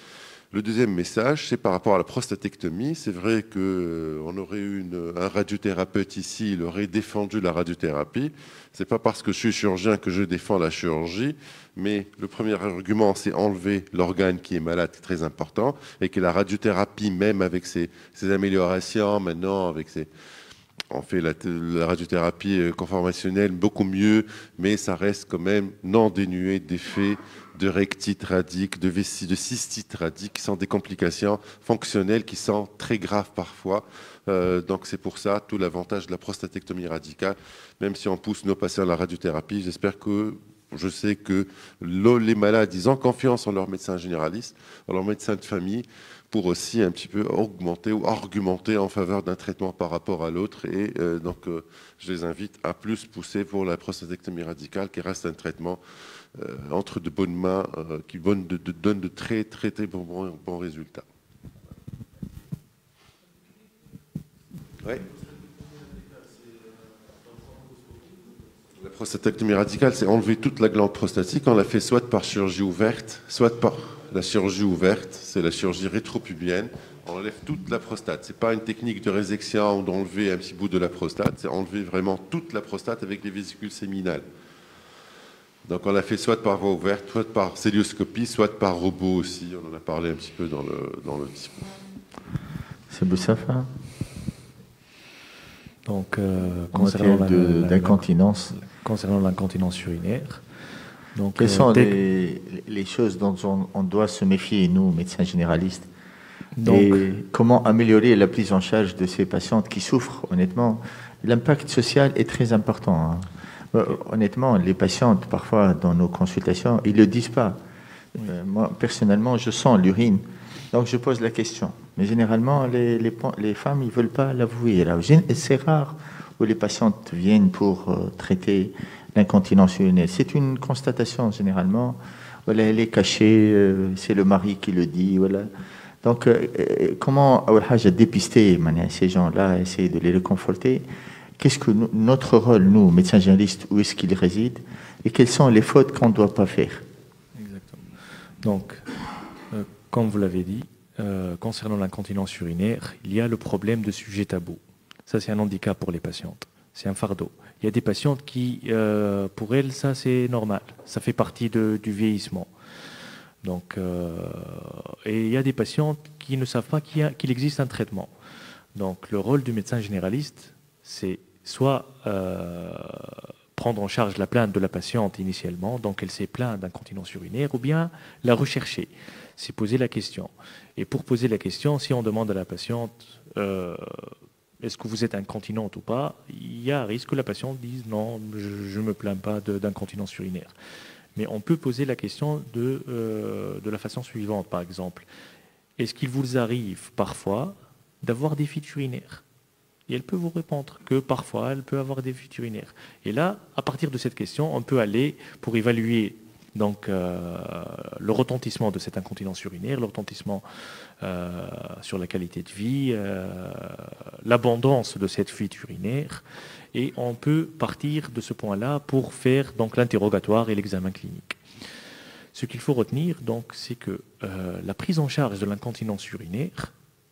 Le deuxième message, c'est par rapport à la prostatectomie. C'est vrai qu'on euh, aurait eu une, un radiothérapeute ici, il aurait défendu la radiothérapie. Ce n'est pas parce que je suis chirurgien que je défends la chirurgie, mais le premier argument, c'est enlever l'organe qui est malade, c'est très important, et que la radiothérapie, même avec ses, ses améliorations, maintenant, avec ses... On fait la, la radiothérapie conformationnelle beaucoup mieux, mais ça reste quand même non dénué d'effets de rectite radique, de vessie, de cystite radique, qui sont des complications fonctionnelles qui sont très graves parfois. Euh, donc c'est pour ça tout l'avantage de la prostatectomie radicale. Même si on pousse nos patients à la radiothérapie, j'espère que, je sais que les malades, ils ont confiance en leur médecin généraliste, en leur médecin de famille, pour aussi un petit peu augmenter ou argumenter en faveur d'un traitement par rapport à l'autre. Et euh, donc, euh, je les invite à plus pousser pour la prostatectomie radicale, qui reste un traitement euh, entre de bonnes mains, euh, qui donne de, de, donne de très, très, très bons, bons, bons résultats. Ouais. La prostatectomie radicale, c'est enlever toute la glande prostatique. On l'a fait soit par chirurgie ouverte, soit par... La chirurgie ouverte, c'est la chirurgie rétropubienne. On enlève toute la prostate. Ce n'est pas une technique de résection ou d'enlever un petit bout de la prostate. C'est enlever vraiment toute la prostate avec les vésicules séminales. Donc on l'a fait soit par voie ouverte, soit par célioscopie, soit par robot aussi. On en a parlé un petit peu dans le, dans le discours. C'est Boussafa. Donc, euh, concernant d'incontinence. Concernant l'incontinence urinaire. Donc, Quelles euh, sont les, les choses dont on, on doit se méfier, nous, médecins généralistes? Donc, et comment améliorer la prise en charge de ces patientes qui souffrent? Honnêtement, l'impact social est très important. Hein. Honnêtement, les patientes, parfois, dans nos consultations, ils ne le disent pas. Euh, moi, personnellement, je sens l'urine. Donc, je pose la question. Mais généralement, les, les, les femmes, ils ne veulent pas l'avouer. C'est rare où les patientes viennent pour euh, traiter l'incontinence urinaire. C'est une constatation, généralement. Voilà, elle est cachée, euh, c'est le mari qui le dit. Voilà. Donc, euh, comment dépister ces gens-là, essayer de les réconforter? Qu'est-ce que nous, notre rôle, nous, médecins généralistes, où est-ce qu'il réside? Et quelles sont les fautes qu'on ne doit pas faire? Exactement. Donc, euh, comme vous l'avez dit, euh, concernant l'incontinence urinaire, il y a le problème de sujet tabou. Ça, c'est un handicap pour les patientes. C'est un fardeau. Il y a des patientes qui, euh, pour elles, ça, c'est normal. Ça fait partie de, du vieillissement. Donc, euh, et il y a des patientes qui ne savent pas qu'il, y a, qu'il existe un traitement. Donc, le rôle du médecin généraliste, c'est soit euh, prendre en charge la plainte de la patiente initialement, donc elle s'est plainte d'incontinence urinaire, ou bien la rechercher. C'est poser la question. Et pour poser la question, si on demande à la patiente euh, est-ce que vous êtes incontinente ou pas, il y a un risque que la patiente dise non, je ne me plains pas de, d'incontinence urinaire. Mais on peut poser la question de, euh, de la façon suivante, par exemple. Est-ce qu'il vous arrive parfois d'avoir des fuites urinaires? Et elle peut vous répondre que parfois, elle peut avoir des fuites urinaires. Et là, à partir de cette question, on peut aller pour évaluer donc, euh, le retentissement de cette incontinence urinaire, le retentissement euh, sur la qualité de vie, euh, l'abondance de cette fuite urinaire. Et on peut partir de ce point-là pour faire donc, l'interrogatoire et l'examen clinique. Ce qu'il faut retenir, donc, c'est que euh, la prise en charge de l'incontinence urinaire,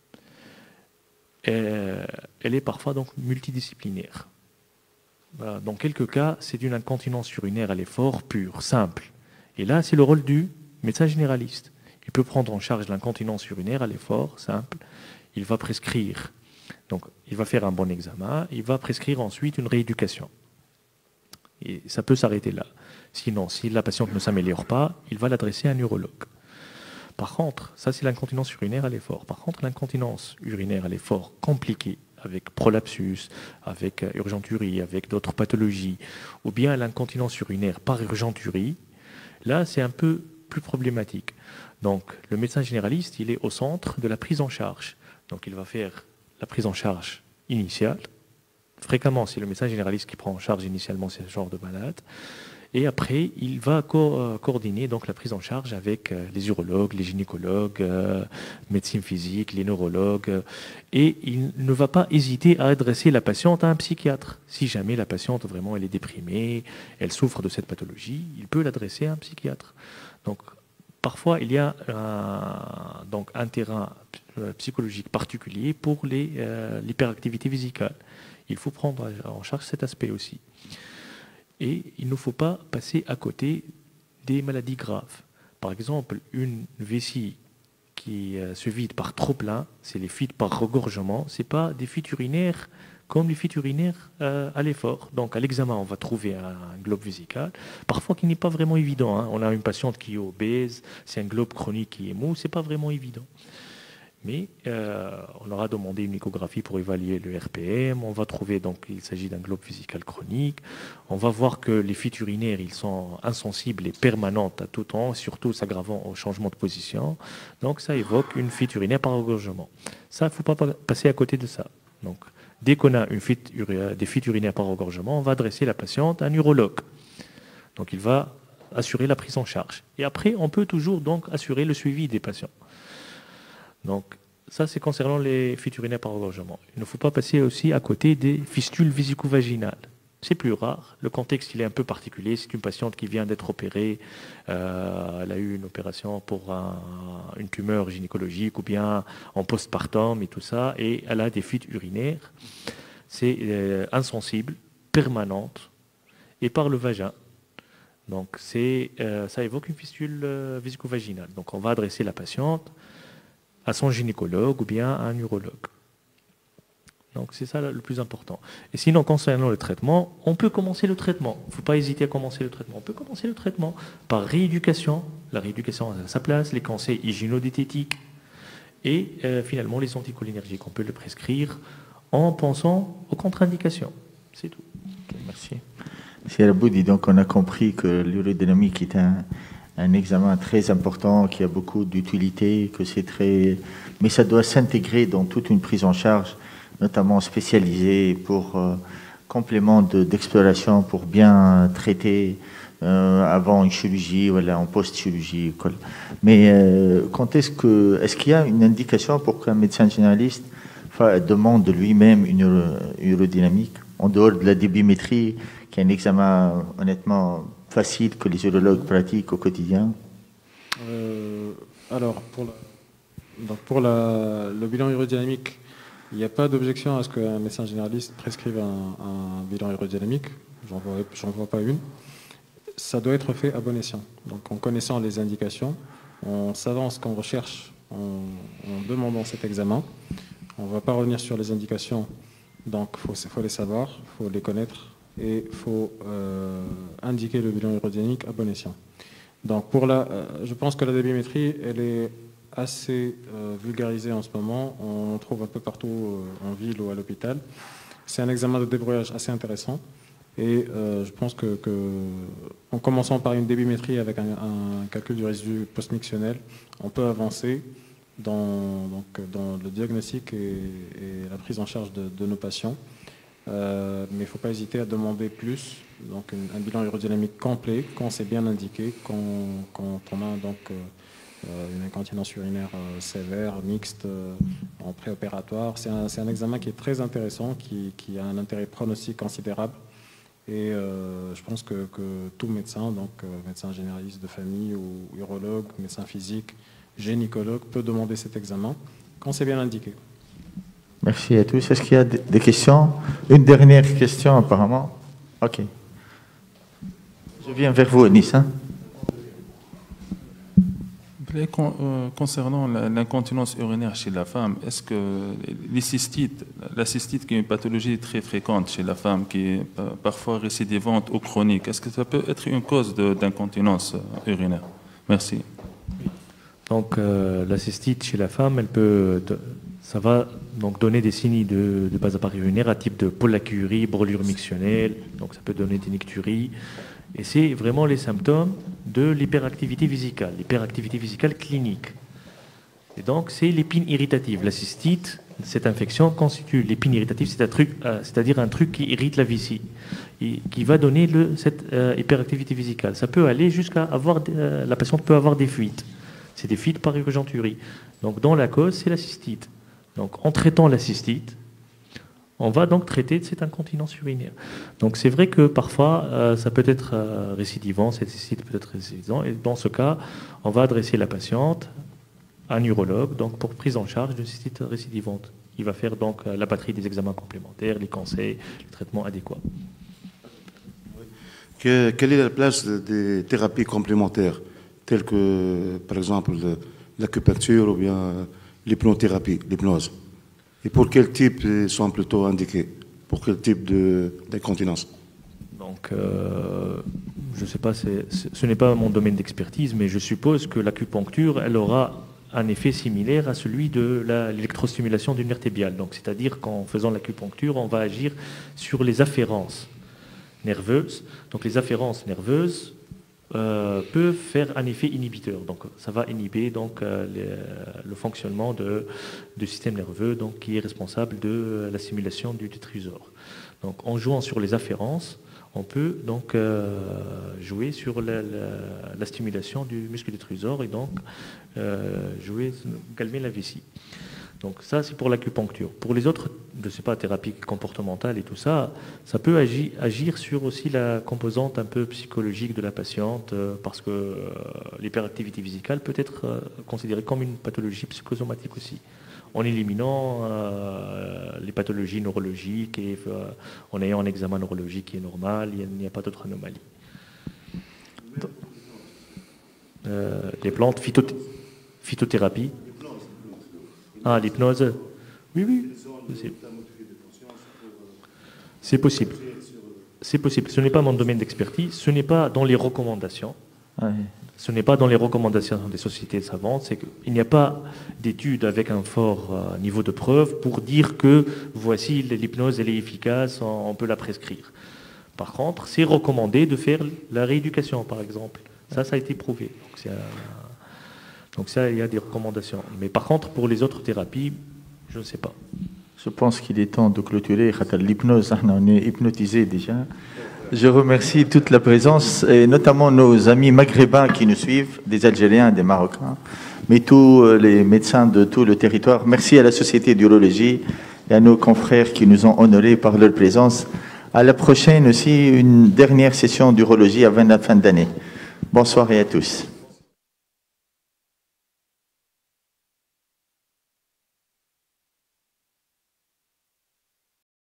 euh, elle est parfois donc, multidisciplinaire. Voilà. Dans quelques cas, c'est une incontinence urinaire à l'effort pure, simple. Et là, c'est le rôle du médecin généraliste. Il peut prendre en charge l'incontinence urinaire à l'effort simple. Il va prescrire. Donc, il va faire un bon examen. Il va prescrire ensuite une rééducation. Et ça peut s'arrêter là. Sinon, si la patiente ne s'améliore pas, il va l'adresser à un urologue. Par contre, ça c'est l'incontinence urinaire à l'effort. Par contre, l'incontinence urinaire à l'effort compliquée, avec prolapsus, avec urgenturie, avec d'autres pathologies, ou bien l'incontinence urinaire par urgenturie, là c'est un peu plus problématique. Donc le médecin généraliste, il est au centre de la prise en charge. Donc il va faire la prise en charge initiale. Fréquemment, c'est le médecin généraliste qui prend en charge initialement ce genre de malade. Et après, il va co- euh, coordonner donc, la prise en charge avec euh, les urologues, les gynécologues, euh, médecine physique, les neurologues. Euh, et il ne va pas hésiter à adresser la patiente à un psychiatre. Si jamais la patiente, vraiment, elle est déprimée, elle souffre de cette pathologie, il peut l'adresser à un psychiatre. Donc, parfois il y a un, donc un terrain psychologique particulier pour l'hyperactivité euh, vésicale. Il faut prendre en charge cet aspect aussi. Et il ne faut pas passer à côté des maladies graves. Par exemple, une vessie qui se vide par trop plein, c'est les fuites par regorgement, ce n'est pas des fuites urinaires comme les fuites urinaires euh, à l'effort. Donc à l'examen, on va trouver un, un globe vésical, parfois qui n'est pas vraiment évident. Hein. On a une patiente qui est obèse, c'est un globe chronique qui est mou, ce n'est pas vraiment évident. Mais euh, on aura demandé une échographie pour évaluer le R P M. On va trouver donc qu'il s'agit d'un globe vésical chronique. On va voir que les fuites urinaires ils sont insensibles et permanentes à tout temps, surtout s'aggravant au changement de position. Donc ça évoque une fuite urinaire par regorgement. Ça, il ne faut pas passer à côté de ça. Donc dès qu'on a une fuite, des fuites urinaires par regorgement, on va adresser la patiente à un urologue. Donc il va assurer la prise en charge. Et après, on peut toujours donc assurer le suivi des patients. Donc, ça, c'est concernant les fuites urinaires par regorgement. Il ne faut pas passer aussi à côté des fistules vésico-vaginales. C'est plus rare. Le contexte, il est un peu particulier. C'est une patiente qui vient d'être opérée. Euh, elle a eu une opération pour un, une tumeur gynécologique ou bien en postpartum et tout ça. Et elle a des fuites urinaires. C'est euh, insensible, permanente et par le vagin. Donc, c'est, euh, ça évoque une fistule euh, vésico-vaginale. Donc, on va adresser la patiente à son gynécologue ou bien à un urologue. Donc c'est ça le plus important. Et sinon, concernant le traitement, on peut commencer le traitement. Il ne faut pas hésiter à commencer le traitement. On peut commencer le traitement par rééducation. La rééducation a sa place, les conseils hygiénodététiques et euh, finalement les anticholinergiques. On peut le prescrire en pensant aux contre-indications. C'est tout. Okay, merci. Monsieur Aboudi, donc on a compris que l'urodynamique est un un examen très important qui a beaucoup d'utilité, que c'est très, mais ça doit s'intégrer dans toute une prise en charge, notamment spécialisée pour euh, complément de, d'exploration pour bien traiter euh, avant une chirurgie, voilà, en post-chirurgie. Mais euh, quand est-ce que, est-ce qu'il y a une indication pour qu'un médecin généraliste demande de lui-même une urodynamique en dehors de la débimétrie, qui est un examen honnêtement facile que les urologues pratiquent au quotidien? euh, Alors, pour, la, donc pour la, le bilan urodynamique, il n'y a pas d'objection à ce qu'un médecin généraliste prescrive un, un bilan urodynamique. J'en vois, j'en vois pas une. Ça doit être fait à bon escient. Donc, en connaissant les indications, en savant ce qu'on recherche, en, en demandant cet examen. On ne va pas revenir sur les indications, donc il faut, faut les savoir, il faut les connaître. Et il faut euh, indiquer le bilan urodynamique à bon escient. Donc pour la, euh, je pense que la débimétrie, elle est assez euh, vulgarisée en ce moment. On en trouve un peu partout euh, en ville ou à l'hôpital. C'est un examen de débrouillage assez intéressant. Et euh, je pense que, que, en commençant par une débimétrie avec un, un calcul du résidu post-mictionnel, on peut avancer dans, donc, dans le diagnostic et, et la prise en charge de, de nos patients. Euh, mais il ne faut pas hésiter à demander plus, donc une, un bilan urodynamique complet quand c'est bien indiqué, quand, quand on a donc euh, une incontinence urinaire euh, sévère, mixte, euh, en préopératoire. C'est un, c'est un examen qui est très intéressant, qui, qui a un intérêt pronostic considérable. Et euh, je pense que, que tout médecin, donc euh, médecin généraliste de famille ou urologue, médecin physique, gynécologue, peut demander cet examen quand c'est bien indiqué. Merci à tous. Est-ce qu'il y a des questions? Une dernière question apparemment. Ok. Je viens vers vous, Anis. Hein? Concernant l'incontinence urinaire chez la femme, est-ce que les cystites, la cystite qui est une pathologie très fréquente chez la femme, qui est parfois récidivante ou chronique, est-ce que ça peut être une cause d'incontinence urinaire? Merci. Donc euh, la cystite chez la femme, elle peut... Ça va donc donner des signes de, de base appareil urinaire à type de pollakiurie, brûlure mictionnelle, donc ça peut donner des nicturies. Et c'est vraiment les symptômes de l'hyperactivité vésicale, l'hyperactivité vésicale clinique. Et donc c'est l'épine irritative. La cystite, cette infection constitue l'épine irritative, c'est un truc, euh, c'est-à-dire un truc qui irrite la vessie, et qui va donner le, cette euh, hyperactivité vésicale. Ça peut aller jusqu'à avoir, euh, la patiente peut avoir des fuites. C'est des fuites par urgenturie. Donc dans la cause, c'est la cystite. Donc, en traitant la cystite, On va donc traiter de cette incontinence urinaire. Donc c'est vrai que parfois, euh, ça peut être euh, récidivant, cette cystite peut être récidivant, et dans ce cas, on va adresser la patiente à un urologue donc pour prise en charge d'une cystite récidivante. Il va faire donc la batterie des examens complémentaires, les conseils, les traitements adéquats. Que, quelle est la place des thérapies complémentaires, telles que, par exemple, l'acupuncture ou bien l'hypnothérapie, l'hypnose? Et pour quel type ils sont plutôt indiqués? Pour quel type d'incontinence? Donc, euh, je ne sais pas, c'est, ce n'est pas mon domaine d'expertise, mais je suppose que l'acupuncture, elle aura un effet similaire à celui de l'électrostimulation du nerf tibial. Donc, c'est-à-dire qu'en faisant l'acupuncture, on va agir sur les afférences nerveuses. Donc, les afférences nerveuses euh, peuvent faire un effet inhibiteur. Donc, ça va inhiber donc euh, les, le fonctionnement de, du système nerveux, donc qui est responsable de la stimulation du tétrusor. Donc, en jouant sur les afférences, on peut donc euh, jouer sur la, la, la stimulation du muscle détrusor et donc euh, jouer, calmer la vessie. Donc ça, c'est pour l'acupuncture. Pour les autres, je ne sais pas, thérapie comportementale et tout ça, ça peut agir, agir sur aussi la composante un peu psychologique de la patiente, euh, parce que euh, l'hyperactivité physicale peut être euh, considérée comme une pathologie psychosomatique aussi, en éliminant euh, les pathologies neurologiques et euh, en ayant un examen neurologique qui est normal, il n'y a, a pas d'autre anomalie. Euh, les plantes, phytot phytothérapie. Ah, l'hypnose. Oui, oui. C'est possible. C'est possible. Ce n'est pas mon domaine d'expertise. Ce n'est pas dans les recommandations. Ouais. Ce n'est pas dans les recommandations des sociétés savantes. C'est qu'il n'y a pas d'études avec un fort euh, niveau de preuve pour dire que voici l'hypnose, elle est efficace, on, on peut la prescrire. Par contre, c'est recommandé de faire la rééducation, par exemple. Ça, ça a été prouvé. Donc, c'est un... Donc ça, il y a des recommandations. Mais par contre, pour les autres thérapies, je ne sais pas. Je pense qu'il est temps de clôturer. L'hypnose, on est hypnotisé déjà. Je remercie toute la présence, et notamment nos amis maghrébins qui nous suivent, des Algériens, des Marocains, mais tous les médecins de tout le territoire. Merci à la Société d'urologie et à nos confrères qui nous ont honorés par leur présence. À la prochaine aussi, une dernière session d'urologie avant la fin d'année. Bonsoir et à tous.